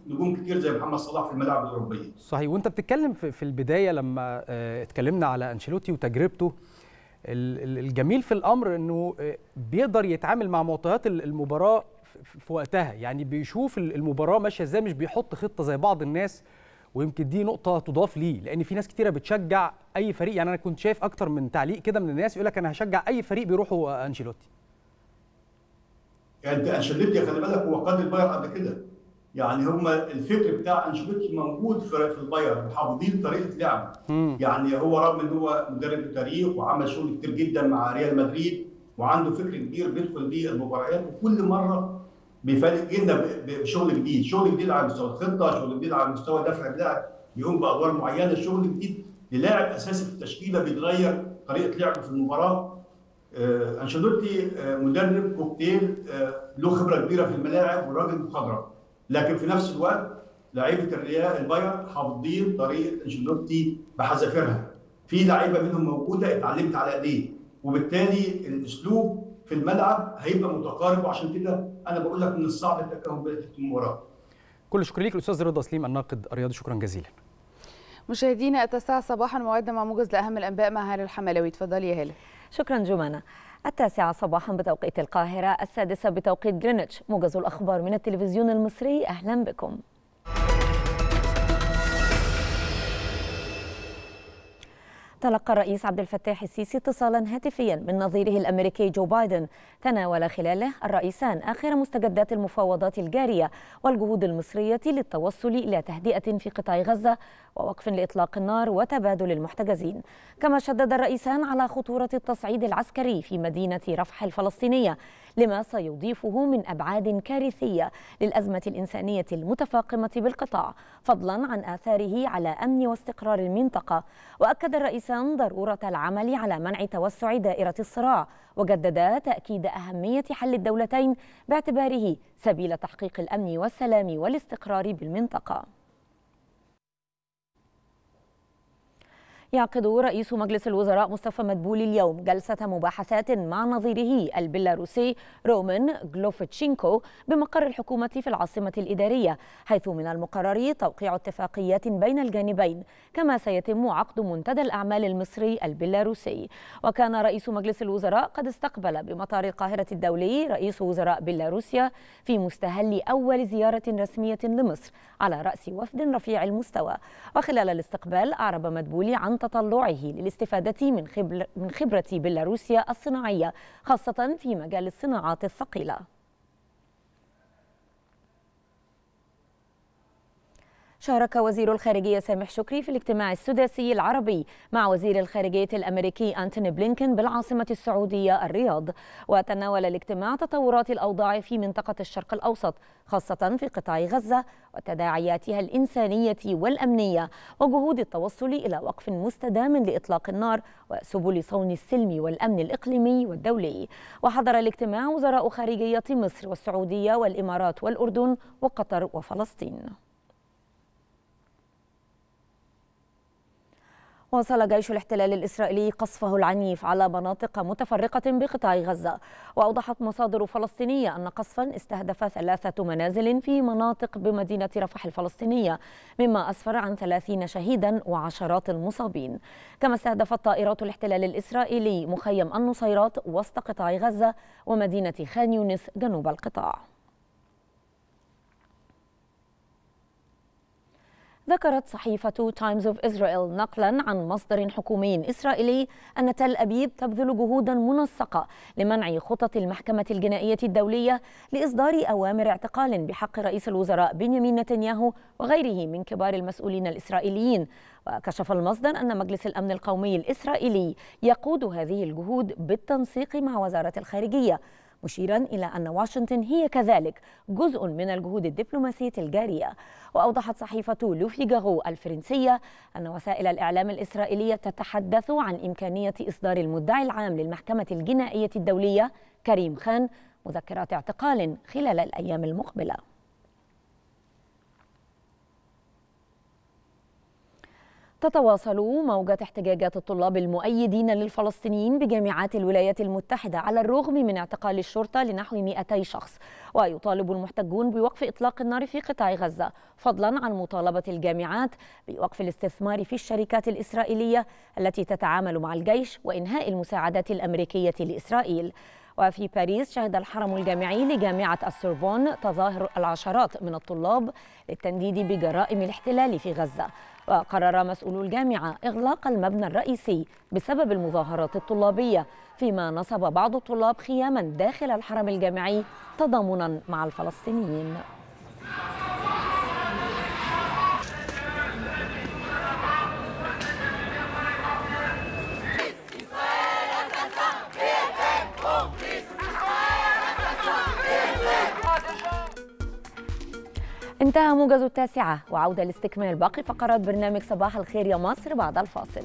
نجوم كتير زي محمد صلاح في الملاعب الاوروبيه. صحيح. وانت بتتكلم في, في البدايه لما اه اتكلمنا على انشيلوتي وتجربته، الجميل في الامر انه بيقدر يتعامل مع معطيات المباراه في وقتها، يعني بيشوف المباراه ماشيه ازاي، مش بيحط خطه زي بعض الناس. ويمكن دي نقطه تضاف ليه، لان في ناس كتيره بتشجع اي فريق. يعني انا كنت شايف اكتر من تعليق كده من الناس يقول لك انا هشجع اي فريق بيروحوا انشيلوتي. يعني انت انشيلوتي خلي بالك هو قاد البايرن قبل كده، يعني هم الفكر بتاع انشيلوتي موجود في البايرن وحافظين طريقه لعبه. يعني هو رغم ان هو مدرب تاريخ وعمل شغل كتير جدا مع ريال مدريد وعنده فكر كبير بيدخل بيه المباريات، وكل مره بيفاجئ لنا بشغل جديد، شغل جديد على مستوى الخطه، شغل جديد على مستوى دفع اللاعب بيقوم بادوار معينه، شغل جديد للاعب اساسي في التشكيله بيتغير طريقه لعبه في المباراه. آه انشيلوتي آه مدرب كوكتيل، آه له خبره كبيره في الملاعب وراجل مخضرم، لكن في نفس الوقت لعيبه الريال البايرن حافظين طريقه انشيلوتي بحذافيرها. في لعيبه منهم موجوده اتعلمت على ايديه، وبالتالي الاسلوب في الملعب هيبقى متقارب، وعشان كده انا بقول لك من الصعب التكهن في المباراه. كل شكر ليك الاستاذ رضا سليم الناقد الرياضي، شكرا جزيلا. مشاهدينا التاسعة صباحا موعدنا مع موجز لاهم الانباء مع هاله الحملاوي. اتفضلي يا هاله. شكرا جمانة. التاسعة صباحا بتوقيت القاهرة، السادسة بتوقيت جرينتش، موجز الأخبار من التلفزيون المصري، أهلا بكم. تلقى الرئيس عبد الفتاح السيسي اتصالا هاتفيا من نظيره الأمريكي جو بايدن، تناول خلاله الرئيسان آخر مستجدات المفاوضات الجارية والجهود المصرية للتوصل إلى تهدئة في قطاع غزة ووقف لإطلاق النار وتبادل المحتجزين. كما شدد الرئيسان على خطورة التصعيد العسكري في مدينة رفح الفلسطينية لما سيضيفه من أبعاد كارثية للأزمة الإنسانية المتفاقمة بالقطاع، فضلا عن آثاره على أمن واستقرار المنطقة. وأكد الرئيسان ضرورة العمل على منع توسع دائرة الصراع، وجددا تأكيد أهمية حل الدولتين باعتباره سبيل تحقيق الأمن والسلام والاستقرار بالمنطقة. يعقد رئيس مجلس الوزراء مصطفى مدبولي اليوم جلسة مباحثات مع نظيره البيلاروسي رومان غلوفتشينكو بمقر الحكومة في العاصمة الإدارية، حيث من المقرر توقيع اتفاقيات بين الجانبين، كما سيتم عقد منتدى الأعمال المصري البيلاروسي. وكان رئيس مجلس الوزراء قد استقبل بمطار القاهرة الدولي رئيس وزراء بيلاروسيا في مستهل أول زيارة رسمية لمصر على رأس وفد رفيع المستوى. وخلال الاستقبال أعرب مدبولي عن تطلعه للاستفادة من خبر من خبرة بيلاروسيا الصناعية، خاصة في مجال الصناعات الثقيلة. شارك وزير الخارجية سامح شكري في الاجتماع السداسي العربي مع وزير الخارجية الأمريكي أنتوني بلينكن بالعاصمة السعودية الرياض. وتناول الاجتماع تطورات الأوضاع في منطقة الشرق الأوسط، خاصة في قطاع غزة وتداعياتها الإنسانية والأمنية، وجهود التوصل إلى وقف مستدام لإطلاق النار وسبل صون السلم والأمن الإقليمي والدولي. وحضر الاجتماع وزراء خارجية مصر والسعودية والإمارات والأردن وقطر وفلسطين. واصل جيش الاحتلال الإسرائيلي قصفه العنيف على مناطق متفرقة بقطاع غزة. وأوضحت مصادر فلسطينية أن قصفا استهدف ثلاثة منازل في مناطق بمدينة رفح الفلسطينية، مما أسفر عن ثلاثين شهيدا وعشرات المصابين. كما استهدفت طائرات الاحتلال الإسرائيلي مخيم النصيرات وسط قطاع غزة ومدينة خان يونس جنوب القطاع. ذكرت صحيفة تايمز اوف إسرائيل نقلا عن مصدر حكومي إسرائيلي أن تل أبيب تبذل جهودا منسقة لمنع خطط المحكمة الجنائية الدولية لإصدار أوامر اعتقال بحق رئيس الوزراء بنيامين نتنياهو وغيره من كبار المسؤولين الإسرائيليين. وكشف المصدر أن مجلس الأمن القومي الإسرائيلي يقود هذه الجهود بالتنسيق مع وزارة الخارجية، مشيرا إلى أن واشنطن هي كذلك جزء من الجهود الدبلوماسية الجارية. وأوضحت صحيفة لو فيغارو الفرنسية أن وسائل الإعلام الإسرائيلية تتحدث عن إمكانية إصدار المدعي العام للمحكمة الجنائية الدولية كريم خان مذكرات اعتقال خلال الأيام المقبلة. تتواصل موجة احتجاجات الطلاب المؤيدين للفلسطينيين بجامعات الولايات المتحدة على الرغم من اعتقال الشرطة لنحو مئتي شخص، ويطالب المحتجون بوقف إطلاق النار في قطاع غزة، فضلا عن مطالبة الجامعات بوقف الاستثمار في الشركات الإسرائيلية التي تتعامل مع الجيش وإنهاء المساعدات الأمريكية لإسرائيل. وفي باريس شهد الحرم الجامعي لجامعة السوربون تظاهر العشرات من الطلاب للتنديد بجرائم الاحتلال في غزة، وقرر مسؤولو الجامعة إغلاق المبنى الرئيسي بسبب المظاهرات الطلابية، فيما نصب بعض الطلاب خياما داخل الحرم الجامعي تضامنا مع الفلسطينيين. انتهى موجز التاسعة، وعودة لاستكمال باقي فقرات برنامج صباح الخير يا مصر بعد الفاصل.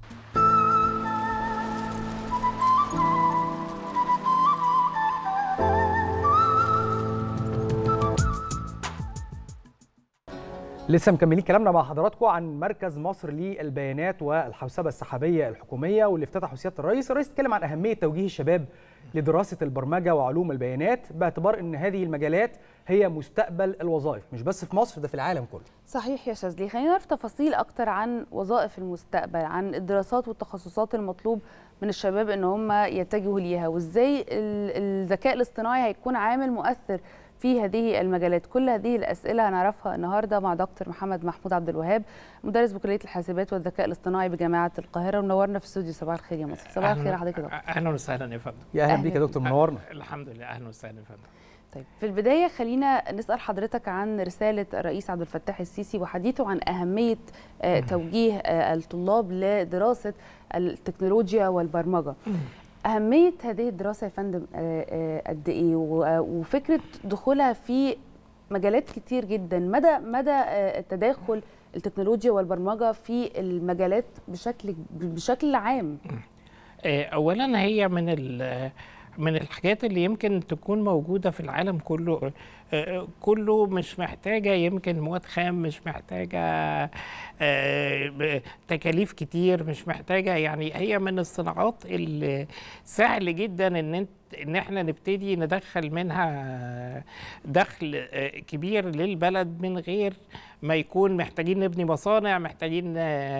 لسه مكملين كلامنا مع حضراتكم عن مركز مصر للبيانات والحوسبة السحابية الحكومية واللي افتتحه سيادة الرئيس. الرئيس اتكلم عن أهمية توجيه الشباب لدراسة البرمجة وعلوم البيانات باعتبار أن هذه المجالات هي مستقبل الوظائف، مش بس في مصر، ده في العالم كله. صحيح يا شاذلي، خلينا نعرف تفاصيل أكتر عن وظائف المستقبل، عن الدراسات والتخصصات المطلوب من الشباب أن هم يتجهوا ليها، وإزاي الذكاء الاصطناعي هيكون عامل مؤثر في هذه المجالات. كل هذه الأسئلة هنعرفها النهارده مع دكتور محمد محمود عبد الوهاب، مدرس بكلية الحاسبات والذكاء الاصطناعي بجامعة القاهرة، ونورنا في استوديو صباح الخير يا مصر. صباح الخير يا حضرتك يا دكتور. اهلا وسهلا يا فندم. يا اهلا بيك يا دكتور، منورنا. الحمد لله، اهلا وسهلا يا فندم. طيب، في البداية خلينا نسأل حضرتك عن رسالة الرئيس عبد الفتاح السيسي وحديثه عن أهمية توجيه الطلاب لدراسة التكنولوجيا والبرمجة. أهمية هذه الدراسة يا فندم قد إيه، وفكرة دخولها في مجالات كتير جدا، مدى مدى تداخل التكنولوجيا والبرمجة في المجالات بشكل بشكل عام؟ أولا هي من من الحاجات اللي يمكن تكون موجودة في العالم كله، كله مش محتاجة يمكن مواد خام، مش محتاجة تكاليف كتير، مش محتاجة، يعني هي من الصناعات اللي سهل جدا ان انت ان احنا نبتدي ندخل منها دخل كبير للبلد من غير ما يكون محتاجين نبني مصانع، محتاجين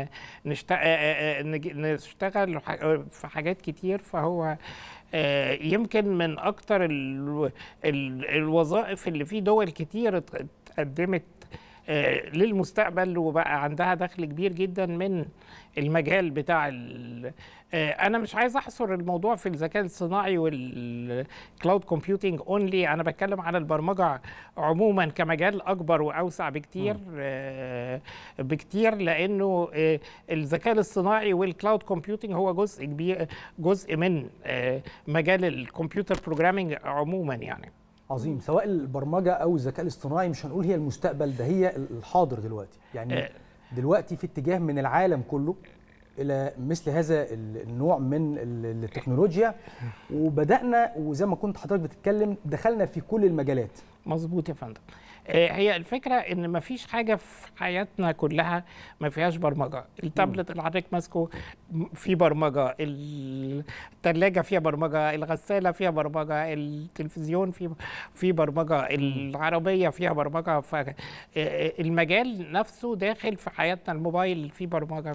نشتغل في حاجات كتير. فهو يمكن من اكتر ال ال الوظائف اللي في دول كتير اتقدمت للمستقبل وبقى عندها دخل كبير جدا من المجال بتاع انا مش عايز احصر الموضوع في الذكاء الصناعي والكلاود كومبيوتنج اونلي، انا بتكلم على البرمجه عموما كمجال اكبر واوسع بكتير بكتير، لانه الذكاء الاصطناعي والكلاود كومبيوتنج هو جزء كبير، جزء من مجال الكمبيوتر بروجرامينج عموما يعني. عظيم. سواء البرمجه او الذكاء الاصطناعي مش هنقول هي المستقبل، ده هي الحاضر دلوقتي، يعني دلوقتي في اتجاه من العالم كله الى مثل هذا النوع من التكنولوجيا، وبدانا وزي ما كنت حضرتك بتتكلم دخلنا في كل المجالات. مظبوط يا فندم. هي الفكره ان ما فيش حاجه في حياتنا كلها ما فيهاش برمجه. التابلت اللي حضرتك ماسكه فيه برمجه، الثلاجه فيها برمجه، الغساله فيها برمجه، التلفزيون فيه فيه برمجه، العربيه فيها برمجه، فالمجال نفسه داخل في حياتنا. الموبايل فيه برمجه،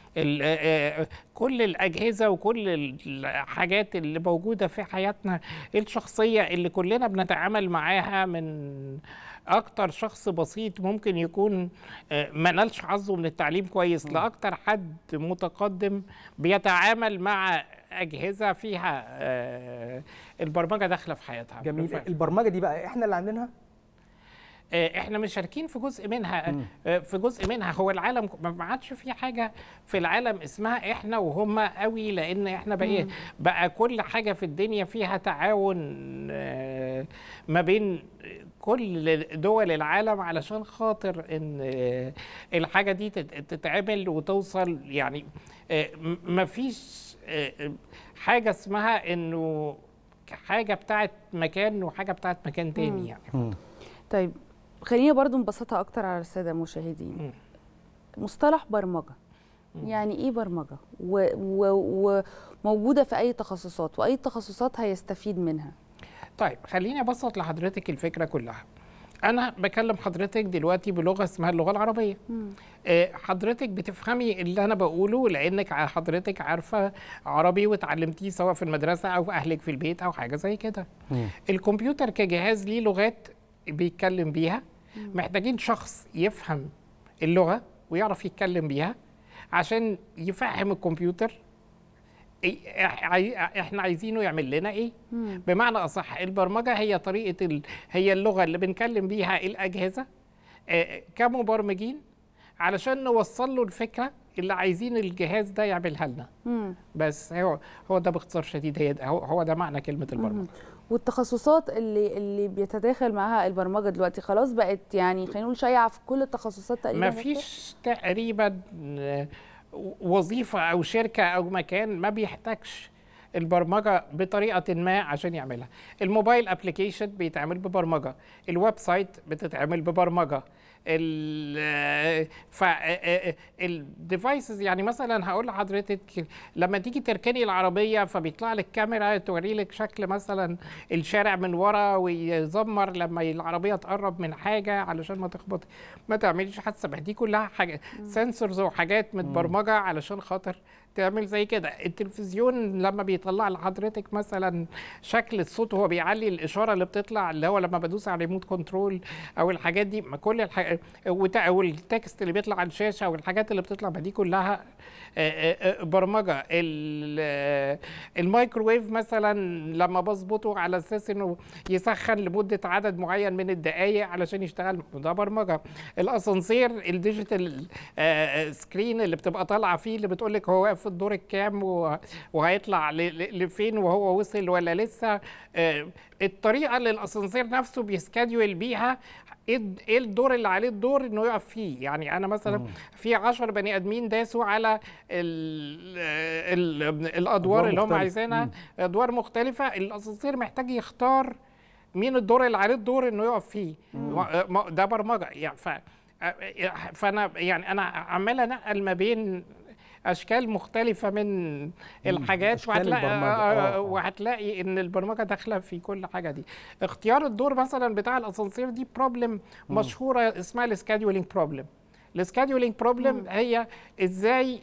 كل الأجهزة وكل الحاجات اللي موجودة في حياتنا الشخصية اللي كلنا بنتعامل معاها، من أكتر شخص بسيط ممكن يكون ما نالش حظه من التعليم كويس لأكتر حد متقدم بيتعامل مع أجهزة فيها البرمجة داخلة في حياتها. جميل. البرمجة دي بقى إحنا اللي عاملينها؟ احنا مشاركين في جزء منها. في جزء منها هو العالم ما عادش في حاجه في العالم اسمها احنا وهم قوي، لان احنا بقى بقى كل حاجه في الدنيا فيها تعاون ما بين كل دول العالم علشان خاطر ان الحاجه دي تتعمل وتوصل. يعني ما فيش حاجه اسمها انه حاجه بتاعت مكان وحاجه بتاعت مكان تاني يعني. طيب خلينا برضو نبسطها اكتر على الساده المشاهدين. مصطلح برمجه يعني ايه برمجه وموجوده في اي تخصصات، واي تخصصات هيستفيد منها؟ طيب خليني ابسط لحضرتك الفكره كلها. انا بكلم حضرتك دلوقتي بلغه اسمها اللغه العربيه. آه حضرتك بتفهمي اللي انا بقوله لانك حضرتك عارفه عربي وتعلمتيه سواء في المدرسه او اهلك في البيت او حاجه زي كده. الكمبيوتر كجهاز ليه لغات بيتكلم بيها. مم. محتاجين شخص يفهم اللغه ويعرف يتكلم بيها عشان يفهم الكمبيوتر احنا عايزينه يعمل لنا ايه. مم. بمعنى اصح البرمجه هي طريقه ال... هي اللغه اللي بنكلم بيها الاجهزه آه كمبرمجين علشان نوصل له الفكره اللي عايزين الجهاز ده يعملها لنا. مم. بس هو هو ده باختصار شديد، هي هو, هو ده معنى كلمه البرمجه. مم. والتخصصات اللي اللي بيتداخل معاها البرمجه دلوقتي خلاص بقت يعني خلينا نقول شائعه في كل التخصصات تقريبا. ما فيش تقريبا وظيفه او شركه او مكان ما بيحتاجش البرمجه بطريقه ما عشان يعملها. الموبايل ابلكيشن بيتعمل ببرمجه، الويب سايت بتتعمل ببرمجه، ال ف الديفايسز يعني مثلا هقول لحضرتك لما تيجي تركني العربيه فبيطلع لك كاميرا توري لك شكل مثلا الشارع من ورا ويزمر لما العربيه تقرب من حاجه علشان ما تخبط ما تعمليش حادثه. دي كلها حاجه سنسورز وحاجات متبرمجه علشان خاطر تعمل زي كده. التلفزيون لما بيطلع لحضرتك مثلا شكل الصوت وهو بيعلي الاشاره اللي بتطلع اللي هو لما بدوس على ريموت كنترول او الحاجات دي، ما كل الحاجات او التكست اللي بيطلع على الشاشه او الحاجات اللي بتطلع ما دي كلها برمجه. الميكروويف مثلا لما بظبطه على اساس انه يسخن لمده عدد معين من الدقائق علشان يشتغل ده برمجه. الاسانسير الديجيتال سكرين اللي بتبقى طالعه فيه اللي بتقول لك هو واقف في الدور الكام وهيطلع لفين وهو وصل ولا لسه. الطريقه اللي الاسانسير نفسه بيسكادول بيها ايه الدور اللي عليه الدور انه يقف فيه. يعني انا مثلا مم. في عشر بني ادمين داسوا على ال ال الادوار اللي هم عايزينها، ادوار مختلفه، الاسانسير محتاج يختار مين الدور اللي عليه الدور انه يقف فيه. مم. ده برمجه يعني. ف فانا يعني انا عمال انقل ما بين اشكال مختلفه من الحاجات وهتلاقي وهتلاقي ان البرمجه داخله في كل حاجه دي. اختيار الدور مثلا بتاع الاسانسير دي بروبلم مشهوره اسمها السكادولينج بروبلم. السكادولينج بروبلم هي ازاي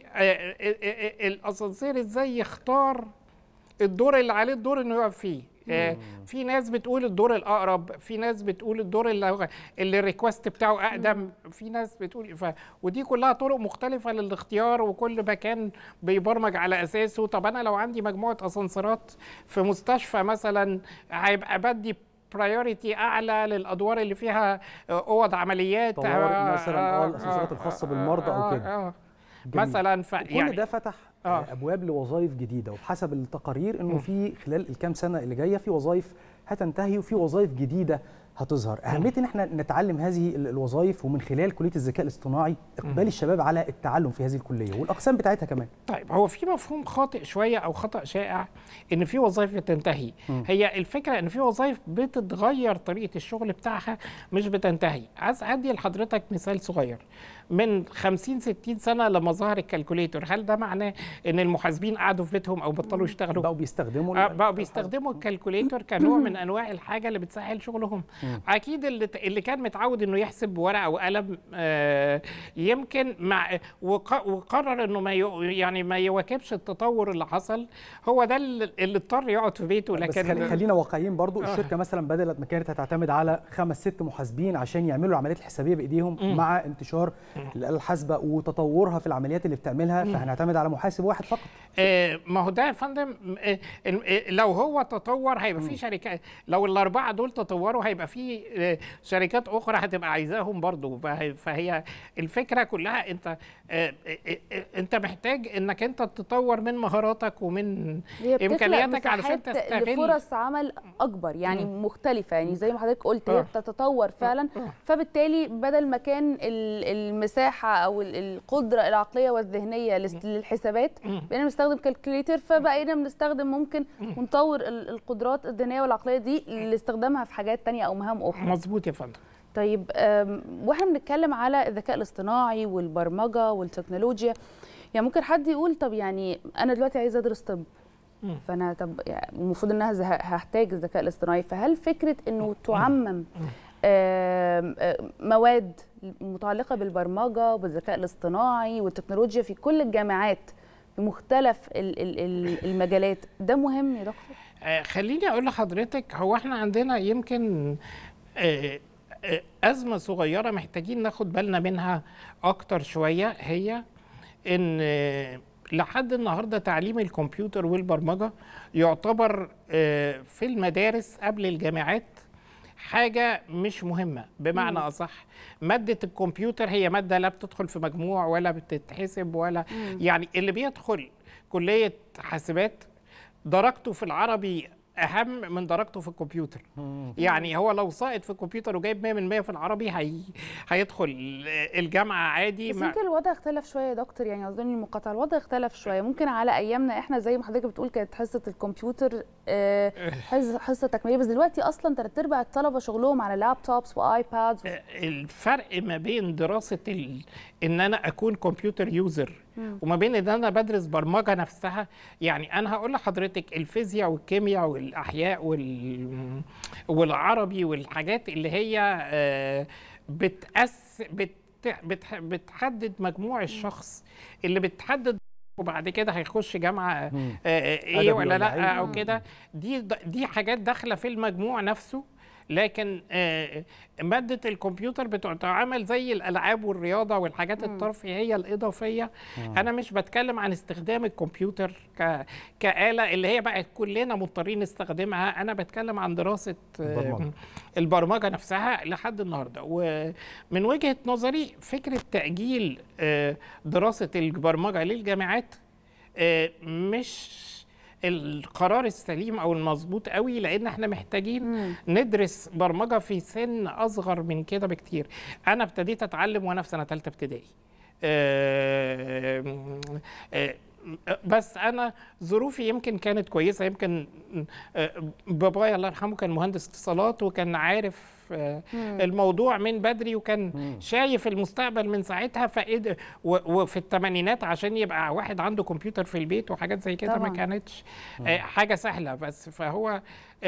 الاسانسير ازاي يختار الدور اللي عليه الدور انه يقف فيه. آه في ناس بتقول الدور الاقرب، في ناس بتقول الدور اللي, اللي الريكوست بتاعه اقدم، في ناس بتقول ف... ودي كلها طرق مختلفه للاختيار وكل مكان بيبرمج على اساسه. طب انا لو عندي مجموعه اسانسيرات في مستشفى مثلا هيبقى بدي برايورتي اعلى للادوار اللي فيها اوض عمليات طوارئ مثلا اه الاسانسيرات الخاصه بالمرضى او كده آه مثلا. ف يعني كل ده فتح آه. ابواب لوظائف جديده، وبحسب التقارير انه في خلال الكام سنه اللي جايه في وظائف هتنتهي وفي وظائف جديده هتظهر. اهميه ان احنا نتعلم هذه الوظائف ومن خلال كليه الذكاء الاصطناعي اقبال الشباب على التعلم في هذه الكليه والاقسام بتاعتها كمان. طيب هو في مفهوم خاطئ شويه او خطا شائع ان في وظائف بتنتهي. م. هي الفكره ان في وظائف بتتغير طريقه الشغل بتاعها مش بتنتهي. عايز ادي لحضرتك مثال صغير. من خمسين ستين سنه لما ظهر الكالكوليتور، هل ده معناه ان المحاسبين قعدوا في بيتهم او بطلوا يشتغلوا؟ بقوا بيستخدموا آه بقوا بيستخدموا الكالكوليتور كنوع من انواع الحاجه اللي بتسهل شغلهم. مم. اكيد اللي اللي كان متعود انه يحسب بورقه وقلم آه يمكن مع وقرر انه ما يعني ما يواكبش التطور اللي حصل، هو ده اللي اضطر يقعد في بيته. لكن بس خلينا واقعيين برضو. آه. الشركه مثلا بدلت ما كانت هتعتمد على خمس ست محاسبين عشان يعملوا العمليات الحسابيه بايديهم. مم. مع انتشار الآلة الحاسبة وتطورها في العمليات اللي بتعملها فهنعتمد على محاسب واحد فقط. آه ما هو ده يا فندم آه لو هو تطور هيبقى في شركات، لو الأربعة دول تطوروا هيبقى في آه شركات أخرى هتبقى عايزاهم برضو. فهي الفكرة كلها أنت آه آه أنت محتاج إنك أنت تطور من مهاراتك ومن إمكانياتك علشان تستغل فرص عمل أكبر يعني مم. مختلفة. يعني زي ما حضرتك قلت هي بتتطور فعلا، فبالتالي بدل ما كان المساحة أو القدرة العقلية والذهنية للحسابات بقينا بنستخدم كالكوليتر، فبقينا بنستخدم ممكن ونطور القدرات الذهنية والعقلية دي لاستخدامها في حاجات تانية أو مهام أخرى. مظبوط يا فندم. طيب واحنا بنتكلم على الذكاء الاصطناعي والبرمجة والتكنولوجيا، يعني ممكن حد يقول طب يعني انا دلوقتي عايزه ادرس طب، مم. فانا طب يعني المفروض ان انا هحتاج الذكاء الاصطناعي، فهل فكره انه تعمم آم، آم، مواد متعلقه بالبرمجه وبالذكاء الاصطناعي والتكنولوجيا في كل الجامعات في مختلف ال- ال- ال- المجالات، ده مهم يا دكتور؟ آه، خليني اقول لحضرتك، هو احنا عندنا يمكن آه، آه، ازمه صغيره محتاجين ناخد بالنا منها اكتر شويه، هي ان آه، لحد النهارده تعليم الكمبيوتر والبرمجه يعتبر آه، في المدارس قبل الجامعات حاجه مش مهمه. بمعنى مم. اصح، ماده الكمبيوتر هي ماده لا بتدخل في مجموع ولا بتتحسب ولا مم. يعني اللي بيدخل كليه حاسبات درجته في العربي اهم من درجته في الكمبيوتر. يعني هو لو ساقط في الكمبيوتر وجايب مية من مية في العربي هي هيدخل الجامعه عادي. بس يمكن الوضع اختلف شويه يا دكتور، يعني اظن المقاطعه الوضع اختلف شويه. ممكن على ايامنا احنا زي ما حضرتك بتقول كانت حصه الكمبيوتر آه، حصه حصه تكميليه، بس دلوقتي اصلا ثلاث ارباع الطلبه شغلهم على لابتوبس وايبادز. الفرق ما بين دراسه ال... ان انا اكون كمبيوتر يوزر وما بين ان انا بدرس برمجه نفسها، يعني انا هقول لحضرتك الفيزياء والكيمياء والاحياء وال... والعربي والحاجات اللي هي آه، بتأس بت... بت... بتحدد مجموع الشخص، اللي بتحدد وبعد كده هيخش جامعه آه، ايه ولا لا او كده. دي دي حاجات داخله في المجموع نفسه. لكن آه، مادة الكمبيوتر بتتعامل زي الألعاب والرياضة والحاجات الترفيهية الإضافية. مم. أنا مش بتكلم عن استخدام الكمبيوتر ك... كآلة اللي هي بقت كلنا مضطرين نستخدمها، أنا بتكلم عن دراسة البرمجة, البرمجة نفسها لحد النهاردة. ومن وجهة نظري فكرة تأجيل آه، دراسة البرمجة للجامعات آه، مش القرار السليم او المظبوط قوي، لان احنا محتاجين مم. ندرس برمجه في سن اصغر من كده بكتير. انا ابتديت اتعلم وانا في سنه ثالثه ابتدائي. أه أه بس انا ظروفي يمكن كانت كويسه، يمكن بابايا الله يرحمه كان مهندس اتصالات وكان عارف الموضوع من بدري وكان شايف المستقبل من ساعتها. فإد وفي الثمانينات عشان يبقى واحد عنده كمبيوتر في البيت وحاجات زي كده ما كانتش حاجه سهله، بس فهو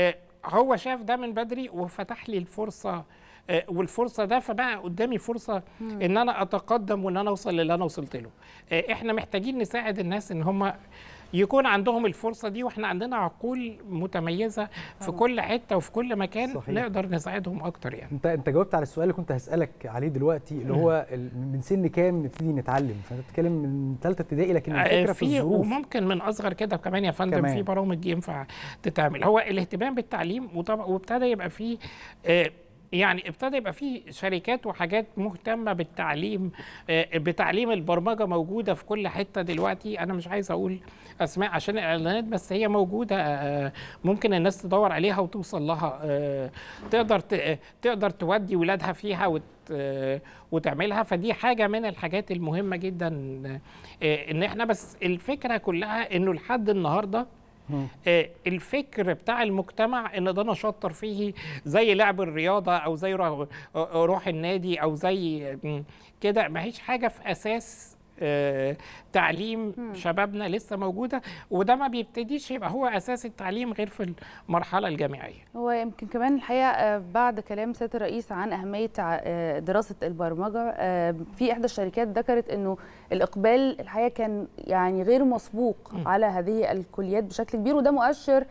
هو شاف ده من بدري وفتح لي الفرصه، والفرصه ده فبقى قدامي فرصه مم. ان انا اتقدم وان انا اوصل للي انا وصلت له. احنا محتاجين نساعد الناس ان هم يكون عندهم الفرصه دي، واحنا عندنا عقول متميزه في طبعا. كل حته وفي كل مكان صحيح. نقدر نساعدهم اكتر. يعني انت انت جاوبت على السؤال اللي كنت هسالك عليه دلوقتي، اللي هو من سن كام نبتدي نتعلم؟ فانت بتتكلم من ثالثه ابتدائي، لكن الفكره في الظروف وممكن من اصغر كده كمان يا فندم. في برامج ينفع تتعمل. هو الاهتمام بالتعليم وابتدى يبقى فيه آه يعني ابتدى يبقى في شركات وحاجات مهتمه بالتعليم، بتعليم البرمجه موجوده في كل حته دلوقتي. انا مش عايز اقول اسماء عشان الاعلانات، بس هي موجوده، ممكن الناس تدور عليها وتوصل لها، تقدر تقدر تودي ولادها فيها وت وتعملها. فدي حاجه من الحاجات المهمه جدا ان احنا، بس الفكره كلها انه لحد النهارده آه الفكر بتاع المجتمع ان ده نشاط ترفيهي زي لعب الرياضه او زي روح النادي او زي كده، ما هيش حاجه في اساس آه تعليم مم. شبابنا لسه موجوده، وده ما بيبتديش يبقى هو اساس التعليم غير في المرحله الجامعيه. هو يمكن كمان الحقيقه بعد كلام سياده الرئيس عن اهميه دراسه البرمجه، في احدى الشركات ذكرت انه الاقبال الحقيقه كان يعني غير مسبوق مم. على هذه الكليات بشكل كبير، وده مؤشر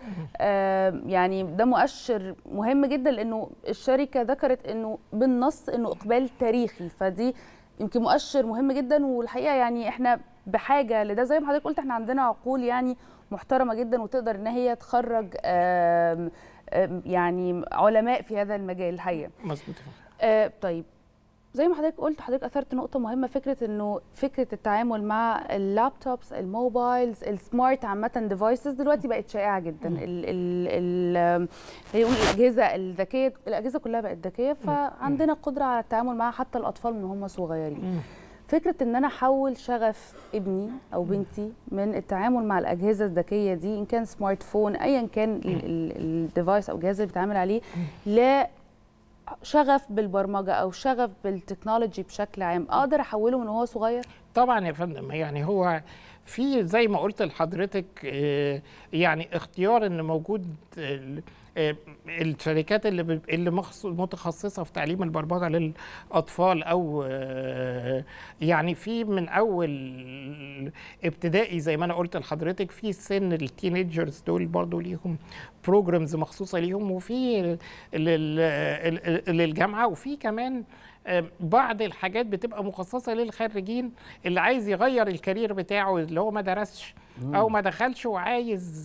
يعني ده مؤشر مهم جدا، لانه الشركه ذكرت انه بالنص انه اقبال تاريخي، فدي يمكن مؤشر مهم جدا. والحقيقه يعني احنا بحاجه لده، زي ما حضرتك قلت احنا عندنا عقول يعني محترمه جدا وتقدر ان هي تخرج آم آم يعني علماء في هذا المجال الحقيقه. مظبوط. آه طيب زي ما حضرتك قلت، حضرتك اثرت نقطه مهمه، فكره انه فكره التعامل مع اللابتوبس، الموبايلز، السمارت عامه ديفايسز دلوقتي بقت شائعه جدا. ال ال ال هيقول الاجهزه الذكيه، الاجهزه كلها بقت ذكيه، فعندنا قدره على التعامل معها حتى الاطفال من هم صغيرين. فكره ان انا احول شغف ابني او بنتي من التعامل مع الاجهزه الذكيه دي، ان كان سمارت فون ايا كان الديفايس او الجهاز اللي بيتعامل عليه، لا شغف بالبرمجه او شغف بالتكنولوجي بشكل عام، اقدر احوله من وهو صغير؟ طبعا يا فندم، يعني هو في زي ما قلت لحضرتك يعني اختيار ان موجود الشركات اللي اللي متخصصه في تعليم البرمجه للاطفال، او يعني في من اول ابتدائي زي ما انا قلت لحضرتك، في سن التينيجرز دول برضو ليهم بروجرامز مخصوصه ليهم، وفي للجامعه، وفي كمان بعض الحاجات بتبقى مخصصه للخريجين اللي عايز يغير الكارير بتاعه، اللي هو ما درسش او ما دخلش وعايز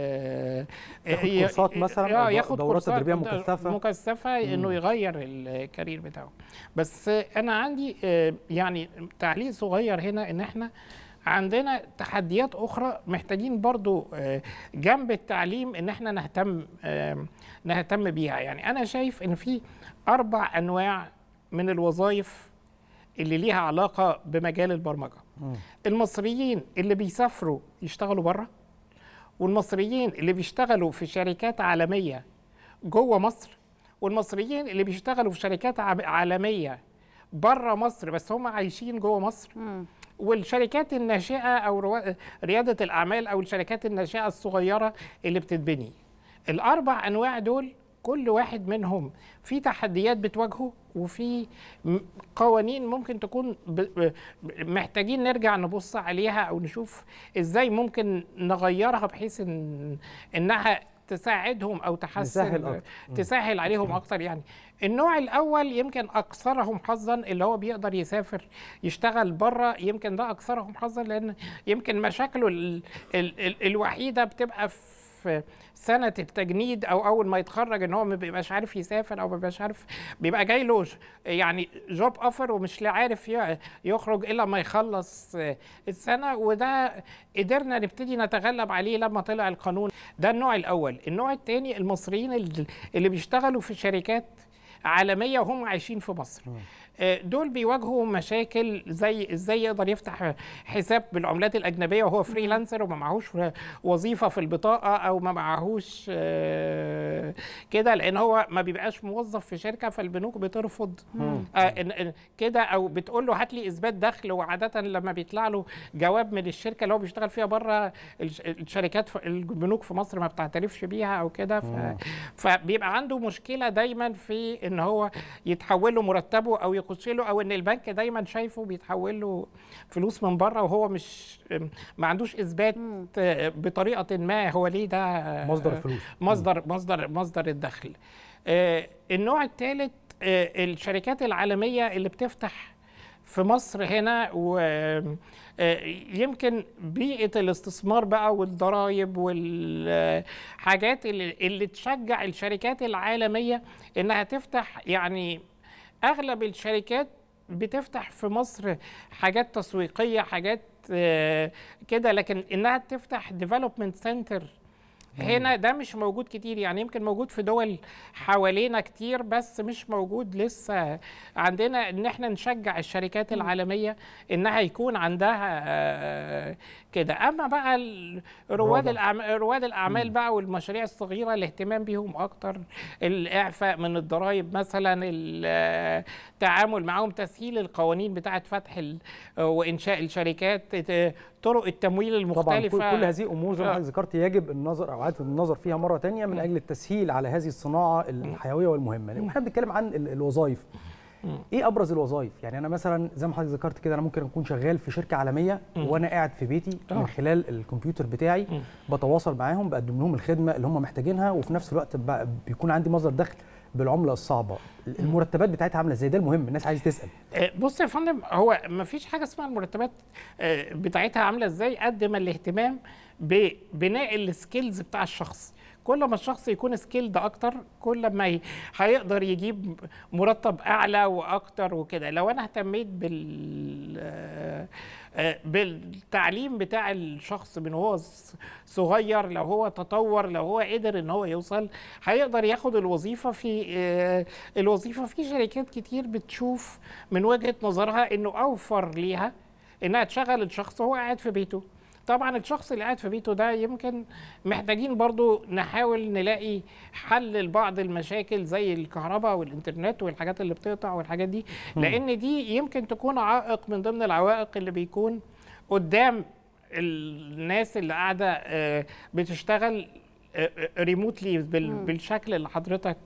ياخد كورسات مثلا اه ياخد دورات تدريبيه مكثفه مكثفه انه يغير الكارير بتاعه. بس انا عندي يعني تعليق صغير هنا، ان احنا عندنا تحديات اخرى محتاجين برضو جنب التعليم ان احنا نهتم نهتم بيها. يعني انا شايف ان في اربع انواع من الوظائف اللي ليها علاقه بمجال البرمجه. م. المصريين اللي بيسافروا يشتغلوا بره، والمصريين اللي بيشتغلوا في شركات عالميه جوه مصر، والمصريين اللي بيشتغلوا في شركات عالميه بره مصر بس هم عايشين جوه مصر. م. والشركات الناشئه او رياده الاعمال او الشركات الناشئه الصغيره اللي بتتبني. الاربع انواع دول كل واحد منهم في تحديات بتواجهه، وفي قوانين ممكن تكون محتاجين نرجع نبص عليها او نشوف ازاي ممكن نغيرها بحيث ان انها تساعدهم او تحسن تسهل عليهم اكتر. يعني النوع الاول يمكن اكثرهم حظا اللي هو بيقدر يسافر يشتغل بره، يمكن ده اكثرهم حظا لان يمكن مشاكله ال ال ال الوحيده بتبقى في سنه التجنيد او اول ما يتخرج، ان هو ما بيبقاش عارف يسافر او ما بيبقاش عارف، بيبقى جاي له يعني جوب اوفر ومش عارف يخرج الا ما يخلص السنه. وده قدرنا نبتدي نتغلب عليه لما طلع القانون. ده النوع الاول. النوع الثاني المصريين اللي بيشتغلوا في شركات عالميه وهم عايشين في مصر. دول بيواجهوا مشاكل زي ازاي يقدر يفتح حساب بالعملات الاجنبيه وهو فريلانسر وما معهوش وظيفه في البطاقه او ما معهوش كده، لان هو ما بيبقاش موظف في شركه فالبنوك بترفض كده، او بتقول له هات لي اثبات دخل. وعاده لما بيطلع له جواب من الشركه اللي هو بيشتغل فيها بره، الشركات البنوك في مصر ما بتعترفش بيها او كده، فبيبقى عنده مشكله دايما في ان هو يتحول له مرتبه او يخش له، او ان البنك دايما شايفه بيتحول له فلوس من بره وهو مش ما عندوش اثبات بطريقه ما هو ليه ده مصدر الفلوس، مصدر مصدر مصدر الدخل. النوع الثالث الشركات العالميه اللي بتفتح في مصر هنا، ويمكن بيئه الاستثمار بقى والضرائب والحاجات اللي, اللي تشجع الشركات العالميه انها تفتح. يعني اغلب الشركات بتفتح في مصر حاجات تسويقيه، حاجات كده، لكن انها تفتح ديفلوبمنت سنتر هنا ده مش موجود كتير. يعني يمكن موجود في دول حوالينا كتير بس مش موجود لسه عندنا، ان احنا نشجع الشركات العالمية انها يكون عندها كده. اما بقى رواد الاعمال رواد الاعمال بقى والمشاريع الصغيرة الاهتمام بيهم اكتر، الاعفاء من الضرائب مثلا، التعامل معهم، تسهيل القوانين بتاعه فتح وانشاء الشركات، طرق التمويل المختلفة. طبعا كل هذه امور زي ما حضرتك ذكرت يجب النظر او اعاده النظر فيها مره ثانيه من اجل التسهيل على هذه الصناعه الحيويه والمهمه. واحنا بنتكلم عن الوظائف، ايه ابرز الوظائف؟ يعني انا مثلا زي ما حضرتك ذكرت كده، انا ممكن اكون شغال في شركه عالميه وانا قاعد في بيتي من خلال الكمبيوتر بتاعي بتواصل معاهم، بقدم لهم الخدمه اللي هم محتاجينها، وفي نفس الوقت بيكون عندي مصدر دخل بالعمله الصعبه. المرتبات بتاعتها عامله ازاي؟ ده المهم، الناس عايزه تسال. بص يا فندم، هو ما فيش حاجه اسمها المرتبات بتاعتها عامله ازاي قد ما الاهتمام ببناء السكيلز بتاع الشخص. كل ما الشخص يكون سكيلد اكتر كل ما هيقدر يجيب مرتب اعلى واكتر وكده. لو انا اهتميت بال بالتعليم بتاع الشخص من هو صغير، لو هو تطور، لو هو قدر ان هو يوصل، هيقدر ياخد الوظيفه في الوظيفه في شركات كتير بتشوف من وجهه نظرها انه اوفر ليها انها تشغل الشخص وهو قاعد في بيته. طبعا الشخص اللي قاعد في بيته ده يمكن محتاجين برضو نحاول نلاقي حل لبعض المشاكل زي الكهرباء والإنترنت والحاجات اللي بتقطع والحاجات دي، لأن دي يمكن تكون عائق من ضمن العوائق اللي بيكون قدام الناس اللي قاعدة بتشتغل ريموتلي بالشكل اللي حضرتك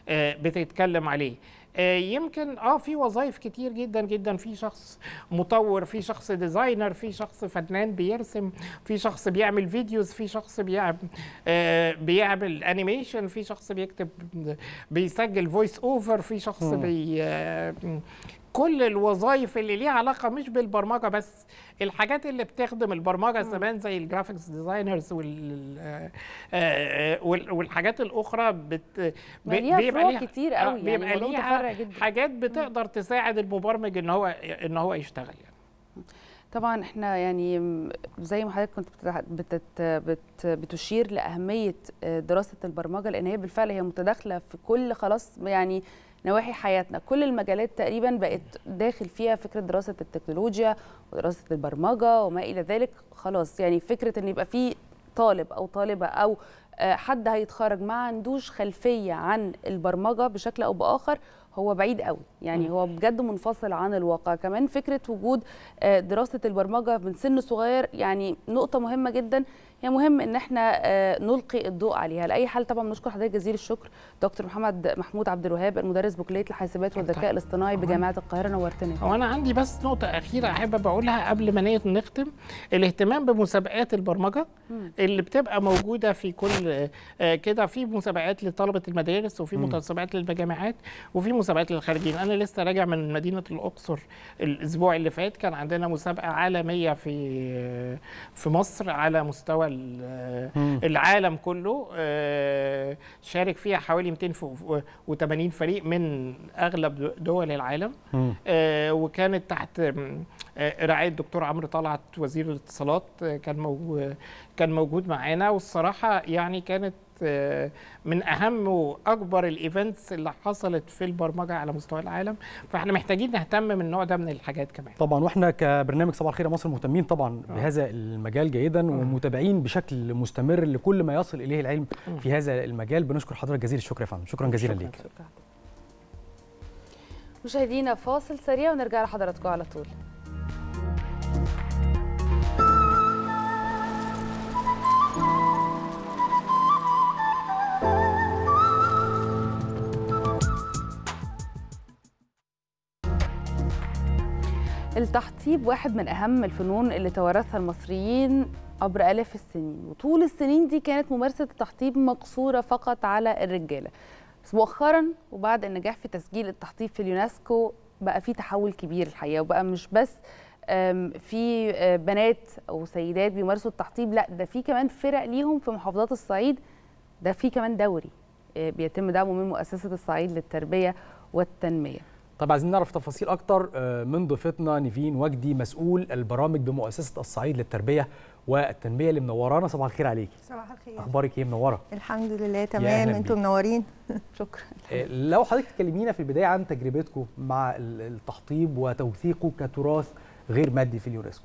بتتكلم عليه. يمكن اه في وظائف كتير جدا جدا، في شخص مطور، في شخص ديزاينر، في شخص فنان بيرسم، في شخص بيعمل فيديوز، في شخص بيعمل آه بيعمل انيميشن، في شخص بيكتب بيسجل فويس اوفر، في شخص بي آه كل الوظائف اللي ليها علاقه مش بالبرمجه بس، الحاجات اللي بتخدم البرمجه زمان زي الجرافيكس ديزاينرز وال والحاجات الاخرى بت بيبقى ليها كتير قوي، يعني بيبقى ليها حاجات بتقدر تساعد المبرمج ان هو ان هو يشتغل يعني. طبعا احنا يعني زي ما حضرتك كنت بتت بت بتشير لاهميه دراسه البرمجه، لان هي بالفعل هي متداخله في كل خلاص يعني نواحي حياتنا، كل المجالات تقريبا بقت داخل فيها فكره دراسه التكنولوجيا ودراسه البرمجه وما الى ذلك. خلاص يعني فكره ان يبقى في طالب او طالبه او حد هيتخرج ما عندوش خلفيه عن البرمجه بشكل او باخر هو بعيد قوي، يعني هو بجد منفصل عن الواقع. كمان فكره وجود دراسه البرمجه من سن صغير يعني نقطه مهمه جدا، هي مهم ان احنا نلقي الضوء عليها. لاي حال طبعا بنشكر حضرتك جزيل الشكر دكتور محمد محمود عبد الوهاب، المدرس بكليه الحاسبات والذكاء الاصطناعي بجامعه القاهره، نورتنا. هو انا عندي بس نقطه اخيره احب اقولها قبل ما نختم، الاهتمام بمسابقات البرمجه اللي بتبقى موجوده في كل كده، في مسابقات لطلبه المدارس وفي مسابقات للجامعات وفي مسابقات للخارجين. انا لسه راجع من مدينه الاقصر الاسبوع اللي فات، كان عندنا مسابقه عالميه في في مصر على مستوى العالم كله، شارك فيها حوالي مئتين وثمانين فريق من اغلب دول العالم، وكانت تحت رعايه الدكتور عمرو طلعت وزير الاتصالات، كان كان موجود معانا. والصراحه يعني كانت من اهم واكبر الايفنتس اللي حصلت في البرمجه على مستوى العالم، فاحنا محتاجين نهتم من النوع ده من الحاجات كمان. طبعا واحنا كبرنامج صباح الخير يا مصر مهتمين طبعا آه. بهذا المجال جيدا آه. ومتابعين بشكل مستمر لكل ما يصل اليه العلم آه. في هذا المجال. بنشكر حضرتك جزيل الشكر يا فندم، شكرا جزيلا ليك. مشاهدينا فاصل سريع ونرجع لحضراتكم على طول. التحطيب واحد من أهم الفنون اللي توارثها المصريين عبر آلاف السنين، وطول السنين دي كانت ممارسة التحطيب مقصورة فقط على الرجالة. بس مؤخرا وبعد النجاح في تسجيل التحطيب في اليونسكو بقى في تحول كبير الحقيقة، وبقى مش بس في بنات أو سيدات بيمارسوا التحطيب، لا ده في كمان فرق ليهم في محافظات الصعيد، ده في كمان دوري بيتم دعمه من مؤسسة الصعيد للتربية والتنمية. طب عايزين نعرف تفاصيل اكتر من ضيفتنا نيفين وجدي، مسؤول البرامج بمؤسسه الصعيد للتربيه والتنميه، اللي منورانا. صباح الخير عليكي. صباح الخير. اخبارك ايه؟ منوره. الحمد لله تمام، انتم منورين. شكرا. لو حضرتك تكلمينا في البدايه عن تجربتكم مع التحطيب وتوثيقه كتراث غير مادي في اليونسكو.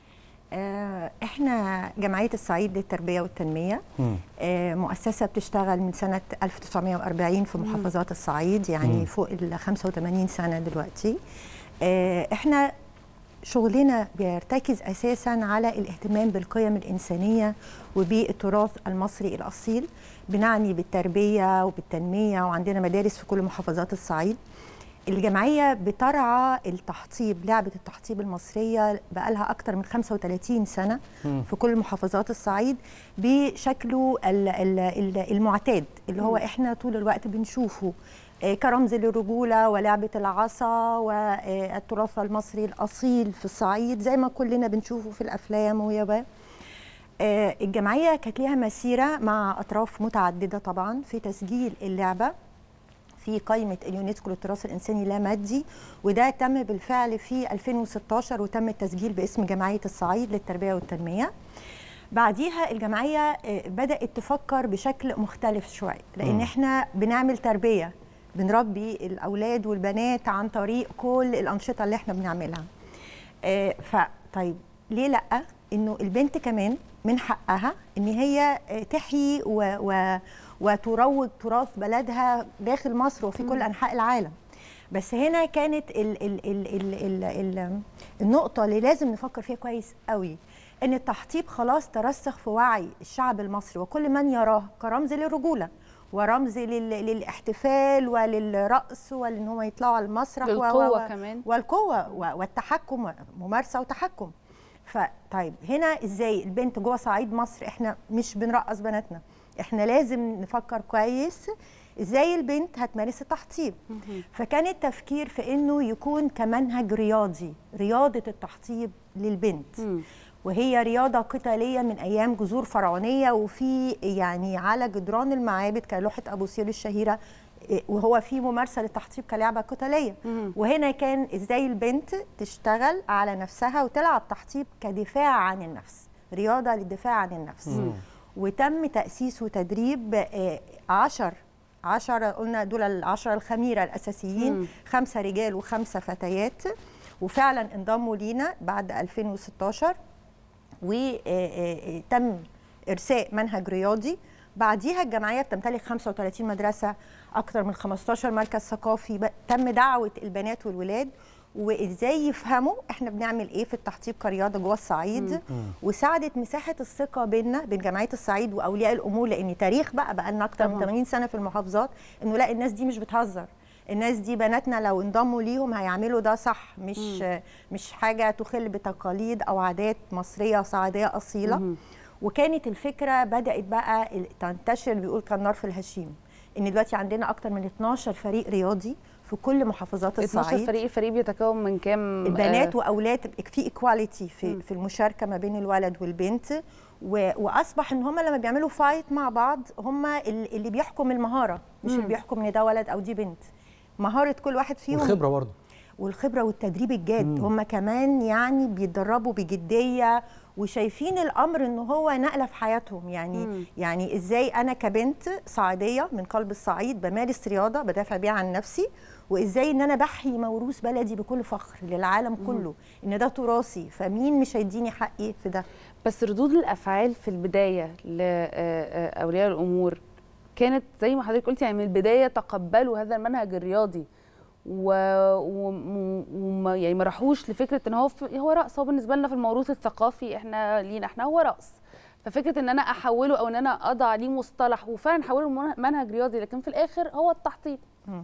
احنا جمعيه الصعيد للتربيه والتنميه، اه مؤسسه بتشتغل من سنه ألف وتسعمائة وأربعين في محافظات الصعيد، يعني مم. فوق ال خمسة وثمانين سنه دلوقتي. اه احنا شغلنا بيرتكز اساسا على الاهتمام بالقيم الانسانيه وبالتراث المصري الاصيل، بنعني بالتربيه وبالتنميه، وعندنا مدارس في كل محافظات الصعيد. الجمعية بترعى التحطيب، لعبة التحطيب المصرية بقالها أكتر من خمسة وثلاثين سنة م. في كل محافظات الصعيد بشكله المعتاد اللي هو إحنا طول الوقت بنشوفه كرمز للرجولة ولعبة العصا والتراث المصري الأصيل في الصعيد زي ما كلنا بنشوفه في الأفلام ويابا. الجمعية كانت ليها مسيرة مع أطراف متعددة طبعا في تسجيل اللعبة في قائمة اليونسكو للتراث الإنساني لا مادي، وده تم بالفعل في ألفين وستة عشر وتم التسجيل باسم جمعية الصعيد للتربية والتنمية. بعديها الجمعية بدأت تفكر بشكل مختلف شوية، لأن احنا بنعمل تربية، بنربي الأولاد والبنات عن طريق كل الأنشطة اللي احنا بنعملها. فطيب ليه لأ انه البنت كمان من حقها ان هي تحيي و و وتروج تراث بلدها داخل مصر وفي كل انحاء العالم. بس هنا كانت ال ال ال ال ال ال النقطه اللي لازم نفكر فيها كويس قوي، ان التحطيب خلاص ترسخ في وعي الشعب المصري وكل من يراه كرمز للرجوله ورمز لل للاحتفال وللرقص وان هم يطلعوا على المسرح والقوه كمان والقوه والتحكم، ممارسه وتحكم. فطيب هنا ازاي البنت جوه صعيد مصر احنا مش بنرقص بناتنا، احنا لازم نفكر كويس ازاي البنت هتمارس التحطيب. فكان التفكير في انه يكون كمنهج رياضي، رياضه التحطيب للبنت. م. وهي رياضه قتاليه من ايام جذور فرعونيه، وفي يعني على جدران المعابد كلوحه ابو سير الشهيره، وهو في ممارسه للتحطيب كلعبه قتاليه. مم. وهنا كان ازاي البنت تشتغل على نفسها وتلعب تحطيب كدفاع عن النفس، رياضه للدفاع عن النفس. مم. وتم تاسيس وتدريب عشر عشرة قلنا دول العشرة الخميره الاساسيين. مم. خمسه رجال وخمسه فتيات، وفعلا انضموا لينا بعد ألفين وستاشر وتم ارساء منهج رياضي. بعديها الجمعيه بتمتلك خمسة وثلاثين مدرسه، اكثر من خمستاشر مركز ثقافي. تم دعوه البنات والولاد وازاي يفهموا احنا بنعمل ايه في التحطيب كرياضه جوه الصعيد. وساعدت مساحه الثقه بيننا بين جمعيه الصعيد واولياء الامور، لان تاريخ بقى بقى لنا اكثر من ثمانين سنه في المحافظات انه لا الناس دي مش بتهزر، الناس دي بناتنا لو انضموا ليهم هيعملوا ده صح، مش مم. مش حاجه تخل بتقاليد او عادات مصريه صعيديه اصيله. مم. وكانت الفكره بدات بقى تنتشر، بيقول كان نار في الهشيم، ان دلوقتي عندنا اكتر من اتناشر فريق رياضي في كل محافظات الصعيد. اتناشر فريق، فريق بيتكون من كام؟ البنات آه واولاد، في ايكواليتي في, في المشاركه ما بين الولد والبنت. واصبح ان هم لما بيعملوا فايت مع بعض هم اللي بيحكم المهاره، مش مم. اللي بيحكم ان ده ولد او دي بنت. مهاره كل واحد فيهم والخبره برضه، والخبره والتدريب الجاد. هم كمان يعني بيتدربوا بجديه وشايفين الامر ان هو نقله في حياتهم. يعني مم. يعني ازاي انا كبنت صعيديه من قلب الصعيد بمارس رياضه بدافع بيها عن نفسي، وازاي ان انا بحيي موروث بلدي بكل فخر للعالم مم. كله، ان ده تراثي، فمين مش هيديني حقي في ده. بس ردود الافعال في البدايه لاولياء الامور كانت زي ما حضرتك قلتي، يعني من البدايه تقبلوا هذا المنهج الرياضي و, و... و... يعني ما راحوش لفكره ان هو في... هو رقص، هو بالنسبه لنا في الموروث الثقافي احنا لينا احنا هو رقص، ففكره ان انا احوله او ان انا اضع ليه مصطلح وفعلا احوله منهج رياضي، لكن في الاخر هو التحطيب.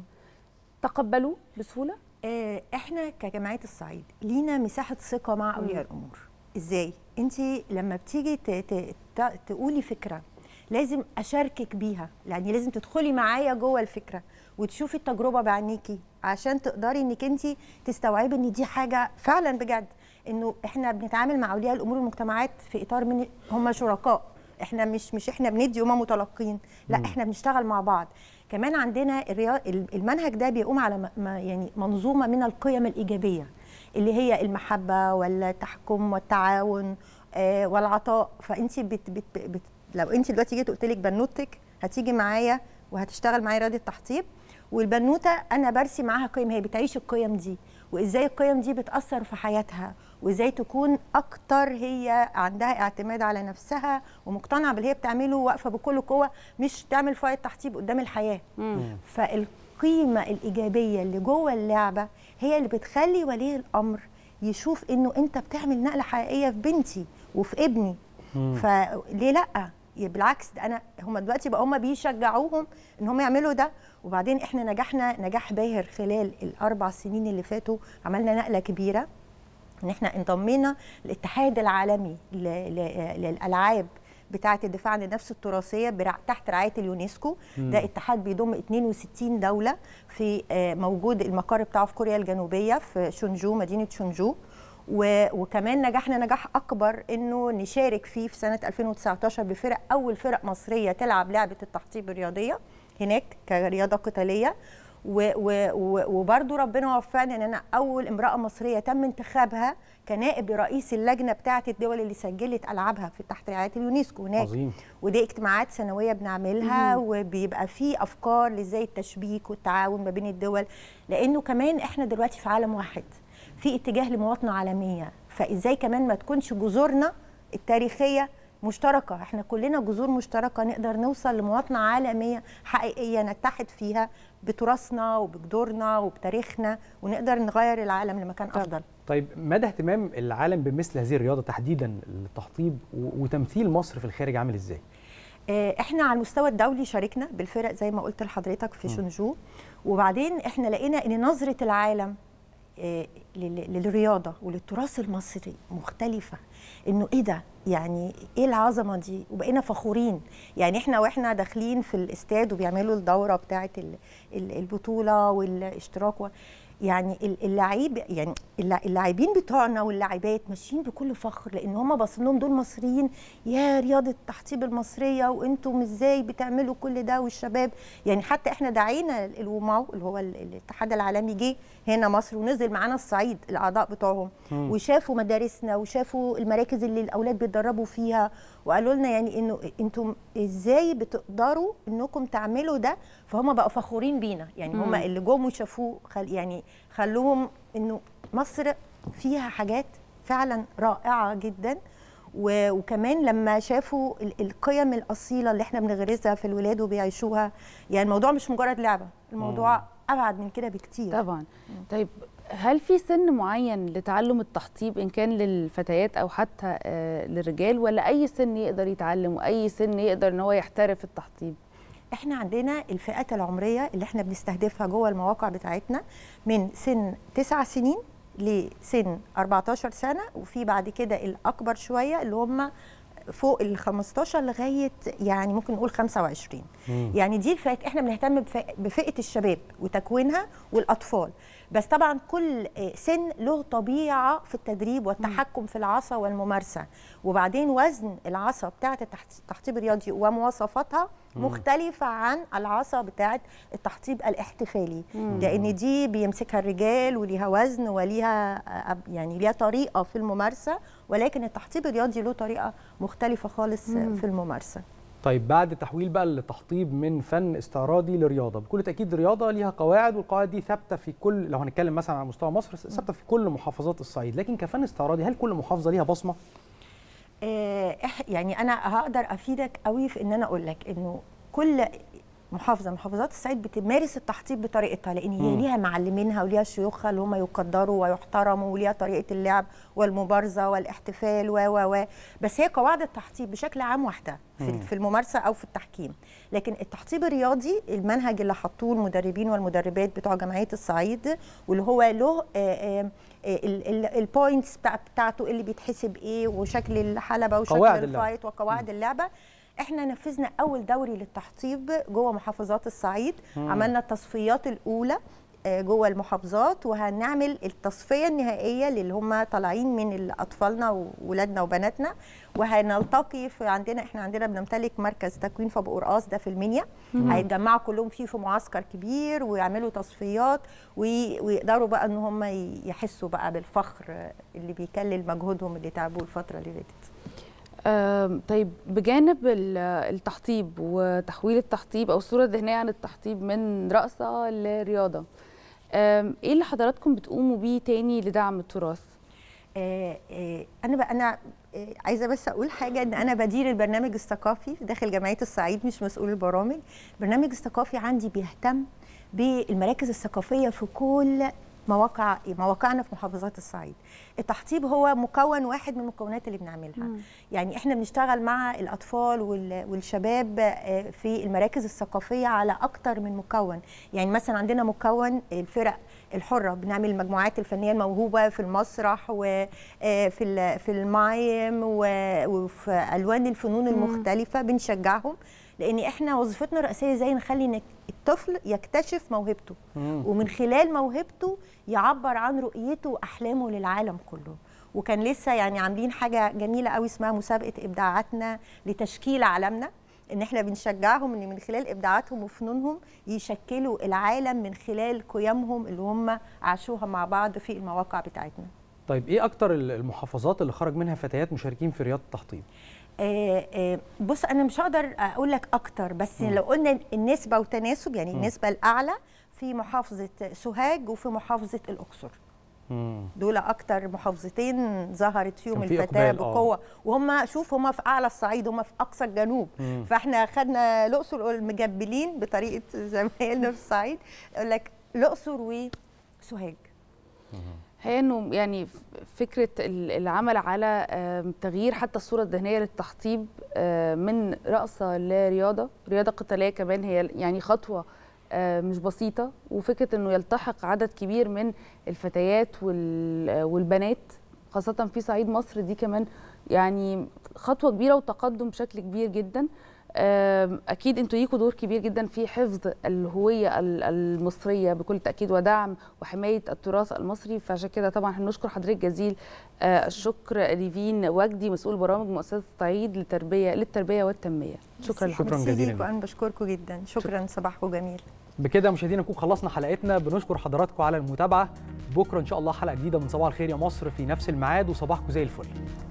تقبلوه بسهوله؟ اه احنا كجمعيه الصعيد لينا مساحه ثقه مع اولياء الامور. ازاي؟ انت لما بتيجي ت... ت... ت... تقولي فكره لازم اشاركك بيها، يعني لازم تدخلي معايا جوه الفكره وتشوفي التجربه بعينيكي عشان تقدري انك انت تستوعبي ان دي حاجه فعلا بجد، انه احنا بنتعامل مع اولياء الامور والمجتمعات في اطار من هم شركاء، احنا مش مش احنا بندي وهم متلقين، لا مم. احنا بنشتغل مع بعض. كمان عندنا المنهج ده بيقوم على يعني منظومه من القيم الايجابيه اللي هي المحبه والتحكم والتعاون آه والعطاء. فانت بت بت بت لو انت دلوقتي جيت قلت لك بنوتك هتيجي معايا وهتشتغل معايا رياضه تحطيب، والبنوته انا برسي معاها قيم، هي بتعيش القيم دي وازاي القيم دي بتاثر في حياتها، وازاي تكون اكتر هي عندها اعتماد على نفسها ومقتنعه باللي هي بتعمله واقفه بكل قوه، مش تعمل فايت تحطيب قدام الحياه. مم. فالقيمه الايجابيه اللي جوه اللعبه هي اللي بتخلي ولي الامر يشوف انه انت بتعمل نقله حقيقيه في بنتي وفي ابني. مم. فليه لا؟ بالعكس ده انا هم دلوقتي بقى هم بيشجعوهم ان هم يعملوا ده. وبعدين احنا نجحنا نجاح باهر خلال الاربع سنين اللي فاتوا، عملنا نقله كبيره ان احنا انضمينا للاتحاد العالمي للالعاب بتاعه الدفاع عن النفس التراثيه تحت رعايه اليونسكو. م. ده اتحاد بيضم اتنين وستين دوله، في موجود المقر بتاعه في كوريا الجنوبيه في شونجو، مدينه شونجو. وكمان نجحنا نجاح اكبر انه نشارك فيه في سنه ألفين وتسعتاشر بفرق، اول فرق مصريه تلعب لعبه التحطيب الرياضيه هناك كرياضه قتاليه. وبرضه ربنا وفقنا ان انا اول امراه مصريه تم انتخابها كنائب رئيس اللجنه بتاعه الدول اللي سجلت العابها في تحت رعايه اليونسكو هناك. عظيم. ودي اجتماعات سنويه بنعملها، مم. وبيبقى في افكار لازاي التشبيك والتعاون ما بين الدول، لانه كمان احنا دلوقتي في عالم واحد، في اتجاه لمواطنه عالميه، فازاي كمان ما تكونش جذورنا التاريخيه مشتركه، احنا كلنا جذور مشتركه نقدر نوصل لمواطنه عالميه حقيقيه نتحد فيها بتراثنا وبجذورنا وبتاريخنا، ونقدر نغير العالم لمكان افضل. طيب مدى اهتمام العالم بمثل هذه الرياضه تحديدا التحطيب وتمثيل مصر في الخارج عامل ازاي؟ احنا على المستوى الدولي شاركنا بالفرق زي ما قلت لحضرتك في شونجو، وبعدين احنا لقينا ان نظره العالم للرياضه وللتراث المصري مختلفه، انه ايه ده يعني ايه العظمه دي، وبقينا فخورين. يعني احنا واحنا داخلين في الاستاد وبيعملوا الدوره بتاعه البطوله والاشتراك، يعني اللعيب يعني اللاعبين بتوعنا واللاعبات ماشيين بكل فخر، لان هم باصين لهم دول مصريين، يا رياضه التحطيب المصريه وانتم ازاي بتعملوا كل ده، والشباب يعني حتى احنا دعينا الوماو اللي هو الاتحاد العالمي جه هنا مصر ونزل معانا الصعيد الاعضاء بتوعهم، وشافوا مدارسنا وشافوا المراكز اللي الاولاد بيتدربوا فيها، وقالوا لنا يعني انه انتم ازاي بتقدروا انكم تعملوا ده، فهم بقوا فخورين بينا. يعني هم اللي جم وشافوه خل يعني خلوهم انه مصر فيها حاجات فعلا رائعه جدا، وكمان لما شافوا القيم الاصيله اللي احنا بنغرسها في الولاد وبيعيشوها، يعني الموضوع مش مجرد لعبه، الموضوع مم. ابعد من كده بكتير. طبعا. طيب هل في سن معين لتعلم التحطيب ان كان للفتيات او حتى آه للرجال، ولا اي سن يقدر يتعلم واي سن يقدر ان هو يحترف التحطيب؟ احنا عندنا الفئات العمريه اللي احنا بنستهدفها جوه المواقع بتاعتنا من سن تسع سنين لسن أربعتاشر سنه، وفي بعد كده الاكبر شويه اللي هم فوق ال خمستاشر لغايه يعني ممكن نقول خمسة وعشرين. مم. يعني دي الفئات احنا بنهتم بفئه الشباب وتكوينها والاطفال، بس طبعا كل سن له طبيعه في التدريب والتحكم في العصا والممارسه، وبعدين وزن العصا بتاعه التحطيب الرياضي ومواصفاتها مختلفه عن العصا بتاعه التحطيب الاحتفالي، لان دي بيمسكها الرجال وليها وزن وليها يعني ليها طريقه في الممارسه، ولكن التحطيب الرياضي له طريقه مختلفه خالص مم. في الممارسه. طيب بعد تحويل بقى التحطيب من فن استعراضي لرياضه، بكل تاكيد الرياضه ليها قواعد، والقواعد دي ثابته في كل، لو هنتكلم مثلا على مستوى مصر ثابته في كل محافظات الصعيد، لكن كفن استعراضي هل كل محافظه ليها بصمه؟ آه يعني انا هقدر افيدك قوي في ان انا اقول لك انه كل محافظه محافظات الصعيد بتمارس التحطيب بطريقتها، لان هي ليها معلمينها وليها شيوخها اللي هم يقدروا ويحترموا، وليها طريقه اللعب والمبارزه والاحتفال و و و بس هي قواعد التحطيب بشكل عام واحده في في الممارسه او في التحكيم. لكن التحطيب الرياضي المنهج اللي حطوه المدربين والمدربات بتوع جمعيه الصعيد، واللي هو له البوينتس بتاعته اللي بيتحسب ايه، وشكل الحلبه وشكل الفايت وقواعد اللعبه. احنا نفذنا اول دوري للتحطيب جوه محافظات الصعيد، مم. عملنا التصفيات الاولى جوه المحافظات، وهنعمل التصفيه النهائيه للي هم طالعين من اطفالنا وولادنا وبناتنا، وهنلتقي في عندنا احنا عندنا بنمتلك مركز تكوين في ابو قرقاص ده في المنيا، هيتجمعوا كلهم فيه في معسكر كبير ويعملوا تصفيات، ويقدروا بقى ان هم يحسوا بقى بالفخر اللي بيكلل مجهودهم اللي تعبوه الفتره اللي فاتت. آه طيب بجانب التحطيب وتحويل التحطيب او الصوره الذهنيه عن التحطيب من رقصه لرياضه، آه ايه اللي حضراتكم بتقوموا بيه تاني لدعم التراث؟ آه آه انا بقى انا آه عايزه بس اقول حاجه، ان انا بدير البرنامج الثقافي داخل جمعيه الصعيد، مش مسؤول البرامج. البرنامج الثقافي عندي بيهتم بالمراكز الثقافيه في كل مواقع مواقعنا في محافظات الصعيد. التحطيب هو مكون واحد من المكونات اللي بنعملها. مم. يعني احنا بنشتغل مع الاطفال والشباب في المراكز الثقافيه على اكتر من مكون. يعني مثلا عندنا مكون الفرق الحره، بنعمل المجموعات الفنيه الموهوبه في المسرح وفي في المايم وفي الوان الفنون المختلفه، بنشجعهم، لان احنا وظيفتنا الرئيسيه ازاي نخلي ان الطفل يكتشف موهبته، مم. ومن خلال موهبته يعبر عن رؤيته واحلامه للعالم كله. وكان لسه يعني عاملين حاجه جميله قوي اسمها مسابقه ابداعاتنا لتشكيل عالمنا، ان احنا بنشجعهم ان من خلال ابداعاتهم وفنونهم يشكلوا العالم من خلال قيمهم اللي هم عاشوها مع بعض في المواقع بتاعتنا. طيب ايه اكتر المحافظات اللي خرج منها فتيات مشاركين في رياضه التحطيب؟ آه آه بص انا مش هقدر اقول لك اكتر، بس م. لو قلنا النسبه وتناسب، يعني م. النسبه الاعلى في محافظه سوهاج وفي محافظه الاقصر. دول اكتر محافظتين ظهرت فيهم في الفتاه بقوه، وهم شوف هم في اعلى الصعيد، هم في اقصى الجنوب. مم. فاحنا خدنا الاقصر المجبلين بطريقه زمايلنا في الصعيد، يقول لك الاقصر وسوهاج. هي انه يعني فكره العمل على تغيير حتى الصوره الذهنيه للتحطيب من رقصه لرياضه، رياضه قتاليه كمان، هي يعني خطوه مش بسيطه، وفكره انه يلتحق عدد كبير من الفتيات والبنات خاصه في صعيد مصر دي كمان يعني خطوه كبيره وتقدم بشكل كبير جدا. اكيد انتوا ليكوا دور كبير جدا في حفظ الهويه المصريه بكل تاكيد ودعم وحمايه التراث المصري، فعشان كده طبعا هنشكر حضرتك جزيل الشكر ليفين وجدي مسؤول برامج مؤسسه الصعيد للتربيه للتربيه والتنميه. شكرا لكم. شكرا جزيلا. وانا بشكركم جدا. شكرا. صباحكم جميل. بكده مشاهدينا نكون خلصنا حلقتنا، بنشكر حضراتكم على المتابعه. بكره ان شاء الله حلقه جديده من صباح الخير يا مصر في نفس الميعاد، وصباحكم زي الفل.